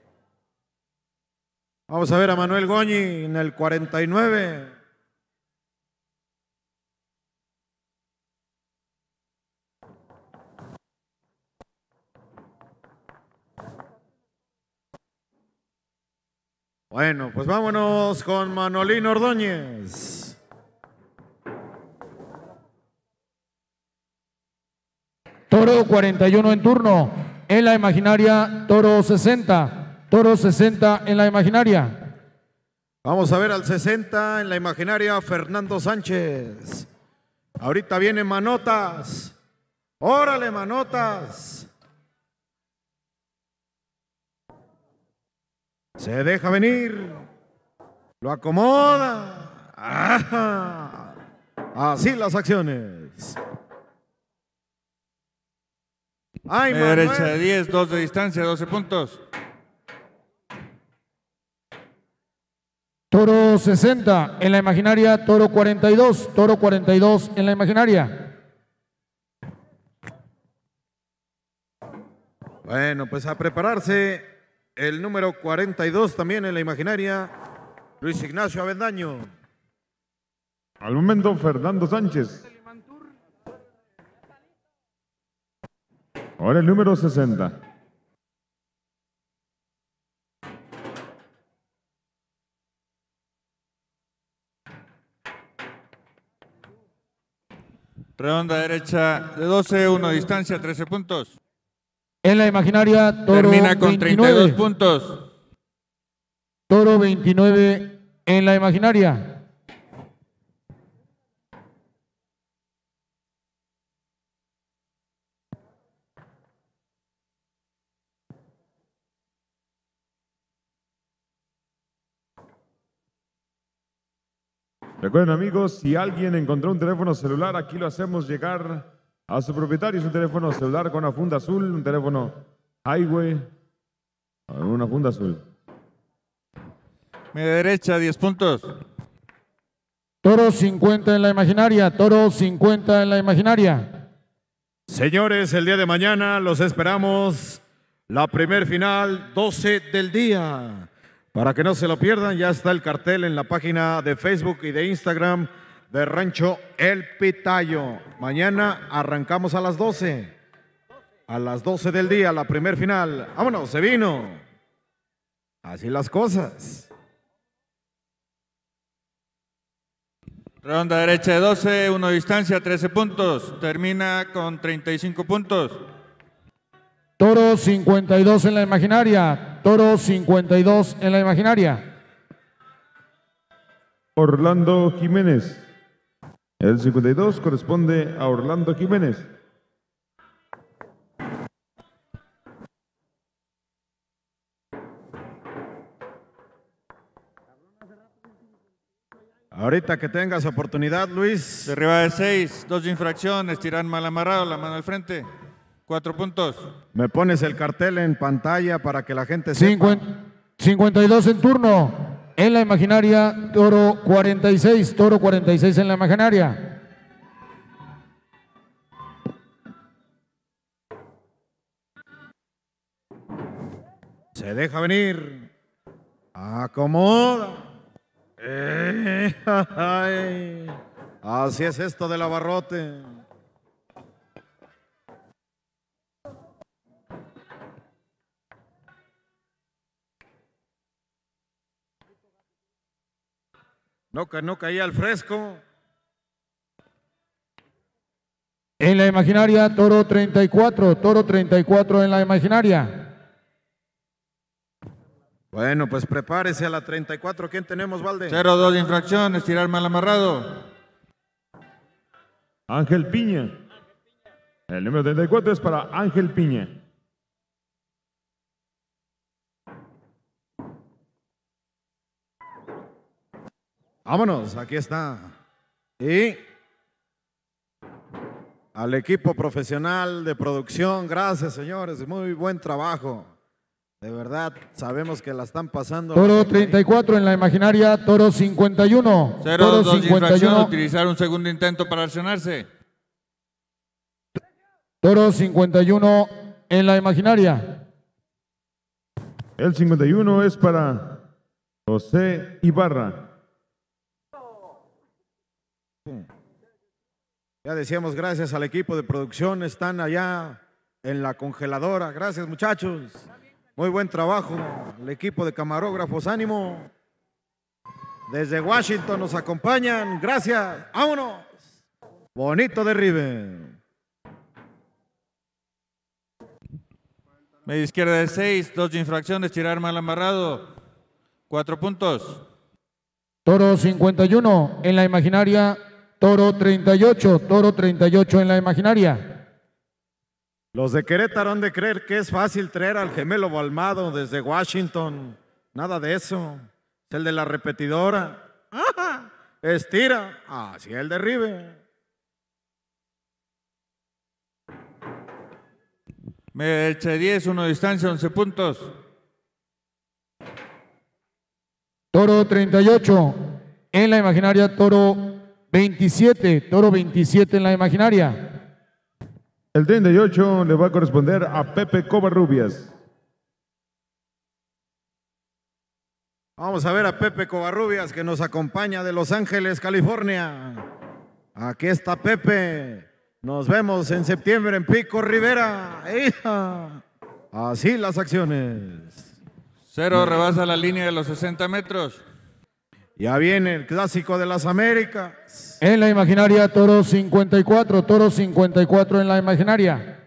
Vamos a ver a Manuel Goñi en el cuarenta y nueve. Bueno, pues vámonos con Manolín Ordóñez. Toro cuarenta y uno en turno, en la imaginaria, toro sesenta, toro sesenta en la imaginaria. Vamos a ver al sesenta en la imaginaria, Fernando Sánchez. Ahorita viene Manotas. Órale, Manotas. Se deja venir. Lo acomoda. ¡Ajá! Así las acciones. Ay, Media derecha de diez, dos de distancia, doce puntos. Toro sesenta en la imaginaria, toro cuarenta y dos, toro cuarenta y dos en la imaginaria. Bueno, pues a prepararse el número cuarenta y dos también en la imaginaria, Luis Ignacio Avendaño. Al momento, Fernando Sánchez. Ahora el número sesenta. Redonda derecha de doce, uno de distancia, trece puntos. En la imaginaria, toro Termina con treinta y dos veintinueve. puntos. Toro veintinueve en la imaginaria. Recuerden, amigos, si alguien encontró un teléfono celular, aquí lo hacemos llegar a su propietario. Es un teléfono celular con una funda azul, un teléfono Highway, con una funda azul. Media derecha, diez puntos. Toro cincuenta en la imaginaria, Toro cincuenta en la imaginaria. Señores, el día de mañana los esperamos. La primer final, doce del día. Para que no se lo pierdan, ya está el cartel en la página de Facebook y de Instagram de Rancho El Pitayo. Mañana arrancamos a las doce. A las doce del día, la primer final. Vámonos, se vino. Así las cosas. Ronda derecha de doce, uno de distancia, trece puntos. Termina con treinta y cinco puntos. Toro cincuenta y dos en la imaginaria, Toro cincuenta y dos en la imaginaria. Orlando Jiménez. El cincuenta y dos corresponde a Orlando Jiménez. Ahorita que tengas oportunidad, Luis. Derriba de seis, dos de infracción, estirar mal amarrado, la mano al frente. Cuatro puntos. Me pones el cartel en pantalla para que la gente sepa. cincuenta y dos en turno. En la imaginaria, Toro cuarenta y seis, Toro cuarenta y seis en la imaginaria. Se deja venir. Acomoda. Eh, ay. Así es esto del abarrote. No, que no caía al fresco. En la imaginaria, Toro treinta y cuatro, Toro treinta y cuatro en la imaginaria. Bueno, pues prepárese a la treinta y cuatro. ¿Quién tenemos, Valde? cero dos de infracción, estirar mal amarrado. Ángel Piña. El número treinta y cuatro es para Ángel Piña. Vámonos, aquí está. Y al equipo profesional de producción, gracias, señores, muy buen trabajo. De verdad, sabemos que la están pasando. Toro treinta y cuatro en la imaginaria, Toro cincuenta y uno. cero Toro dos de infracción, cincuenta y uno. utilizar un segundo intento para accionarse. Toro cincuenta y uno en la imaginaria. El cincuenta y uno es para José Ibarra. Ya decíamos, gracias al equipo de producción, están allá en la congeladora. Gracias, muchachos. Muy buen trabajo. El equipo de camarógrafos, ánimo. Desde Washington nos acompañan. Gracias. Vámonos. Bonito derribe. Media izquierda de seis, dos de infracción, estirar mal amarrado. Cuatro puntos. Toro cincuenta y uno en la imaginaria, Toro treinta y ocho, Toro treinta y ocho en la imaginaria. Los de Querétaro han de creer que es fácil traer al gemelo Balmado desde Washington. Nada de eso. Es el de la repetidora. ¡Ajá! Estira. Hacia el derribe. Media derecha de diez, uno de distancia, once puntos. Toro treinta y ocho en la imaginaria, Toro veintisiete, Toro veintisiete en la imaginaria. El treinta y ocho le va a corresponder a Pepe Covarrubias. Vamos a ver a Pepe Covarrubias que nos acompaña de Los Ángeles, California. Aquí está Pepe. Nos vemos en septiembre en Pico Rivera. ¡Hija! Así las acciones. Cero rebasa la línea de los sesenta metros. Ya viene el clásico de las Américas. En la imaginaria, Toro cincuenta y cuatro, Toro cincuenta y cuatro en la imaginaria.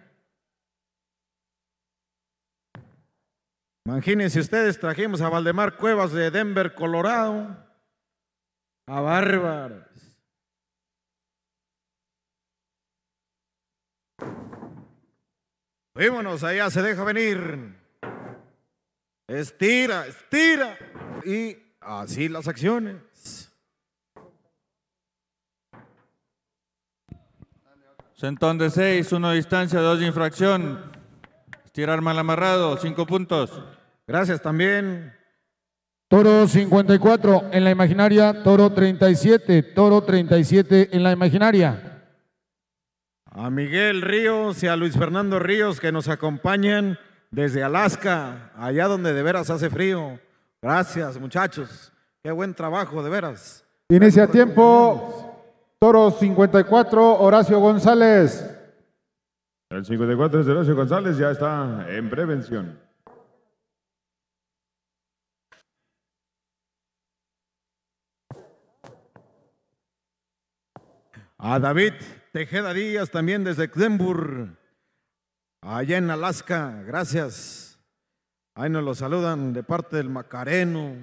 Imagínense ustedes, trajimos a Valdemar Cuevas de Denver, Colorado. A bárbaros. Vámonos, allá se deja venir. Estira, estira. Y así las acciones. Sentón de seis, uno de distancia, dos de infracción. Estirar mal amarrado, cinco puntos. Gracias también Toro cincuenta y cuatro en la imaginaria, toro treinta y siete, toro treinta y siete en la imaginaria. A Miguel Ríos y a Luis Fernando Ríos que nos acompañan desde Alaska, allá donde de veras hace frío. Gracias, muchachos. Qué buen trabajo, de veras. Inicia tiempo, toro cincuenta y cuatro, Horacio González. El cincuenta y cuatro es de Horacio González, ya está en prevención. A David Tejeda Díaz también desde Denver, allá en Alaska. Gracias. Ahí nos lo saludan de parte del Macareno.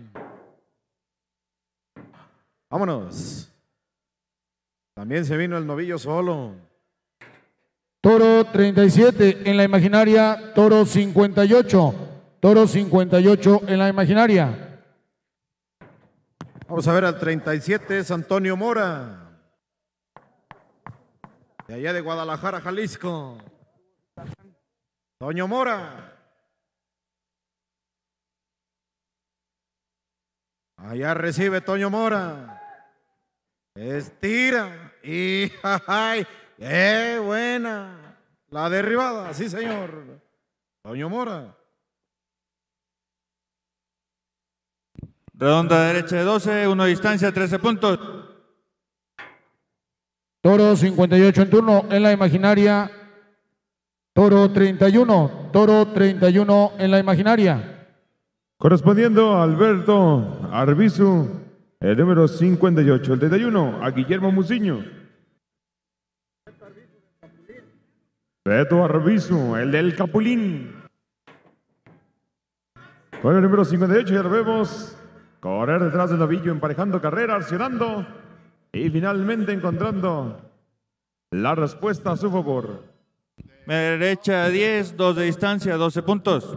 Vámonos. También se vino el novillo solo. Toro treinta y siete en la imaginaria, toro cincuenta y ocho, toro cincuenta y ocho en la imaginaria. Vamos a ver al treinta y siete, es Antonio Mora. De allá de Guadalajara, Jalisco. Toño Mora. Allá recibe Toño Mora. Estira. Y ¡ay! ¡Qué buena! La derribada, sí señor. Toño Mora. Redonda derecha de doce, uno de distancia, trece puntos. Toro cincuenta y ocho en turno en la imaginaria, toro treinta y uno, toro treinta y uno en la imaginaria. Correspondiendo a Alberto Arbizu, el número cincuenta y ocho, el treinta y uno, a Guillermo Muciño. Beto Arbizu, el del Capulín. Con el número cincuenta y ocho ya lo vemos correr detrás del novillo, emparejando carrera, accionando y finalmente encontrando la respuesta a su favor. Derecha diez, dos de distancia, doce puntos.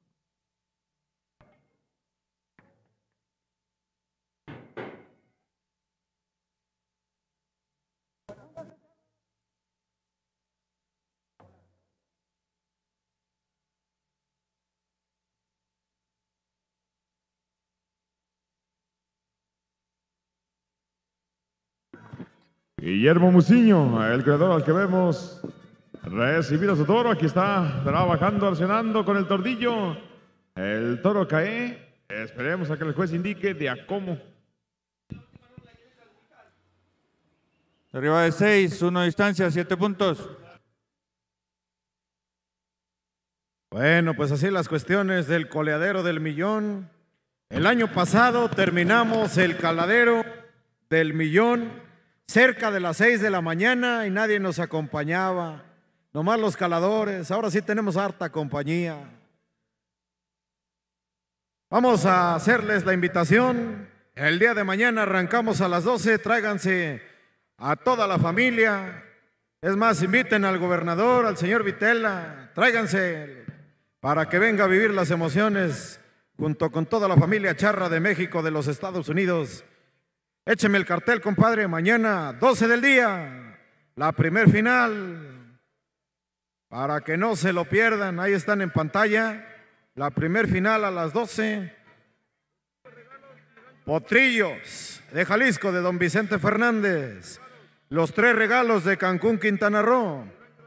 Guillermo Muciño, el creador al que vemos recibir a su toro. Aquí está trabajando, accionando con el tordillo. El toro cae. Esperemos a que el juez indique de a cómo. Arriba de seis, uno de distancia, siete puntos. Bueno, pues así las cuestiones del coleadero del millón. El año pasado terminamos el caladero del millón cerca de las seis de la mañana y nadie nos acompañaba, nomás los caladores. Ahora sí tenemos harta compañía. Vamos a hacerles la invitación. El día de mañana arrancamos a las doce, tráiganse a toda la familia. Es más, inviten al gobernador, al señor Vitela, tráiganse para que venga a vivir las emociones junto con toda la familia charra de México, de los Estados Unidos. Écheme el cartel, compadre, mañana doce del día, la primer final, para que no se lo pierdan. Ahí están en pantalla, la primer final a las doce. Potrillos de Jalisco, de don Vicente Fernández. Los tres regalos de Cancún, Quintana Roo.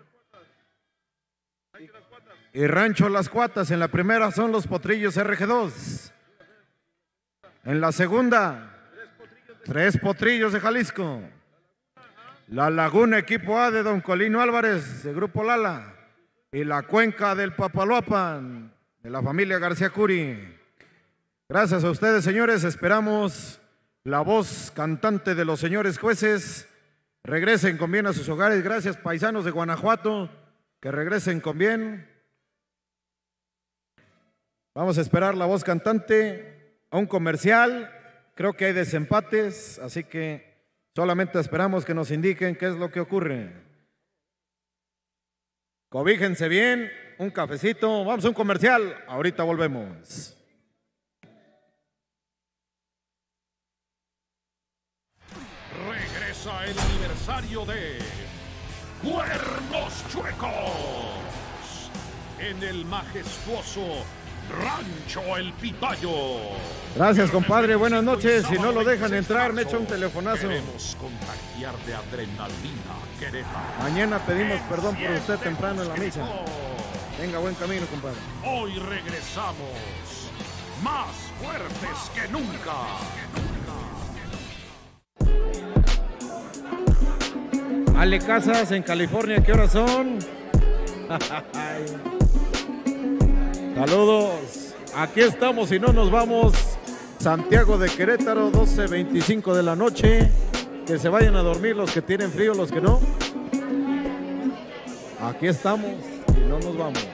Y Rancho Las Cuatas. En la primera son los Potrillos R G dos. En la segunda, tres Potrillos de Jalisco. La Laguna, equipo A de don Colino Álvarez, de Grupo Lala. Y la Cuenca del Papaloapan, de la familia García Curi. Gracias a ustedes, señores. Esperamos la voz cantante de los señores jueces. Regresen con bien a sus hogares. Gracias, paisanos de Guanajuato, que regresen con bien. Vamos a esperar la voz cantante a un comercial. Creo que hay desempates, así que solamente esperamos que nos indiquen qué es lo que ocurre. Cobíjense bien, un cafecito. Vamos a un comercial. Ahorita volvemos. Regresa el aniversario de Cuernos Chuecos en el majestuoso Rancho El Pitayo. Gracias, compadre. Buenas noches. Si no lo dejan entrar, me echa un telefonazo. Queremos contagiar de adrenalina, Querétaro. Mañana pedimos perdón por usted temprano en la misa. Venga, buen camino, compadre. Hoy regresamos más fuertes que nunca. Ale Casas en California, ¿qué horas son? Saludos. Aquí estamos y no nos vamos. Santiago de Querétaro, doce veinticinco de la noche. Que se vayan a dormir los que tienen frío, los que no. Aquí estamos y no nos vamos.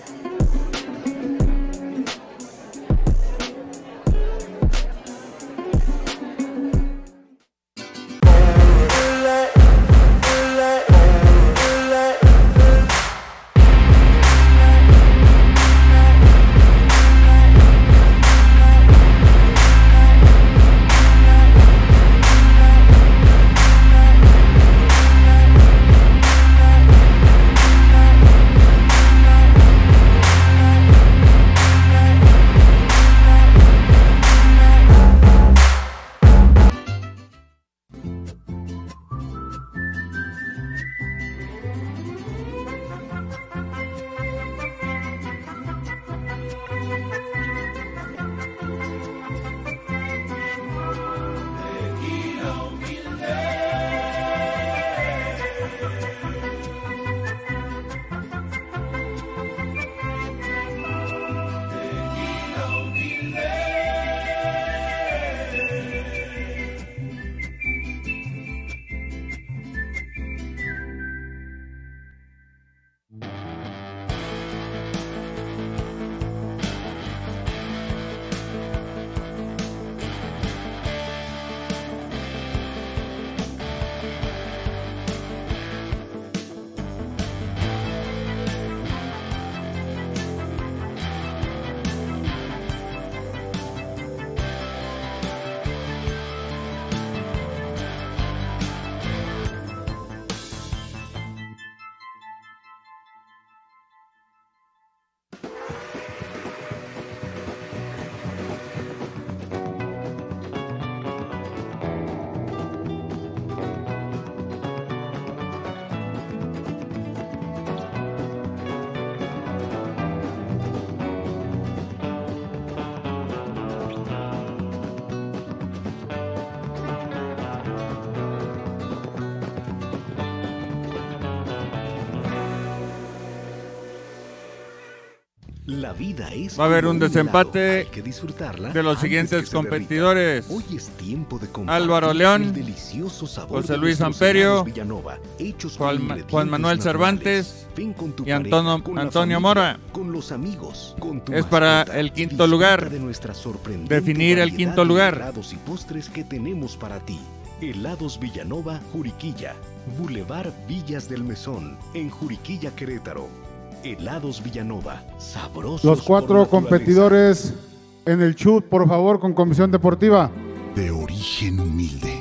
La vida es Va a haber un desempate hay que disfrutarla de los siguientes competidores. Hoy es tiempo de compartir Álvaro León, el delicioso sabor José de Luis nuestros Amperio, helados Villanova, hechos con Juan, ingredientes Juan Manuel naturales. Cervantes Ven con tu y pareja, Antonio, con la Antonio familia, Mora. con los amigos, con tu Es para mascota. el quinto Disfruta lugar. de nuestra sorprendente Definir el variedad quinto de lugar. helados y postres que tenemos para ti. Helados Villanova, Juriquilla. Boulevard Villas del Mesón, en Juriquilla, Querétaro. Helados Villanova, sabrosos. Los por cuatro naturaleza. competidores en el chut, por favor, con Comisión Deportiva. De origen humilde,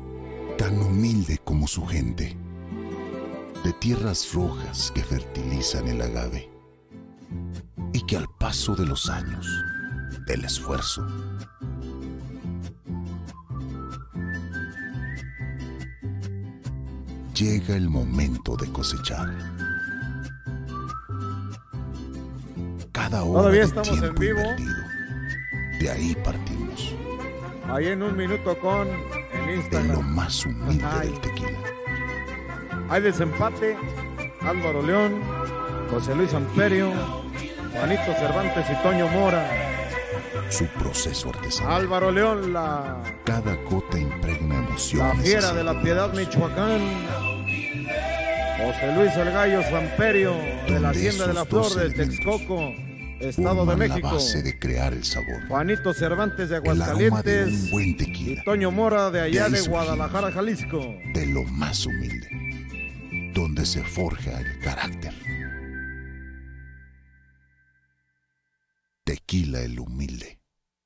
tan humilde como su gente, de tierras rojas que fertilizan el agave, y que al paso de los años, del esfuerzo, llega el momento de cosechar. Cada hora Todavía de estamos en tiempo vivo. invertido, de ahí partimos, Ahí en un minuto con en de lo Instagram. más humilde Ay. del tequila. Hay desempate. Álvaro León, José Luis Amperio, Juanito Cervantes y Toño Mora. Su proceso artesanal. Álvaro León, la, Cada gota impregna la emociones. fiera de la Piedad, Michoacán. José Luis El Gallo Samperio, de la Hacienda de la Flor de Texcoco, Estado de Forman la México. base de crear el sabor. Juanito Cervantes de El aroma de Aguascalientes. un buen tequila. Y Toño Mora de allá ahí de surgimos. Guadalajara, Jalisco. De lo más humilde, donde se forja el carácter. Tequila el humilde.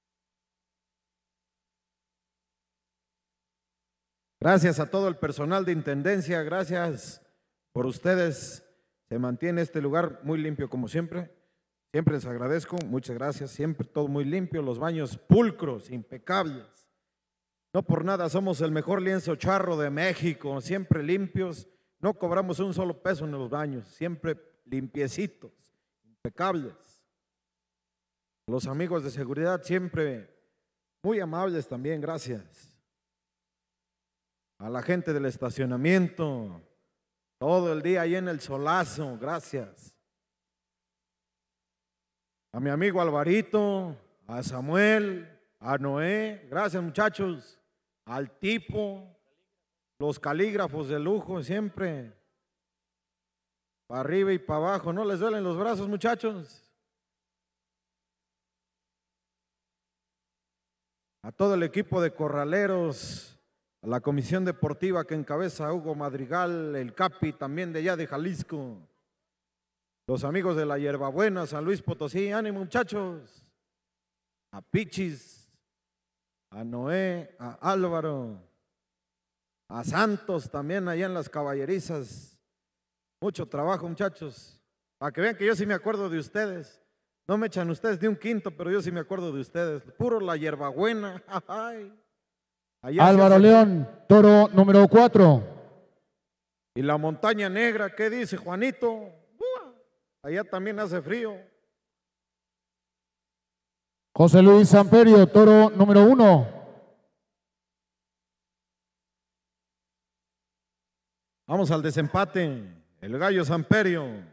Gracias a todo el personal de Intendencia, gracias por ustedes. Se mantiene este lugar muy limpio como siempre. Siempre les agradezco, muchas gracias, siempre todo muy limpio, los baños pulcros, impecables. No por nada somos el mejor lienzo charro de México, siempre limpios, no cobramos un solo peso en los baños, siempre limpiecitos, impecables. Los amigos de seguridad siempre muy amables también, gracias. A la gente del estacionamiento, todo el día ahí en el solazo, gracias. A mi amigo Alvarito, a Samuel, a Noé, gracias muchachos, al tipo, los calígrafos de lujo siempre, para arriba y para abajo, ¿no les duelen los brazos muchachos? A todo el equipo de corraleros, a la comisión deportiva que encabeza Hugo Madrigal, el Capi también de allá de Jalisco. Los amigos de la Hierbabuena, San Luis Potosí, ánimo muchachos. A Pichis, a Noé, a Álvaro, a Santos también allá en las caballerizas. Mucho trabajo muchachos. Para que vean que yo sí me acuerdo de ustedes. No me echan ustedes ni un quinto, pero yo sí me acuerdo de ustedes. Puro la Hierbabuena. Álvaro León, toro número cuatro. Y la Montaña Negra, ¿qué dice Juanito? Allá también hace frío. José Luis Samperio, toro número uno. Vamos al desempate. El Gallo Samperio.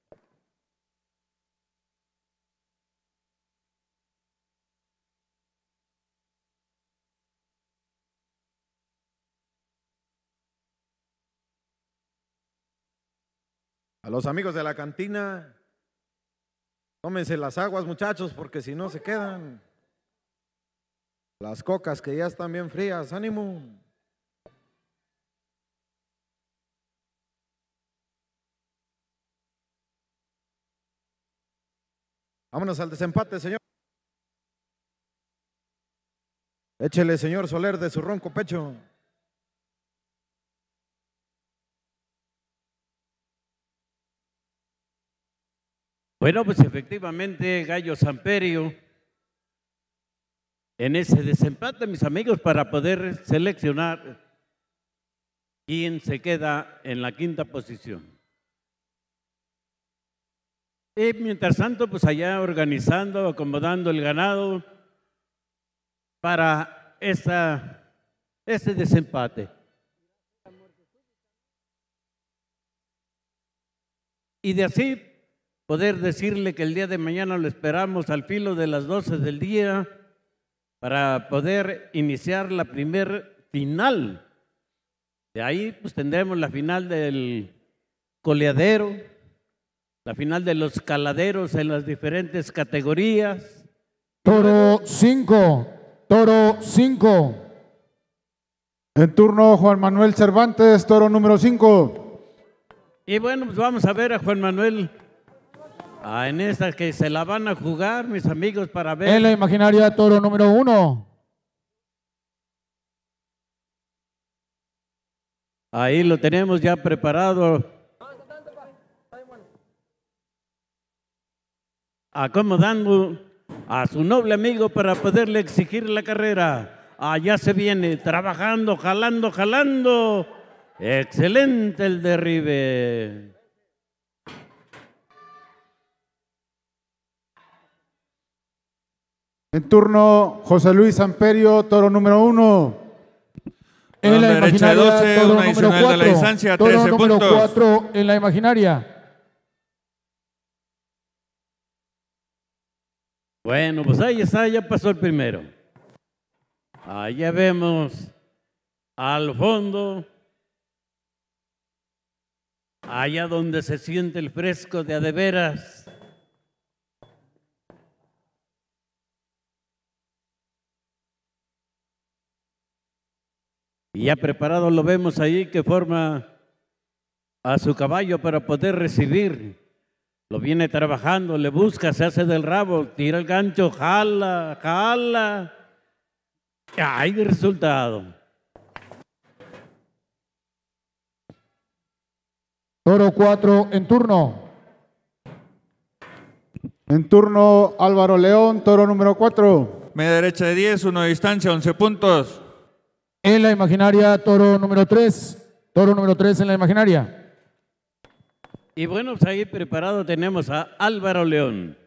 A los amigos de la cantina, tómense las aguas muchachos porque si no se quedan. Las cocas que ya están bien frías, ánimo. Vámonos al desempate, señor. Échele, señor Soler, de su ronco pecho. Bueno, pues efectivamente, Gallo Samperio, en ese desempate, mis amigos, para poder seleccionar quién se queda en la quinta posición. Y mientras tanto, pues allá organizando, acomodando el ganado para esa, ese desempate. Y de así poder decirle que el día de mañana lo esperamos al filo de las doce del día para poder iniciar la primer final. De ahí pues tendremos la final del coleadero, la final de los caladeros en las diferentes categorías. Toro cinco, toro cinco. En turno Juan Manuel Cervantes, toro número cinco. Y bueno, pues vamos a ver a Juan Manuel. Ah, en esta que se la van a jugar, mis amigos, para ver. En la imaginaria, toro número uno. Ahí lo tenemos ya preparado. Acomodando a su noble amigo para poderle exigir la carrera. Allá se viene, trabajando, jalando, jalando. Excelente el derribe. En turno, José Luis Samperio, toro número uno. En la derecha imaginaria, doce, toro una adicional número de la cuatro. distancia, Toro trece número puntos. cuatro en la imaginaria. Bueno, pues ahí está, ya pasó el primero. Allá vemos al fondo, allá donde se siente el fresco de a de veras. Y ya preparado lo vemos ahí que forma a su caballo para poder recibir. Lo viene trabajando, le busca, se hace del rabo, tira el gancho, jala, jala. ¡Ay, de resultado! Toro cuatro en turno. En turno Álvaro León, toro número cuatro. Media derecha de diez, uno de distancia, once puntos. En la imaginaria, toro número tres. Toro número tres en la imaginaria. Y bueno, pues ahí preparado tenemos a Álvaro León.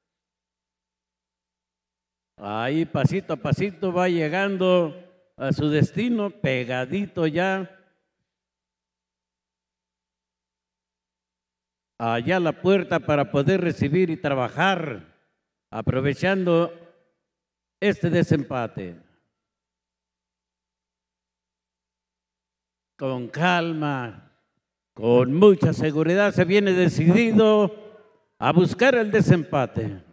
Ahí pasito a pasito va llegando a su destino, pegadito ya. Allá a la puerta para poder recibir y trabajar, aprovechando este desempate. Con calma, con mucha seguridad, se viene decidido a buscar el desempate.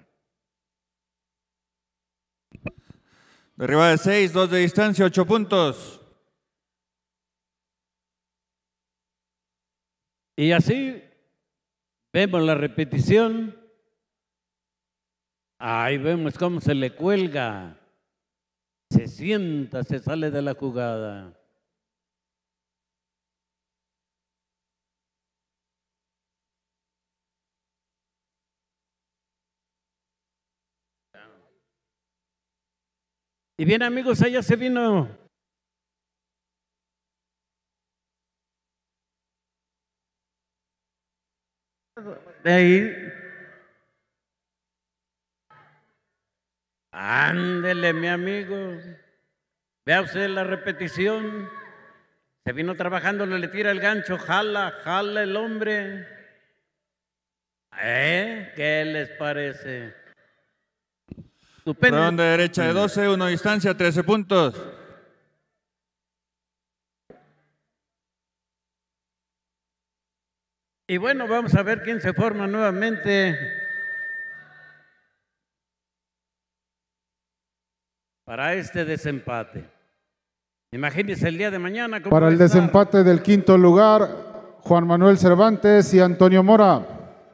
Derribada de seis, dos de distancia, ocho puntos. Y así vemos la repetición. Ahí vemos cómo se le cuelga. Se sienta, se sale de la jugada. Y bien, amigos, allá se vino de ahí. Ándele, mi amigo. Vea usted la repetición. Se vino trabajando, le tira el gancho, jala, jala el hombre. ¿Eh? ¿Qué les parece? Ronda de derecha de doce, uno de distancia, trece puntos. Y bueno, vamos a ver quién se forma nuevamente para este desempate. Imagínense el día de mañana. Para el desempate del quinto lugar, Juan Manuel Cervantes y Antonio Mora.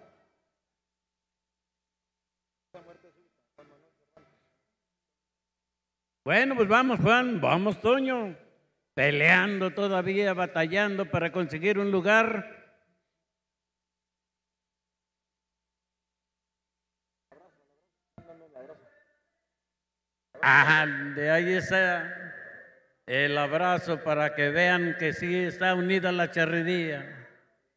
Bueno, pues vamos, Juan, vamos, Toño, peleando todavía, batallando para conseguir un lugar. Ah, de ahí está el abrazo para que vean que sí está unida la charrería.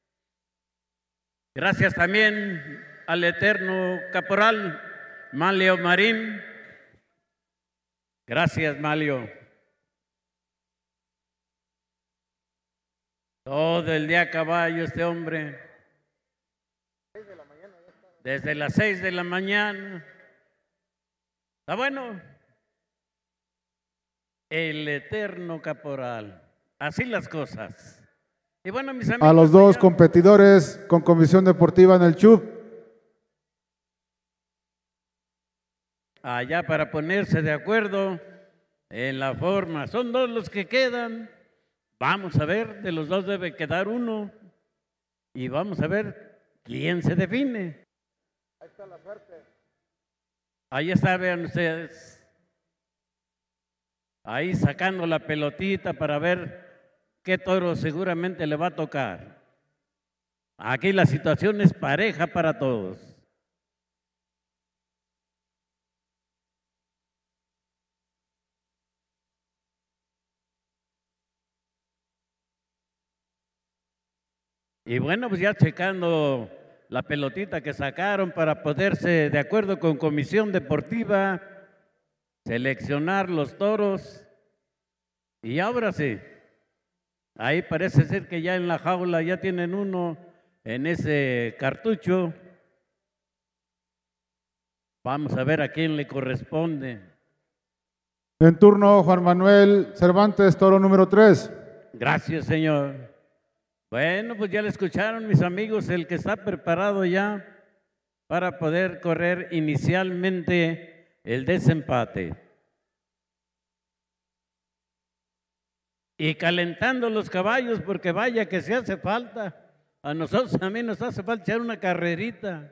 Gracias también al eterno caporal Malio Marín. Gracias, Malio. Todo el día a caballo este hombre. Desde las seis de la mañana. Está bueno. El eterno caporal. Así las cosas. Y bueno, mis amigos. A los dos competidores con comisión deportiva en el C H U B. Allá para ponerse de acuerdo en la forma. Son dos los que quedan. Vamos a ver, de los dos debe quedar uno. Y vamos a ver quién se define. Ahí está la suerte. Ahí está, vean ustedes. Ahí sacando la pelotita para ver qué toro seguramente le va a tocar. Aquí la situación es pareja para todos. Y bueno, pues ya checando la pelotita que sacaron para poderse, de acuerdo con comisión deportiva, seleccionar los toros. Y ahora sí, ahí parece ser que ya en la jaula ya tienen uno en ese cartucho. Vamos a ver a quién le corresponde. En turno, Juan Manuel Cervantes, toro número tres. Gracias, señor. Bueno, pues ya le escucharon, mis amigos, el que está preparado ya para poder correr inicialmente el desempate. Y calentando los caballos, porque vaya que se hace falta. A nosotros también nos hace falta echar una carrerita.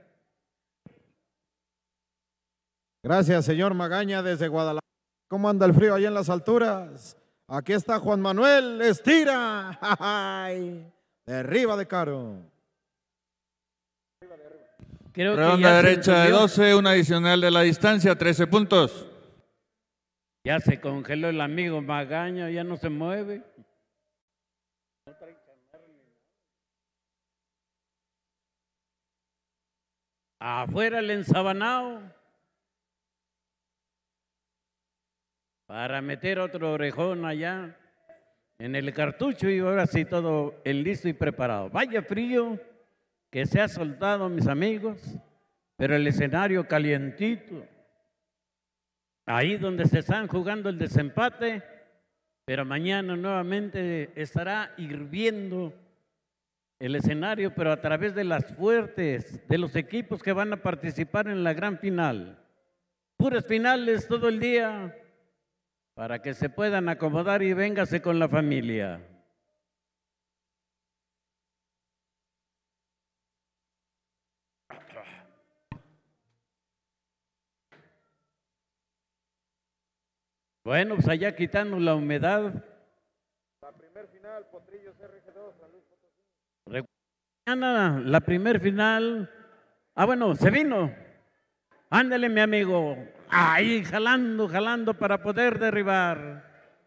Gracias, señor Magaña, desde Guadalajara. ¿Cómo anda el frío allá en las alturas? Aquí está Juan Manuel, estira. ¡Ay! Derriba de caro. Creo que Redonda ya se derecha de entendió. doce, una adicional de la distancia, trece puntos. Ya se congeló el amigo Magaña, ya no se mueve. Afuera el ensabanao. Para meter otro orejón allá en el cartucho y ahora sí todo en listo y preparado. Vaya frío que se ha soltado, mis amigos, pero el escenario calientito. Ahí donde se están jugando el desempate, pero mañana nuevamente estará hirviendo el escenario, pero a través de las fuertes de los equipos que van a participar en la gran final. Puras finales todo el día para que se puedan acomodar y véngase con la familia. Bueno, pues allá quitando la humedad. La primer final, Potrillos R G dos, San Luis Potosí. Mañana la primer final. Ah, bueno, se vino. Ándale, mi amigo. Ahí jalando, jalando para poder derribar.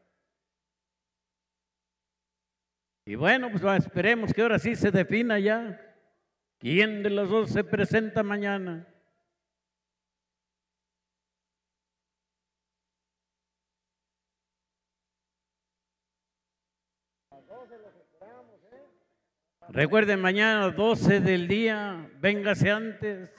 Y bueno, pues va, esperemos que ahora sí se defina ya. ¿Quién de los dos se presenta mañana? Recuerden, mañana doce del día, véngase antes.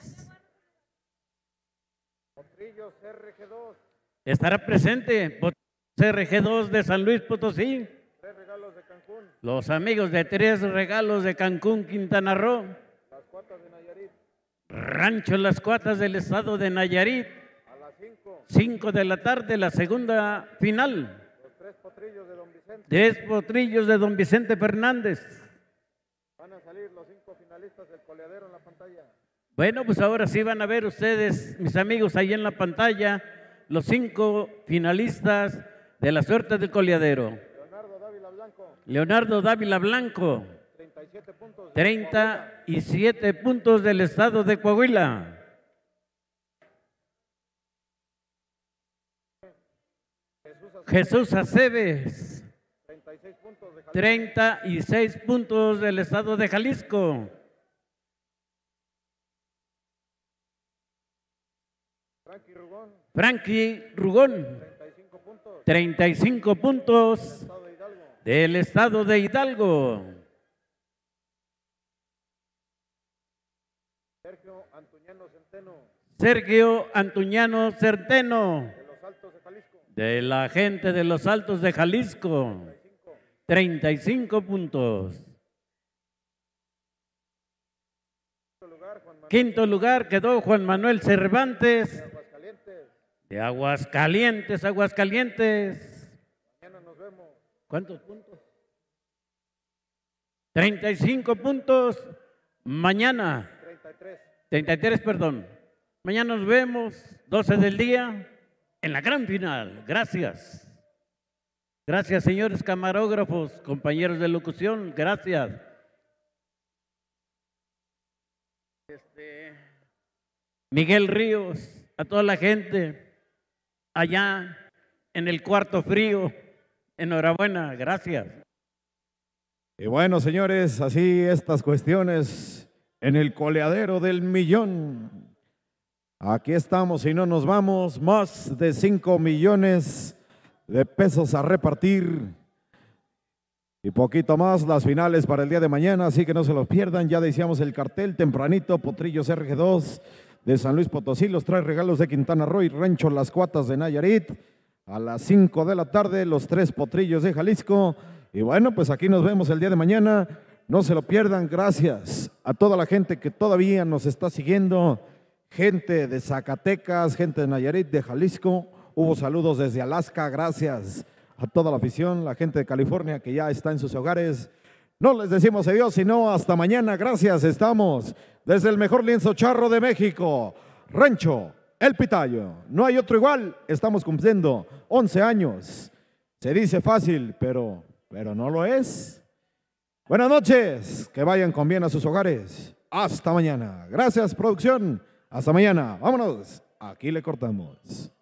Potrillos R G dos. Estará presente Potrillos R G dos de San Luis Potosí. Tres regalos de Cancún. Los amigos de Tres Regalos de Cancún, Quintana Roo. Las Cuatas de Nayarit. Rancho Las Cuatas del estado de Nayarit. A las cinco. cinco de la tarde, la segunda final. Los tres potrillos de Don Vicente. Tres potrillos de Don Vicente Fernández. Van a salir los cinco finalistas del coleadero en la pantalla. Bueno, pues ahora sí van a ver ustedes, mis amigos, ahí en la pantalla, los cinco finalistas de la suerte del coleadero. Leonardo Dávila Blanco. Leonardo Dávila Blanco. treinta y siete puntos. treinta y siete puntos del estado de Coahuila. Jesús Aceves. treinta y seis puntos de Jalisco. treinta y seis puntos del estado de Jalisco. Frankie Rugón. Frankie Rugón. treinta y cinco puntos. treinta y cinco puntos Estado de Hidalgo. del estado de Hidalgo. Sergio Antuñano Centeno. Sergio Antuñano Centeno. De los Altos de Jalisco. De la gente de los Altos de Jalisco. treinta y cinco puntos. Quinto lugar quedó Juan Manuel Cervantes. De Aguascalientes, Aguascalientes. Mañana nos vemos. ¿Cuántos puntos? treinta y cinco puntos. Mañana. treinta y tres. treinta y tres, perdón. Mañana nos vemos, doce del día, en la gran final. Gracias. Gracias, señores camarógrafos, compañeros de locución. Gracias. Este, Miguel Ríos, a toda la gente allá en el cuarto frío. Enhorabuena, gracias. Y bueno, señores, así estas cuestiones en el coleadero del millón. Aquí estamos y no nos vamos. Más de cinco millones de pesos a repartir. Y poquito más las finales para el día de mañana, así que no se los pierdan. Ya decíamos el cartel tempranito, Potrillos R G dos de San Luis Potosí, los tres regalos de Quintana Roo y Rancho Las Cuatas de Nayarit. A las cinco de la tarde, los tres potrillos de Jalisco. Y bueno, pues aquí nos vemos el día de mañana. No se lo pierdan. Gracias a toda la gente que todavía nos está siguiendo. Gente de Zacatecas, gente de Nayarit, de Jalisco. Hubo saludos desde Alaska. Gracias a toda la afición, la gente de California que ya está en sus hogares. No les decimos adiós, sino hasta mañana. Gracias. Estamos desde el mejor lienzo charro de México, Rancho El Pitayo. No hay otro igual. Estamos cumpliendo once años. Se dice fácil, pero, pero no lo es. Buenas noches. Que vayan con bien a sus hogares. hasta mañana. Gracias, producción. Hasta mañana. Vámonos. Aquí le cortamos.